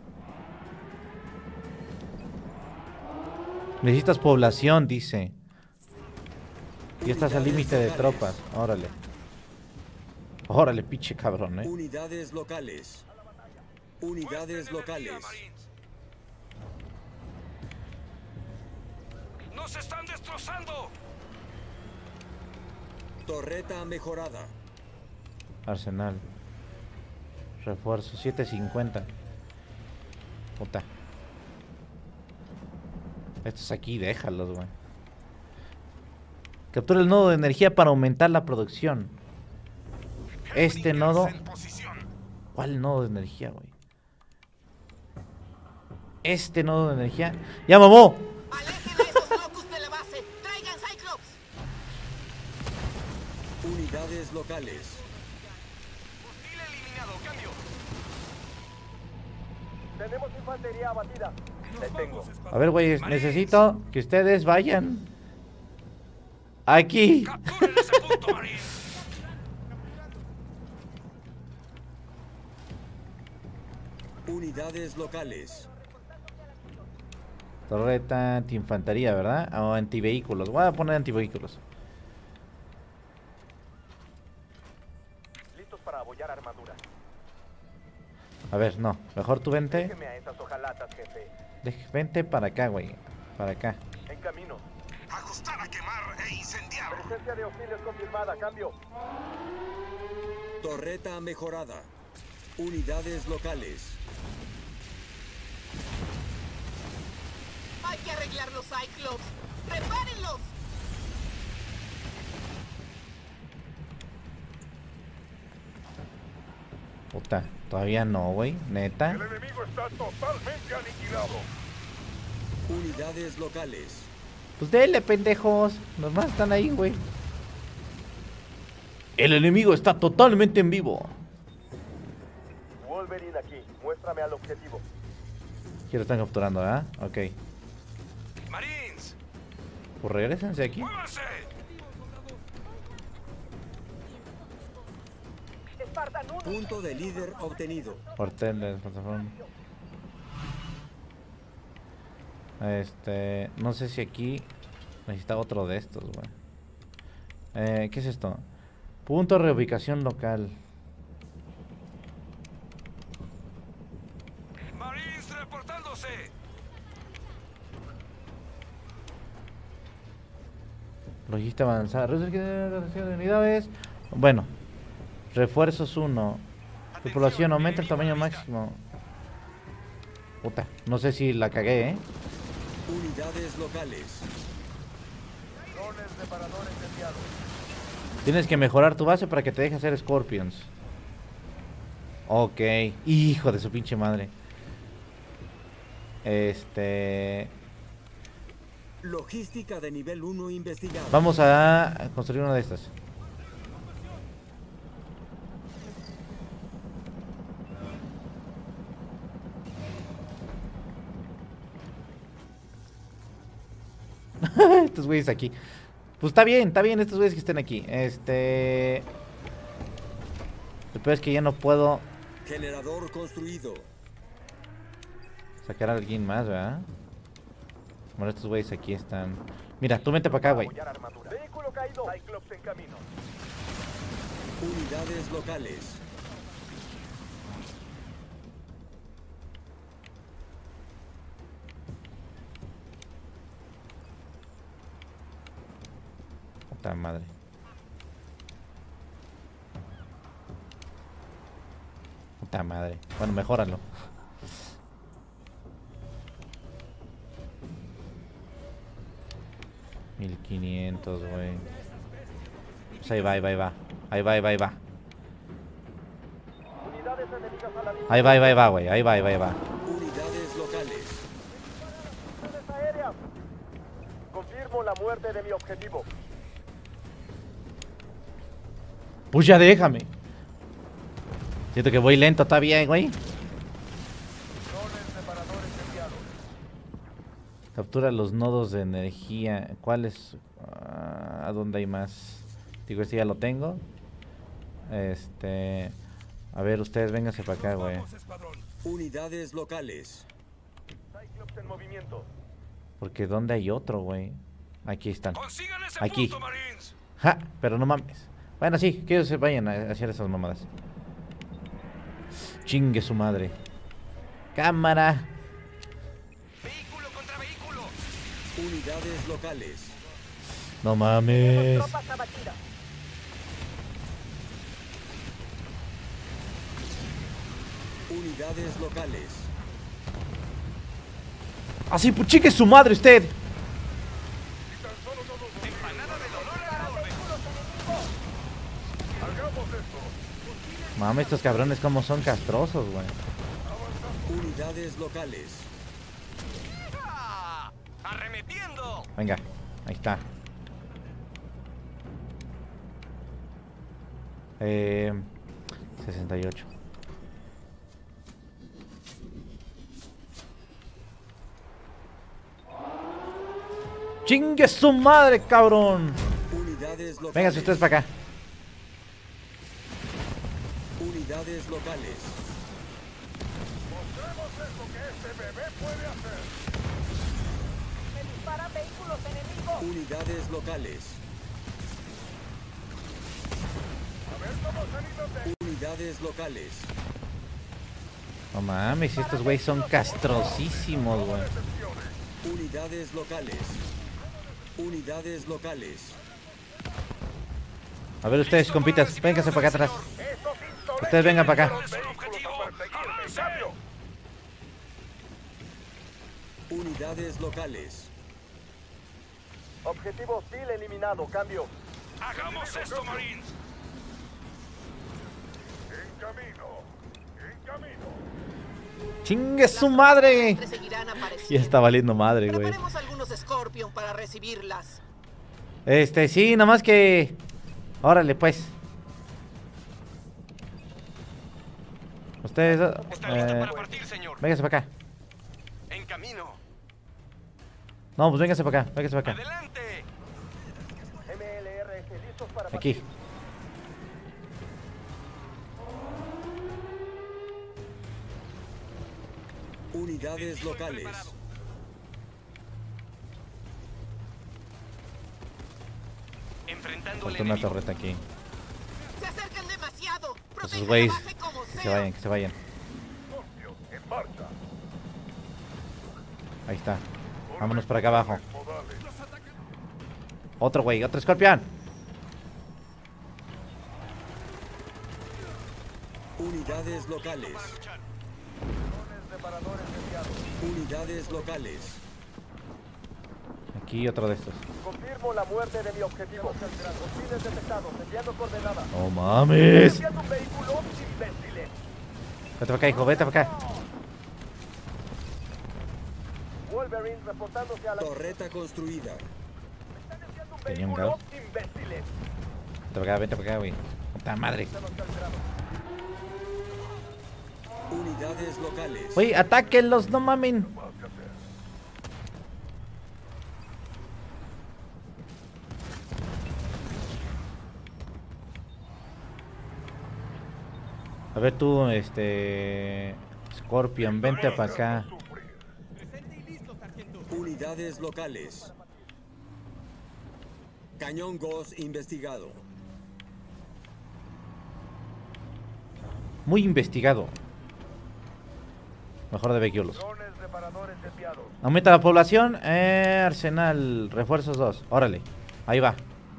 Necesitas población, dice. Y estás al límite de tropas. Órale. Órale, pinche cabrón, Unidades locales. Unidades locales. ¡Nos están destrozando! Torreta mejorada. Arsenal. Refuerzo 750. Puta. Estos aquí, déjalos, güey. Captura el nodo de energía para aumentar la producción. Este nodo. ¿Cuál nodo de energía, güey? Este nodo de energía. ¡Ya, mamó! ¡Alejen a esos locos de la base! ¡Traigan Cyclops! Unidades locales. Hostil eliminado, cambio. Tenemos infantería abatida. Detengo. A ver, güey, necesito que ustedes vayan. Aquí. ¡Capturen ese punto, Marines! Unidades locales. Torreta antiinfantería, ¿verdad? O antivehículos. Voy a poner antivehículos. Listos para apoyar armadura. A ver, no. Mejor tú vente. Déjeme a esas hojalatas, jefe. Vente para acá, güey. Para acá. En camino. Ajustar a quemar e incendiar. Presencia de hostiles confirmada. Cambio. Torreta mejorada. Unidades locales. ¡Hay que arreglar los Cyclops! ¡Repárenlos! Puta, todavía no, güey. Neta. El enemigo está totalmente aniquilado. Unidades locales. Pues dele, pendejos. Nomás están ahí, güey. El enemigo está totalmente en vivo. Wolverine aquí. Muéstrame al objetivo. Aquí lo están capturando, ¿verdad? Ok. Marines, Pues regrésense aquí. muévanse. Punto de líder obtenido. Cuarteles, plataforma. No sé si aquí necesita otro de estos, güey. ¿Qué es esto? Punto de reubicación local. Marines reportándose. Logística avanzada. Reducción de unidades. Bueno. Refuerzos 1. Tripulación aumenta el tamaño máximo. Puta. No sé si la cagué, Unidades locales. Drones reparadores enviados. Tienes que mejorar tu base para que te deje hacer Scorpions. Ok. Hijo de su pinche madre. Logística de nivel 1 investigada. Vamos a construir una de estas. Estos güeyes aquí. Pues está bien estos güeyes que estén aquí. El peor es que ya no puedo Generador construido. sacar a alguien más, ¿verdad? Bueno, estos güeyes aquí están. Mira, tú vente para acá, güey. Apoyar armadura. Vehículo caído. Cyclops en camino. Unidades locales. Puta madre. Puta madre. Bueno, mejóralo. $1500, güey. Pues ahí va. Ahí va. Unidades enemigas a la vista. Ahí va, güey. Ahí va. Unidades locales. Unidades aéreas. Confirmo la muerte de mi objetivo. Pues ya déjame. Siento que voy lento, está bien, güey. Captura los nodos de energía. ¿Cuáles? ¿A dónde hay más? Digo, este ya lo tengo. A ver, ustedes vénganse para acá, güey. Unidades locales. Cyclops en movimiento. Porque ¿dónde hay otro, güey? Aquí están. Consigan ese Aquí. punto, Marines. Ja, pero no mames. Bueno, sí, que ellos se vayan a hacer esas mamadas. Chingue su madre. Cámara. Vehículo contra vehículo. Unidades locales. No mames. Tropas abatidas. Unidades locales. Así, pues chingue su madre usted. Empanada de dolor a la orden. Hagamos esto. Mames, estos cabrones como son castrosos, güey. Unidades locales. ¡Ah! ¡Arremetiendo! Venga, ahí está. 68. ¡Chingue su madre, cabrón! Unidades locales. Vénganse ustedes para acá. Unidades locales. Mostremos eso que este bebé puede hacer. Me disparan vehículos enemigos. Unidades locales. A ver cómo salimos de... Unidades locales. No mames, estos güeyes son castrosísimos, güey. Unidades locales. Unidades locales. A ver ustedes, compitas, vénganse para acá atrás. Ustedes vengan para acá. ¡Cambio! Unidades locales. Objetivo hostil eliminado. Cambio. ¡Hagamos esto, Marines! En camino. En camino. ¡Chingue su madre! Seguirán Ya apareciendo. está valiendo madre, güey. Preparemos algunos Scorpion para recibirlas. Sí, nomás que... Órale, pues. Ustedes... Está listo para partir, señor. Vénganse para acá. En camino. No, pues vénganse para acá, vénganse para acá. ¡Adelante! MLRS listos para Aquí. Unidades locales. Enfrentando al Falta una enemigo. torreta aquí. Se acercan demasiado. Esos Protejan güeyes. la base como Que se sea. vayan, que se vayan. Scorpio, en marcha. Ahí está. Vámonos para acá abajo. Modales. Otro güey, otro escorpión. Unidades locales. Reparadores enviados. Unidades locales. Aquí otro de estos. Confirmo la muerte de mi objetivo. Hostiles detectados. Enviando coordenadas. ¡No mames! Enviando un vehículo. Imbéciles. Vete para acá, hijo, vete para acá. Wolverine reportándose a la... Torreta construida. Están enviando un Tenía un vehículo. gas. Imbéciles. Vete para acá, güey. ¡Puta madre! Unidades locales. Güey, atáquenlos, no mamen. A ver tú, Scorpion, vente para acá. Unidades locales. Cañón Ghost investigado. Muy investigado. Mejor de vehículos. Drones reparadores enviados. Aumenta la población. Arsenal, refuerzos 2. Órale, ahí va.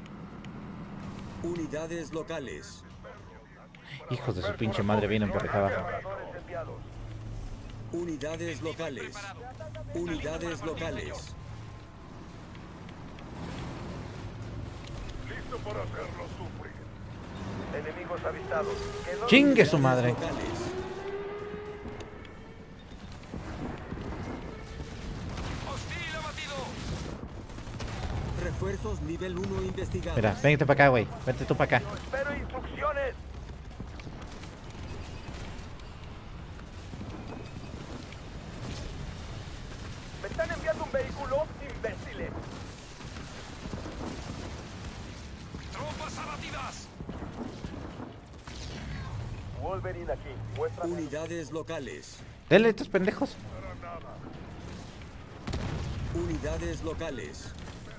Unidades locales. Hijos de su pinche madre, vienen por acá abajo. Reparadores enviados. Unidades locales. Unidades locales. Listo para hacerlo sufrir. Enemigos avistados. Que no... Chingue su madre. Locales. ¡Hostil abatido! Refuerzos nivel 1 investigados. Mira, vente para acá, güey. Vente tú para acá. Espero instrucciones. Me están enviando un vehículo, imbéciles. ¡Tropas abatidas! Wolverine aquí. Muestra Unidades locales. Dele estos pendejos. Unidades locales.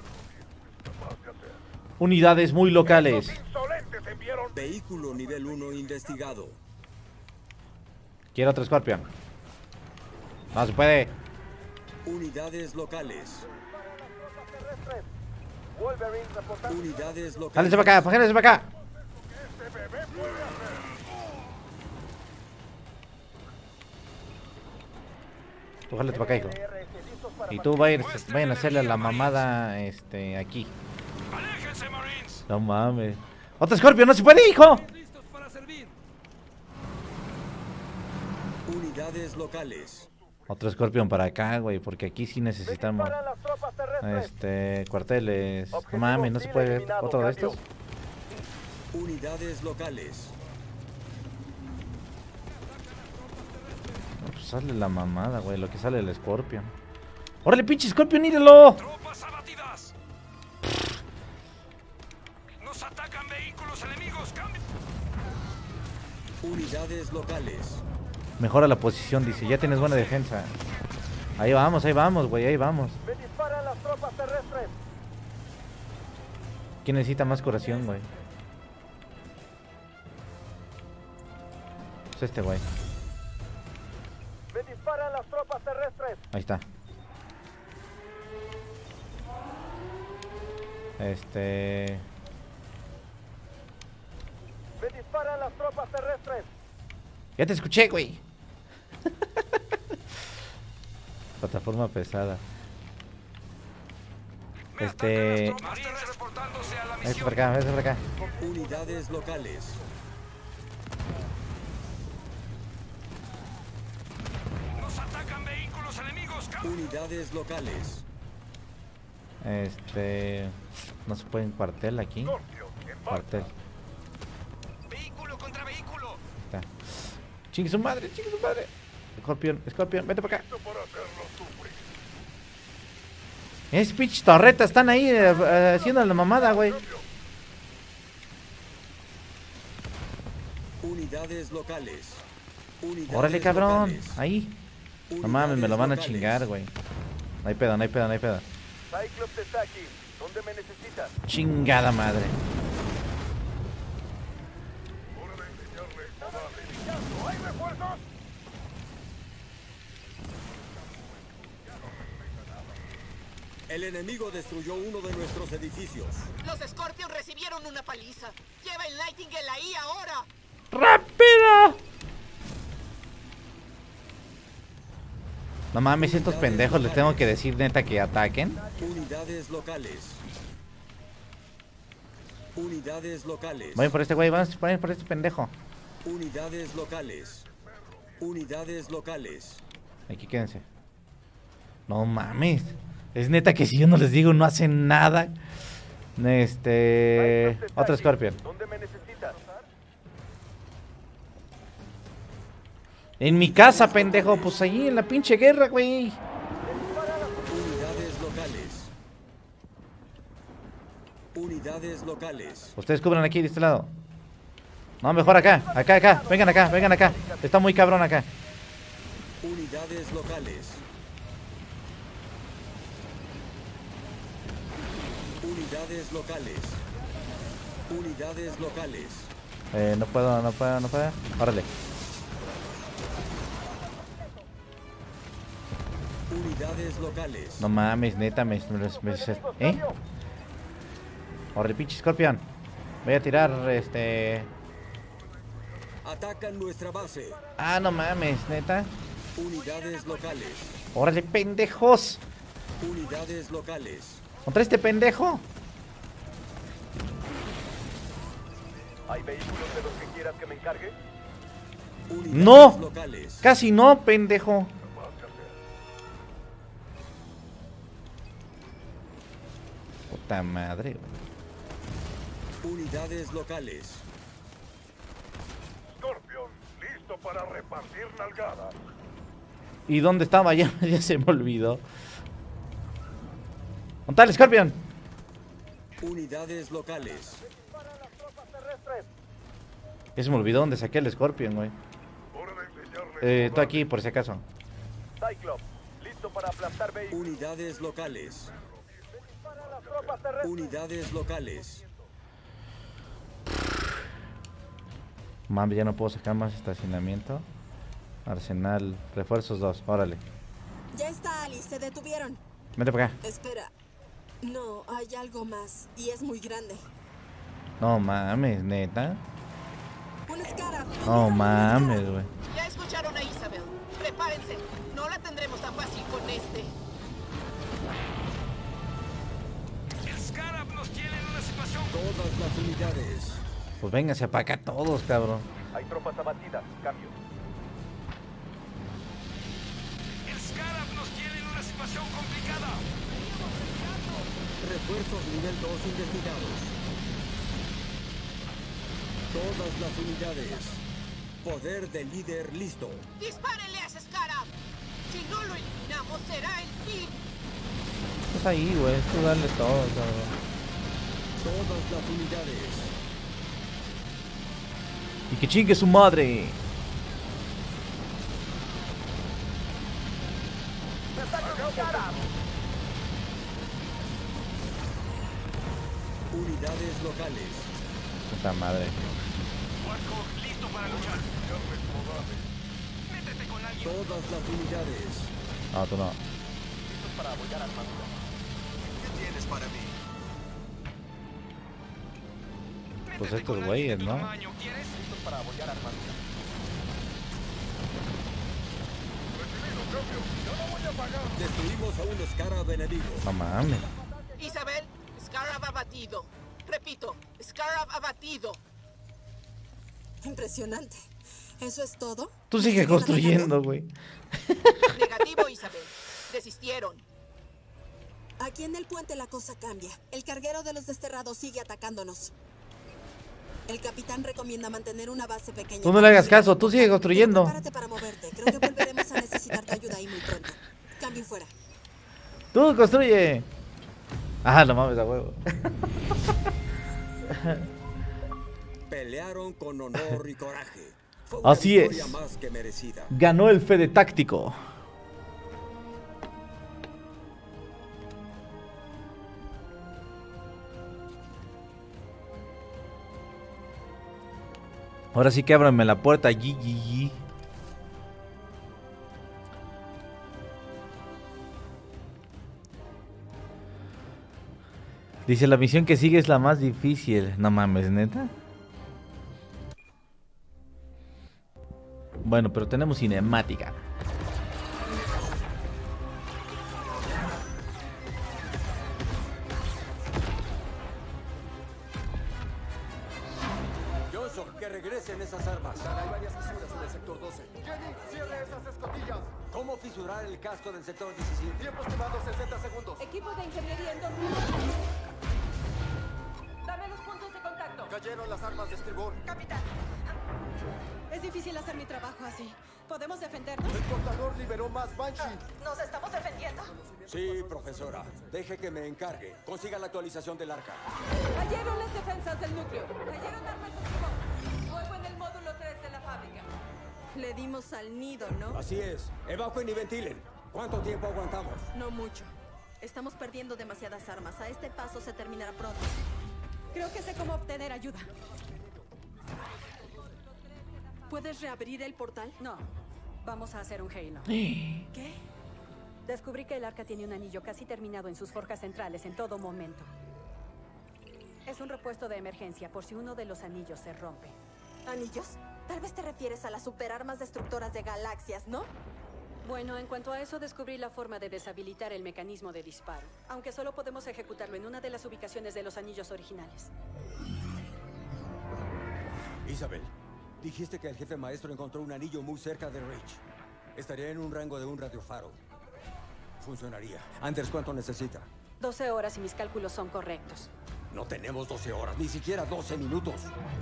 Unidades muy locales. insolentes enviaron. Vehículo nivel 1 investigado. Quiero otro Scorpion. No se puede. Unidades locales. Wolverine reportando. Unidades locales. Jálense para acá, jálense para acá. Este bebé puede hacer. Tú jálate para acá, hijo. Y tú vayan a hacerle la mamada, aquí. ¡Aléjense, Marines! No mames. ¡Otro Scorpion! ¡No se puede, hijo! Listos para servir. Unidades locales. Otro Scorpion para acá, güey, porque aquí sí necesitamos. Disparan las tropas terrestres. Cuarteles. No mames, no se puede ver otro de estos. Unidades locales. No, pues sale la mamada, güey, lo que sale el Scorpion. ¡Órale, pinche Scorpion, míralo! ¡Tropas abatidas! ¡Nos atacan vehículos enemigos! ¡Cambio! Unidades locales. Mejora la posición, dice, ya tienes buena defensa. Ahí vamos, güey, ahí vamos. Me disparan las tropas terrestres. ¿Quién necesita más curación, güey? Es este, güey. Me disparan las tropas terrestres. Ahí está. Me disparan las tropas terrestres. Ya te escuché, güey. Plataforma pesada. Marines reportándose a la Vete misión. para acá, vete para acá. Unidades locales. ¡Nos atacan vehículos enemigos! ¡Cambio! Unidades locales. No se puede en cuartel aquí. Cuartel. ¡Vehículo contra vehículo! Está. Chingue su madre, chingue su madre. Scorpion, vete para acá. Es pinche torreta, están ahí haciendo la mamada, güey. Unidades locales. Unidades Órale, cabrón. locales. Ahí. No mames, me lo van a Unidades chingar, locales. güey. No hay pedo, no hay pedo, no hay pedo. Cyclops está aquí. ¿Dónde me necesitas? Chingada madre. ¿Hay refuerzos? El enemigo destruyó uno de nuestros edificios. Los Scorpion recibieron una paliza. Lleva el Nightingale ahí ahora. ¡Rápido! No mames, estos pendejos les tengo que decir neta que ataquen. Unidades locales. Unidades locales. Vayan por este güey, vayan por este pendejo. Unidades locales. Unidades locales. Aquí quédense. No mames. Es neta que si yo no les digo no hacen nada. Otro Scorpion. ¿Dónde me necesitas? En mi casa, pendejo. Pues allí en la pinche guerra, güey. Unidades locales. Unidades locales. Ustedes cubran aquí de este lado. No, mejor acá. Acá. Vengan acá. Está muy cabrón acá. Unidades locales. Unidades locales. Unidades locales. No puedo. Órale. Unidades locales. No mames, neta, ¿eh? Órale, pinche Scorpion. Voy a tirar, Atacan nuestra base. Ah, no mames, neta. Unidades locales. Órale, pendejos. Unidades locales. Contra este pendejo. ¿Hay vehículos de los que quieras que me encargue? Unidades No. locales. Casi no, pendejo. Puta Puta madre, güey. Unidades locales. Scorpion, listo para repartir nalgadas. ¿Y dónde estaba? Ya se me olvidó. ¿Dónde está el Scorpion? Unidades locales. Ya se me olvidó dónde saqué el Scorpion, güey. Estoy aquí, por si acaso. Cyclops, listo para aplastar vehículos. Unidades locales. Unidades locales. Mami, ya no puedo sacar más estacionamiento. Arsenal, refuerzos 2, órale. Ya está, Alice, se detuvieron. Vete para acá. Espera. No, hay algo más. Y es muy grande. No mames, neta. Un Scarab. No mames, güey. Ya escucharon a Isabel. Prepárense. No la tendremos tan fácil con este. El Scarab nos tiene en una situación. Todas las unidades. Pues vénganse para acá todos, cabrón. Hay tropas abatidas. Cambio. El Scarab nos tiene en una situación complicada. Refuerzos nivel 2 investigados. Todas las unidades. Poder de líder listo. ¡Dispárenle a ese Scarab! Si no lo eliminamos, será el fin. Pues ahí, güey. Tú dale todo, cabrón. Todas las unidades. Y que chingue su madre. Unidades locales. Puta madre. Warcock, listo para luchar. Métete con alguien. Todas las unidades. No, tú no. Listos para apoyar armadura. ¿Qué tienes para mí? Pues Métete estos con güeyes, alguien de ¿no? tu tamaño, ¿quieres? Listos para apoyar armadura. Destruimos a un Scarab enemigo. No mames. Isabel, Scarab abatido. Repito, Scarab abatido. Impresionante. ¿Eso es todo? Tú sigue construyendo, güey. Negativo, Isabel. Desistieron. Aquí en el puente la cosa cambia. El carguero de los desterrados sigue atacándonos. El capitán recomienda mantener una base pequeña. Tú no le hagas caso, tú sigue construyendo. Prepárate para moverte. Creo que volveremos a necesitar tu ayuda ahí muy pronto. Cambio fuera. Tú construye. Ah, no mames, a huevo. Pelearon con honor y coraje. Fue Así victoria es. más que merecida. Ganó el Fede Táctico. Ahora sí que ábranme la puerta, Gigi. Dice, la misión que sigue es la más difícil. No mames, ¿neta? Bueno, pero tenemos cinemática. Johnson, que regresen esas armas. Hay varias fisuras en el sector 12. Jenny, cierre esas escotillas. ¿Cómo fisurar el casco del sector 17? Tiempo estimado 60 segundos. Equipo de ingeniería en 2 minutos. Dame los puntos de contacto. Cayeron las armas de estribor. Capitán. Es difícil hacer mi trabajo así. ¿Podemos defendernos? El portador liberó más Banshee. ¿Nos estamos defendiendo? Sí, profesora. Deje que me encargue. Consiga la actualización del arca. Cayeron las defensas del núcleo. Cayeron armas de estribor. Fuego en el módulo 3 de la fábrica. Le dimos al nido, ¿no? Así es. Evacuen y ventilen. ¿Cuánto tiempo aguantamos? No mucho. Estamos perdiendo demasiadas armas. A este paso se terminará pronto. Creo que sé cómo obtener ayuda. ¿Puedes reabrir el portal? No. Vamos a hacer un Halo. ¿Qué? Descubrí que el arca tiene un anillo casi terminado en sus forjas centrales en todo momento. Es un repuesto de emergencia por si uno de los anillos se rompe. ¿Anillos? Tal vez te refieres a las superarmas destructoras de galaxias, ¿no? Bueno, en cuanto a eso, descubrí la forma de deshabilitar el mecanismo de disparo, aunque solo podemos ejecutarlo en una de las ubicaciones de los anillos originales. Isabel, dijiste que el jefe maestro encontró un anillo muy cerca de Reach. Estaría en un rango de un radiofaro. Funcionaría. Anders, ¿cuánto necesita? 12 horas y mis cálculos son correctos. No tenemos 12 horas, ni siquiera 12 minutos.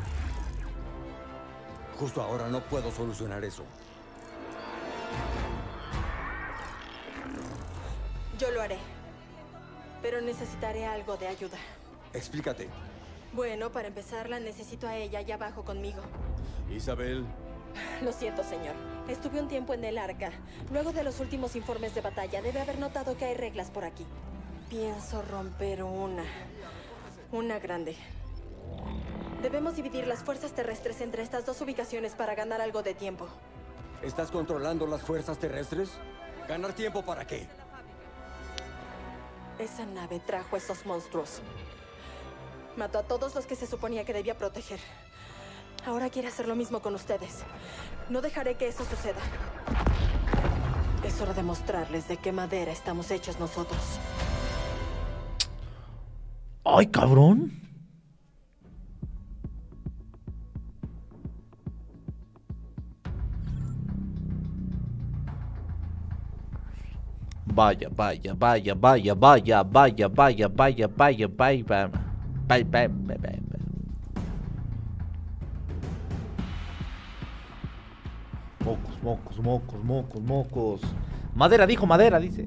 Justo ahora no puedo solucionar eso. Yo lo haré. Pero necesitaré algo de ayuda. Explícate. Bueno, para empezar, la necesito a ella allá abajo conmigo. Isabel. Lo siento, señor. Estuve un tiempo en el arca. Luego de los últimos informes de batalla, debe haber notado que hay reglas por aquí. Pienso romper una grande. Debemos dividir las fuerzas terrestres entre estas dos ubicaciones para ganar algo de tiempo. ¿Estás controlando las fuerzas terrestres? ¿Ganar tiempo para qué? Esa nave trajo esos monstruos. Mató a todos los que se suponía que debía proteger. Ahora quiere hacer lo mismo con ustedes. No dejaré que eso suceda. Es hora de mostrarles de qué madera estamos hechos nosotros. ¡Ay, cabrón! Vaya, vaya, vaya, vaya, vaya, vaya, vaya, vaya, vaya, vaya, vaya. Mocos, mocos, mocos, mocos, mocos. Madera, dijo madera, dice.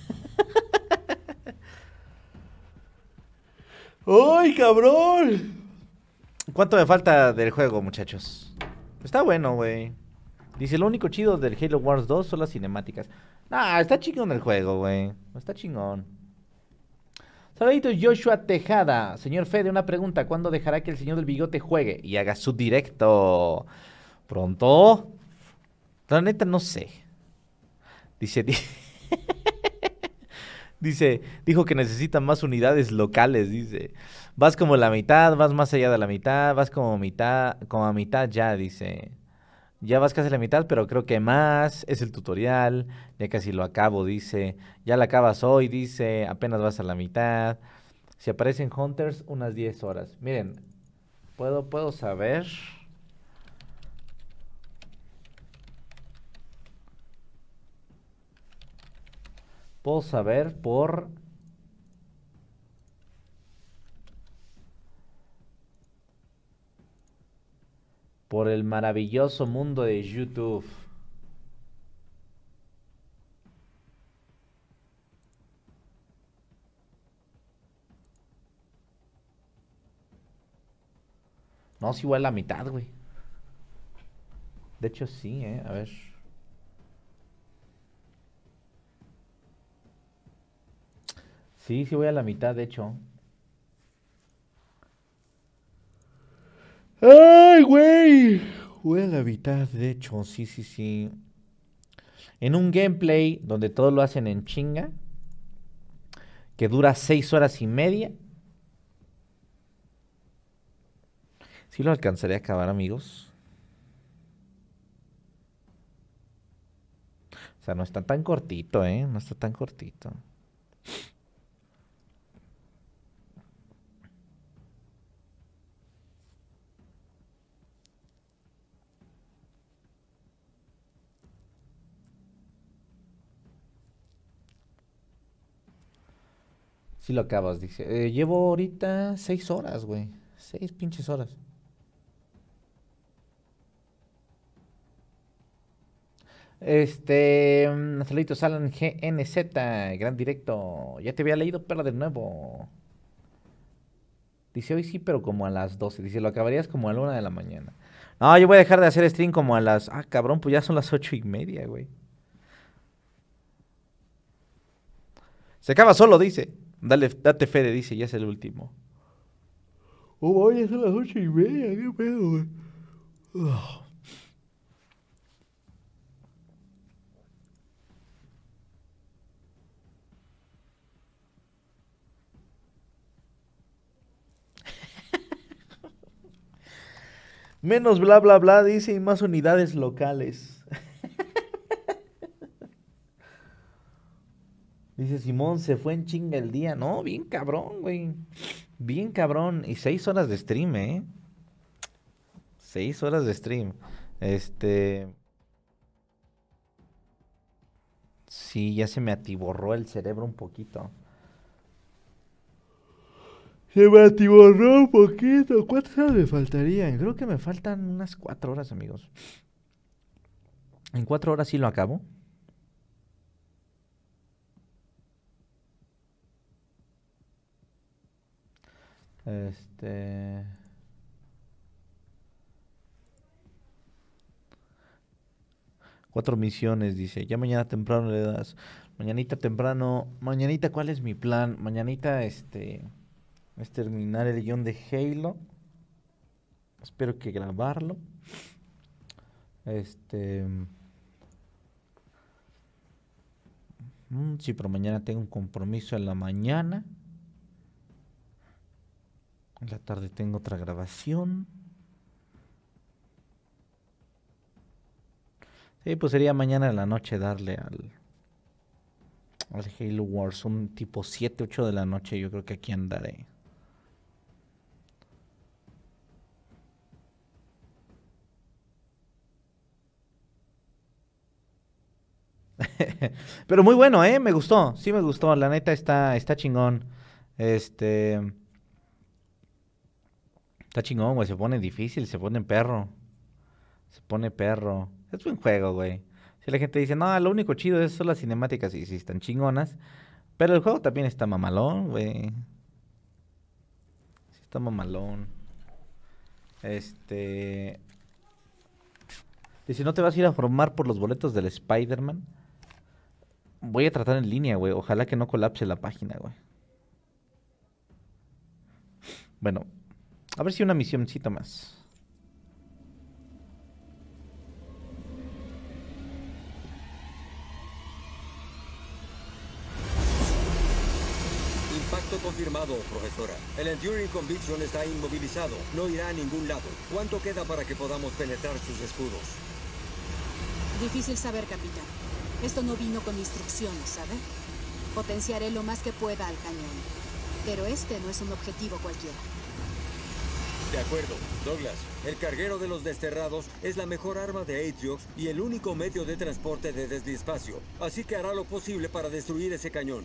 ¡Ay, cabrón! ¿Cuánto me falta del juego, muchachos? Está bueno, güey. Dice, lo único chido del Halo Wars 2 son las cinemáticas. Nah, está chingón el juego, güey. Está chingón. Saluditos, Joshua Tejada. Señor Fede, una pregunta. ¿Cuándo dejará que el señor del bigote juegue y haga su directo? ¿Pronto? La neta, no sé. Dice... Dice, dijo que necesitan más unidades locales, dice. Vas como la mitad, vas más allá de la mitad, vas como a mitad ya, dice. Ya vas casi a la mitad, pero creo que más, es el tutorial, ya casi lo acabo, dice. Ya la acabas hoy, dice, apenas vas a la mitad. Si aparecen Hunters, unas 10 horas. Miren, puedo saber... Puedo saber por el maravilloso mundo de YouTube. No, sí voy a la mitad, güey. De hecho, sí, a ver. Sí, sí voy a la mitad, de hecho. ¡Ay, güey! Voy a la mitad, de hecho, sí, sí, sí. En un gameplay donde todo lo hacen en chinga, que dura 6 horas y media. Sí lo alcanzaré a acabar, amigos. O sea, no está tan cortito, no está tan cortito. Sí lo acabas, dice. Llevo ahorita 6 horas, güey. 6 pinches horas. Saluditos Alan GNZ, gran directo. Ya te había leído, pero de nuevo. Dice, hoy sí, pero como a las 12. Dice, lo acabarías como a la 1 de la mañana. No, yo voy a dejar de hacer stream como a las... Ah, cabrón, pues ya son las 8:30, güey. Se acaba solo, dice. Date Fede, dice, ya es el último. Oh, ya son las 8:30, qué pedo, güey. Menos bla bla bla, dice, y más unidades locales. Dice Simón, se fue en chinga el día. No, bien cabrón, güey. Bien cabrón. Y 6 horas de stream, 6 horas de stream. Sí, ya se me atiborró el cerebro un poquito. Se me atiborró un poquito. ¿Cuántas horas me faltarían? Creo que me faltan unas 4 horas, amigos. En 4 horas sí lo acabo. Cuatro misiones, dice. Ya mañana temprano le das. Mañanita temprano. Mañanita, ¿cuál es mi plan? Mañanita, es terminar el guión de Halo. Espero que grabarlo. Sí, pero mañana tengo un compromiso en la mañana. En la tarde tengo otra grabación. Sí, pues sería mañana en la noche darle al Halo Wars, un tipo 7, 8 de la noche. Yo creo que aquí andaré. Pero muy bueno, me gustó, sí me gustó, la neta está chingón. Está chingón, güey, se pone difícil, se pone perro. Se pone perro. Es buen juego, güey. Si la gente dice, no, lo único chido son las cinemáticas, y sí, están chingonas. Pero el juego también está mamalón, güey. Sí está mamalón. Dice, ¿no te vas a ir a formar por los boletos del Spider-Man? Voy a tratar en línea, güey. Ojalá que no colapse la página, güey. Bueno, a ver si una misioncita más. Impacto confirmado, profesora. El Enduring Conviction está inmovilizado. No irá a ningún lado. ¿Cuánto queda para que podamos penetrar sus escudos? Difícil saber, capitán. Esto no vino con instrucciones, ¿sabe? Potenciaré lo más que pueda al cañón. Pero este no es un objetivo cualquiera. De acuerdo. Douglas, el carguero de los desterrados es la mejor arma de Atriox y el único medio de transporte desde el espacio. Así que hará lo posible para destruir ese cañón.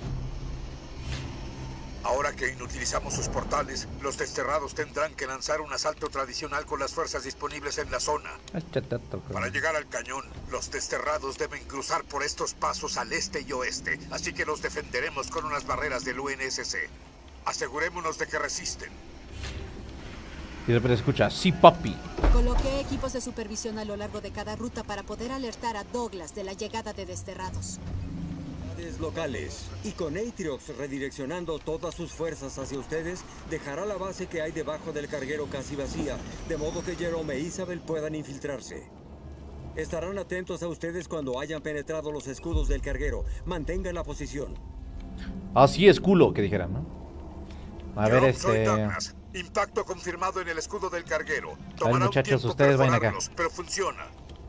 Ahora que inutilizamos sus portales, los desterrados tendrán que lanzar un asalto tradicional con las fuerzas disponibles en la zona. Para llegar al cañón, los desterrados deben cruzar por estos pasos al este y oeste, así que los defenderemos con unas barreras del UNSC. Asegurémonos de que resisten. Y de repente escucha, sí, papi. Coloqué equipos de supervisión a lo largo de cada ruta para poder alertar a Douglas de la llegada de desterrados. Locales. Y con Atriox redireccionando todas sus fuerzas hacia ustedes, dejará la base que hay debajo del carguero casi vacía, de modo que Jerome e Isabel puedan infiltrarse. Estarán atentos a ustedes cuando hayan penetrado los escudos del carguero. Mantengan la posición. Así es culo, que dijeran, ¿no? A ver, soy Douglas. Impacto confirmado en el escudo del carguero. A ver, muchachos, ustedes vayan acá. Pero funciona.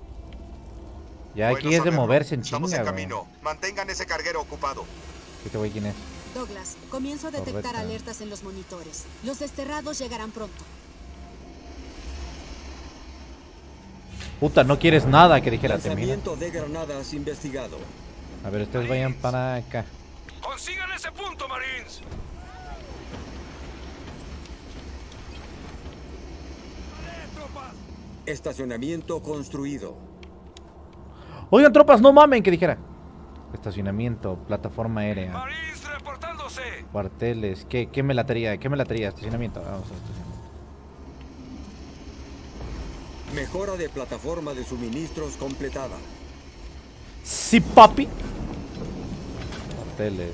Ya aquí es de moverse en chinga, estamos en camino. Mantengan ese carguero ocupado. ¿Este güey quién es? Douglas, comienzo a detectar alertas en los monitores. Los desterrados llegarán pronto. Puta, no quieres nada que dijera. Lanzamiento de granadas investigado. A ver, ustedes vayan para acá. ¡Consigan ese punto, Marines! Estacionamiento construido. Oigan, tropas, no mamen, que dijera. Estacionamiento, plataforma aérea. Marines reportándose. Cuarteles, ¿qué me latería? ¿Qué me latería? Estacionamiento. Vamos a estacionamiento. Mejora de plataforma de suministros completada. Sí, papi. Cuarteles.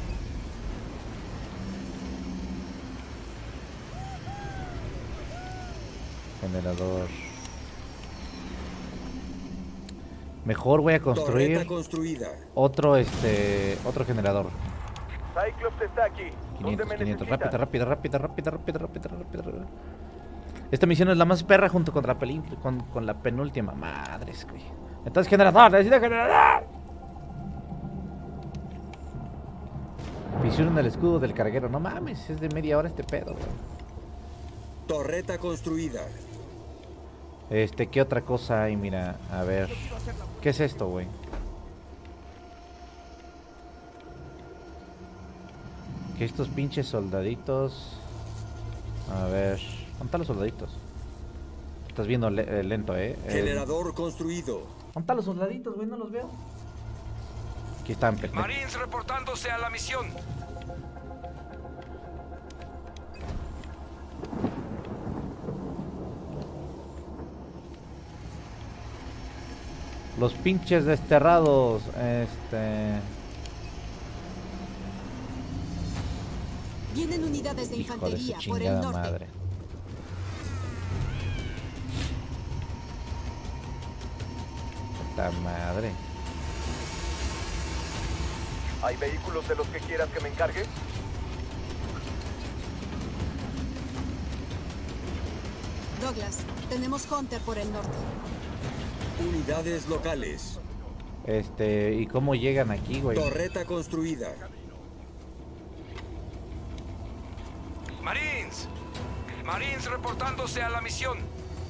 Generador. Mejor voy a construir otro generador. Cyclops está aquí. 500. Rápido. Esta misión es la más perra junto con la penúltima. Madres, güey. Entonces, generador, necesito generador. Fisura en el escudo del carguero. No mames, es de media hora este pedo, güey. Torreta construida. ¿Qué otra cosa hay? Mira, a ver. ¿Qué es esto, güey? Que estos pinches soldaditos... A ver... ¿Dónde están los soldaditos? Estás viendo lento, Generador construido. ¿Dónde están los soldaditos, güey? No los veo. Aquí están, perfecto. Marines reportándose a la misión. Los pinches desterrados. Vienen unidades de Hijo infantería de su por el chingada norte. madre. Puta madre. ¿Hay vehículos de los que quieras que me encargue? Douglas, tenemos Hunter por el norte. Unidades locales. ¿Y cómo llegan aquí, güey? Torreta construida. Marines. Marines reportándose a la misión.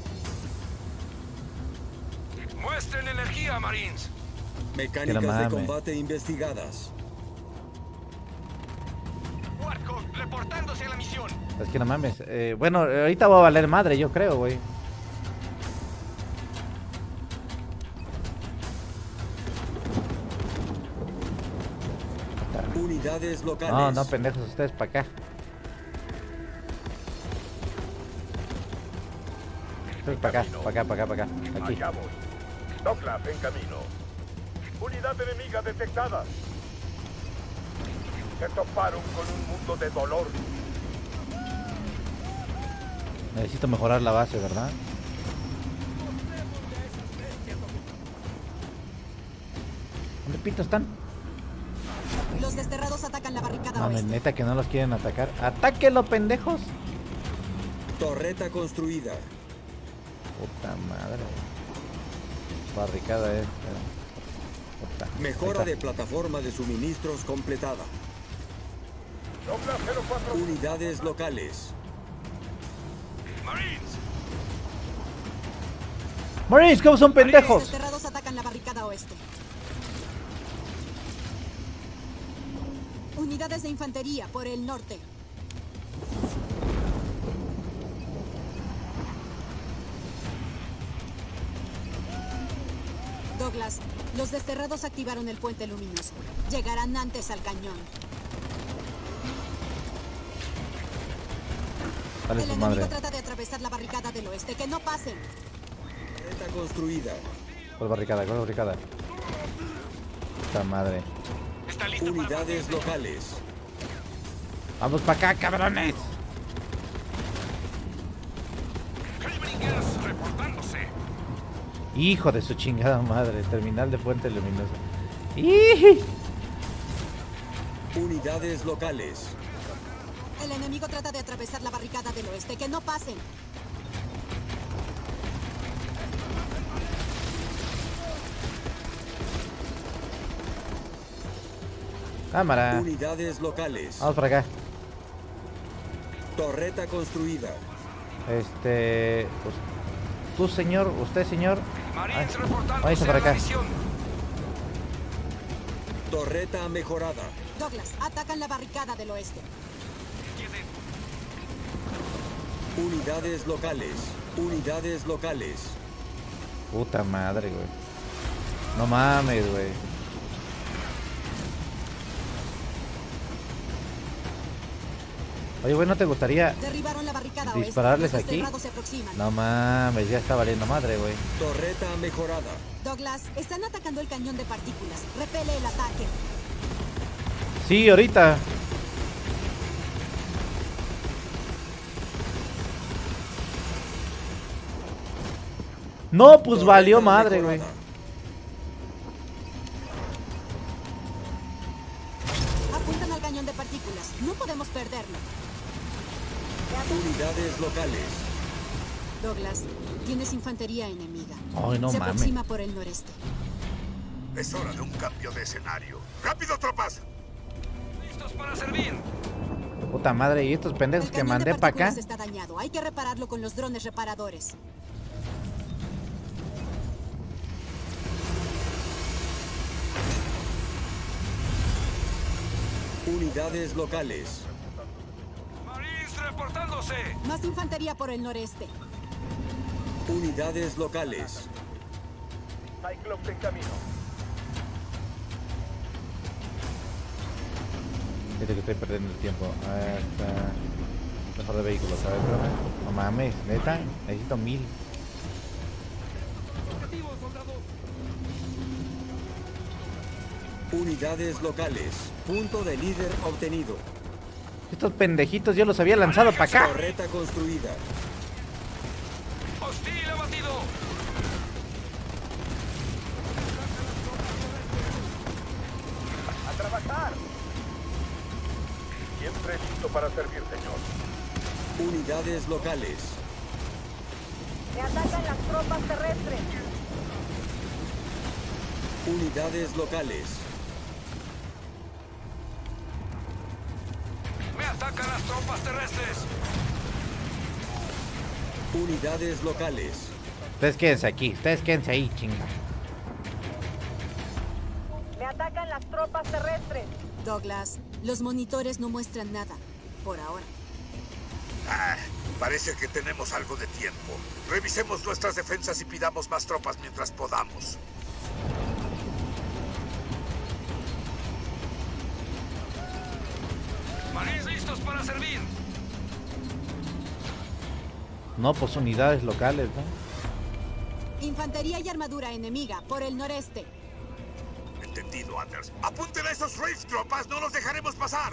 Muestren energía, Marines. Mecánicas de combate investigadas. Warcock reportándose a la misión. Es que no mames. Bueno, ahorita va a valer madre, yo creo, güey. Unidades locales. No, no, pendejos, ustedes para acá. Ustedes para acá, para acá, para acá, para acá. Aquí. Allá voy. Douglas en camino. Unidad enemiga detectada. Se toparon con un mundo de dolor. Necesito mejorar la base, ¿verdad? ¿Dónde pito están? Los desterrados atacan la barricada Mames, oeste. neta que no los quieren atacar. ¡Atáquenlo, pendejos! Torreta construida. Puta madre. Barricada Puta. Mejora de plataforma de suministros completada. Douglas 04. Unidades locales. Marines. Marines, ¿cómo son Los pendejos? desterrados atacan la barricada oeste. Unidades de infantería por el norte. Douglas, los desterrados activaron el puente luminoso. Llegarán antes al cañón. Dale El su enemigo madre. trata de atravesar la barricada del oeste. ¡Que no pasen! Torreta construida. ¿Cuál barricada? ¿Cuál barricada? Puta madre. Está listo para Unidades locales. Vamos para acá, cabrones. Hellbringers reportándose. Hijo de su chingada madre. Terminal de puente luminoso. ¡Ih! Unidades locales. El enemigo trata de atravesar la barricada del oeste. ¡Que no pasen! Cámara. Unidades locales. Vamos para acá. Torreta construida. Pues, tú, señor, usted, señor. Marines Váyase reportándose para a la acá. misión. Torreta mejorada. Douglas, atacan la barricada del oeste. Unidades locales. Unidades locales. Puta madre, güey. No mames, güey. Oye, güey, ¿no te gustaría Derribaron la barricada oeste. dispararles Los aquí? desterrados se aproximan. No mames, ya está valiendo madre, güey. Torreta mejorada. Douglas, están atacando el cañón de partículas. Repele el ataque. Sí, ahorita. No, pues valió madre, güey. Apuntan al cañón de partículas. No podemos perderlo. Unidades locales. Douglas, tienes infantería enemiga. Ay, no Se mames. aproxima por el noreste. Es hora de un cambio de escenario. ¡Rápido, tropas! Listos para servir. Puta madre, y estos pendejos El que cañón de mandé para acá. partículas está dañado. Hay que repararlo con los drones reparadores. Unidades locales. Marines reportándose. Más infantería por el noreste. Unidades locales. Cyclops en camino. Fíjate que estoy perdiendo el tiempo. A ver, mejor de vehículos, a ver, espérame. No mames, neta, necesito 1000. Unidades locales. Punto de líder obtenido. Estos pendejitos yo los había lanzado para acá. Torreta construida. Hostil abatido. ¡A trabajar! Siempre listo para servir, señor. Unidades locales. Me atacan las tropas terrestres. Unidades locales. Me atacan las tropas terrestres. Unidades locales. Ustedes quédense aquí, ustedes quédense ahí, chinga. Me atacan las tropas terrestres. Douglas, los monitores no muestran nada. Por ahora. Parece que tenemos algo de tiempo. Revisemos nuestras defensas y pidamos más tropas mientras podamos. Marines listos para servir. No, pues unidades locales, ¿no? Infantería y armadura enemiga por el noreste. Entendido, Anders. ¡Apunten a esos raids, tropas! ¡No los dejaremos pasar!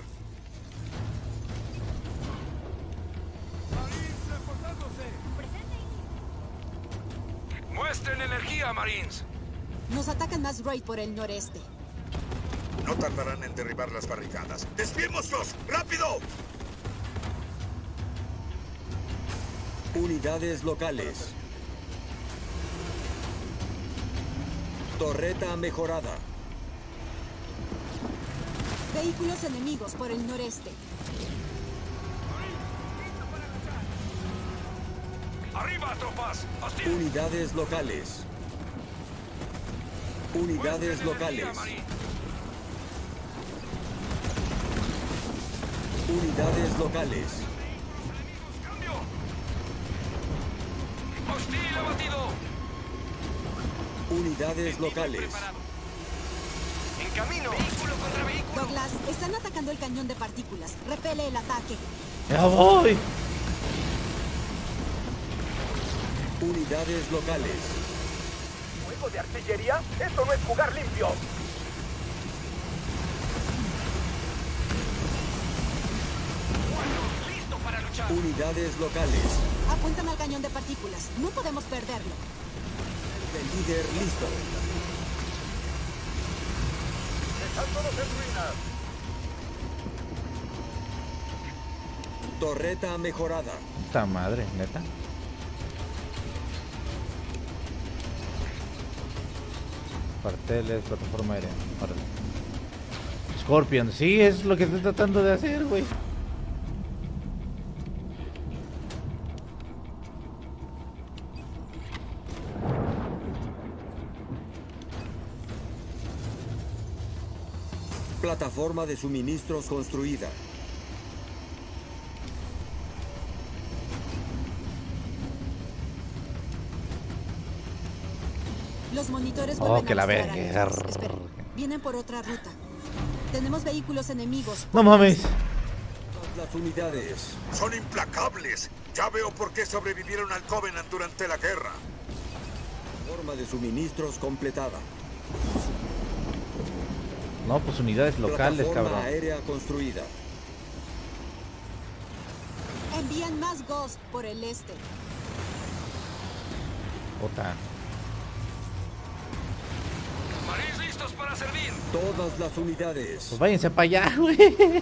Muestren energía, Marines. Nos atacan más raid por el noreste. No tardarán en derribar las barricadas. ¡Desviémoslos! ¡Rápido! Unidades locales. Torreta mejorada. Vehículos enemigos por el noreste. ¡Arriba, tropas! ¡Hostil! Unidades locales. Unidades Muestren locales. energía, Marine. Unidades locales. ¡Cambio! ¡Hostil abatido! Unidades locales. En camino. Vehículo contra vehículo. Douglas, están atacando el cañón de partículas. Repele el ataque. ¡Ya voy! Unidades locales. ¿Juego de artillería? ¡Esto no es jugar limpio! Listo para luchar. Unidades locales. Apuntan al cañón de partículas. No podemos perderlo. El líder listo. ¡Dejándonos en ruinas! Torreta mejorada. Puta madre, neta. Cuarteles, plataforma aérea. Órale. Scorpion, sí, es lo que estoy tratando de hacer, güey. Plataforma de suministros construida. Los monitores Oh, vuelven que a la mostrar verga. alertas. Esperen, vienen por otra ruta. Tenemos vehículos enemigos. No mames. Las unidades. Son implacables. Ya veo por qué sobrevivieron al Covenant durante la guerra. Forma de suministros completada. No, pues unidades locales, Plataforma cabrón. aérea construida. Envían más Ghost por el este. Puta. Marines listos para servir. Todas las unidades. Pues váyanse para allá, güey.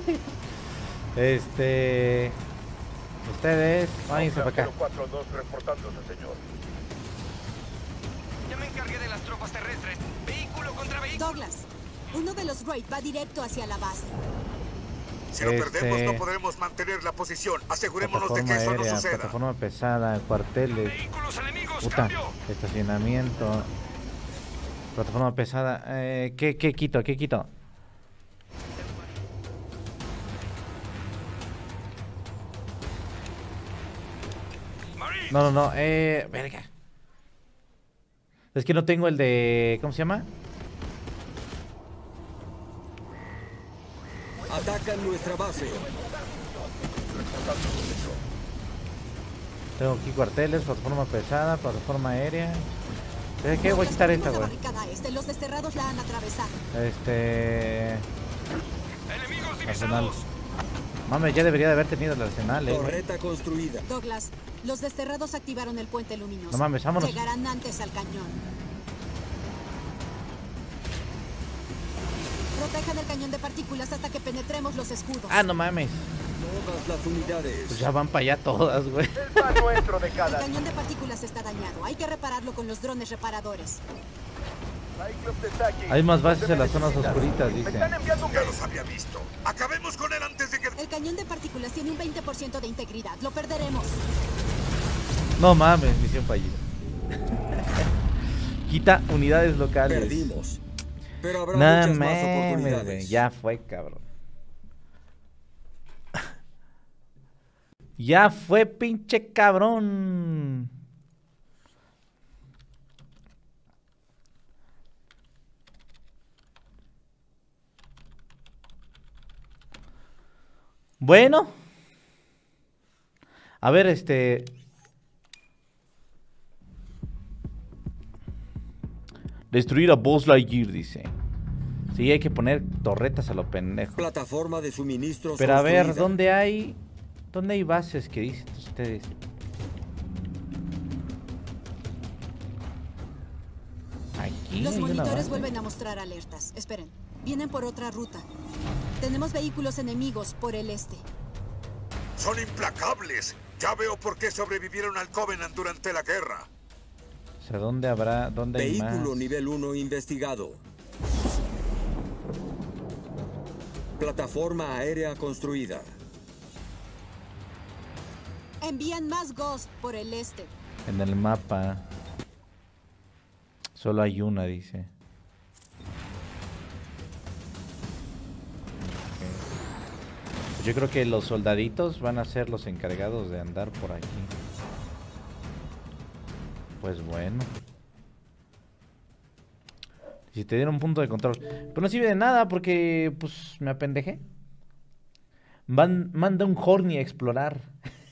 Ustedes, váyanse para acá. 042 reportándose, señor. Ya me encargué de las tropas terrestres. Vehículo contra vehículo. Douglas, uno de los raid va directo hacia la base. Si lo perdemos, no podremos mantener la posición. Asegurémonos de que eso no suceda. Plataforma pesada, cuarteles. Vehículos enemigos, Puta, cambio. estacionamiento. Plataforma pesada. ¿Qué quito? ¿Qué quito? No, verga. Es que no tengo el de... ¿Cómo se llama? Atacan nuestra base. Tengo aquí cuarteles, plataforma pesada, plataforma aérea. ¿Qué? Voy a quitar esta, güey. Los desterrados la han atravesado. Arsenal. Mames, ya debería de haber tenido el arsenal, Torreta construida. Douglas, los desterrados activaron el puente luminoso. No mames, vámonos. Llegarán antes al cañón. Protejan el cañón de partículas hasta que penetremos los escudos. Ah, no mames. Todas las unidades. Pues ya van para allá todas, güey. El cañón de partículas está dañado. Hay que repararlo con los drones reparadores. Hay más bases en las zonas oscuritas, dice. Ya los había visto. Acabemos con él antes de que... El cañón de partículas tiene un 20% de integridad. Lo perderemos. No mames, misión fallida. Quita unidades locales. Perdimos. Pero habrá muchas más oportunidades. Wey, ya fue, cabrón. Ya fue, pinche cabrón. Bueno. A ver, destruir a Buzz Lightyear, dice. Sí, hay que poner torretas a lo pendejo. Plataforma de suministros. Pero a ver, ¿dónde hay bases que dicen ustedes? Aquí. Los monitores vuelven a mostrar alertas. Esperen, vienen por otra ruta. Tenemos vehículos enemigos por el este. Son implacables. Ya veo por qué sobrevivieron al Covenant durante la guerra. O sea, ¿dónde hay Vehículo más? nivel 1 investigado. Plataforma aérea construida. Envían más Ghost por el este. En el mapa. Solo hay una, dice. Pues yo creo que los soldaditos van a ser los encargados de andar por aquí. Pues bueno. Si te dieron un punto de control. Pero no sirve de nada porque, pues, me apendejé. Manda un Horny a explorar.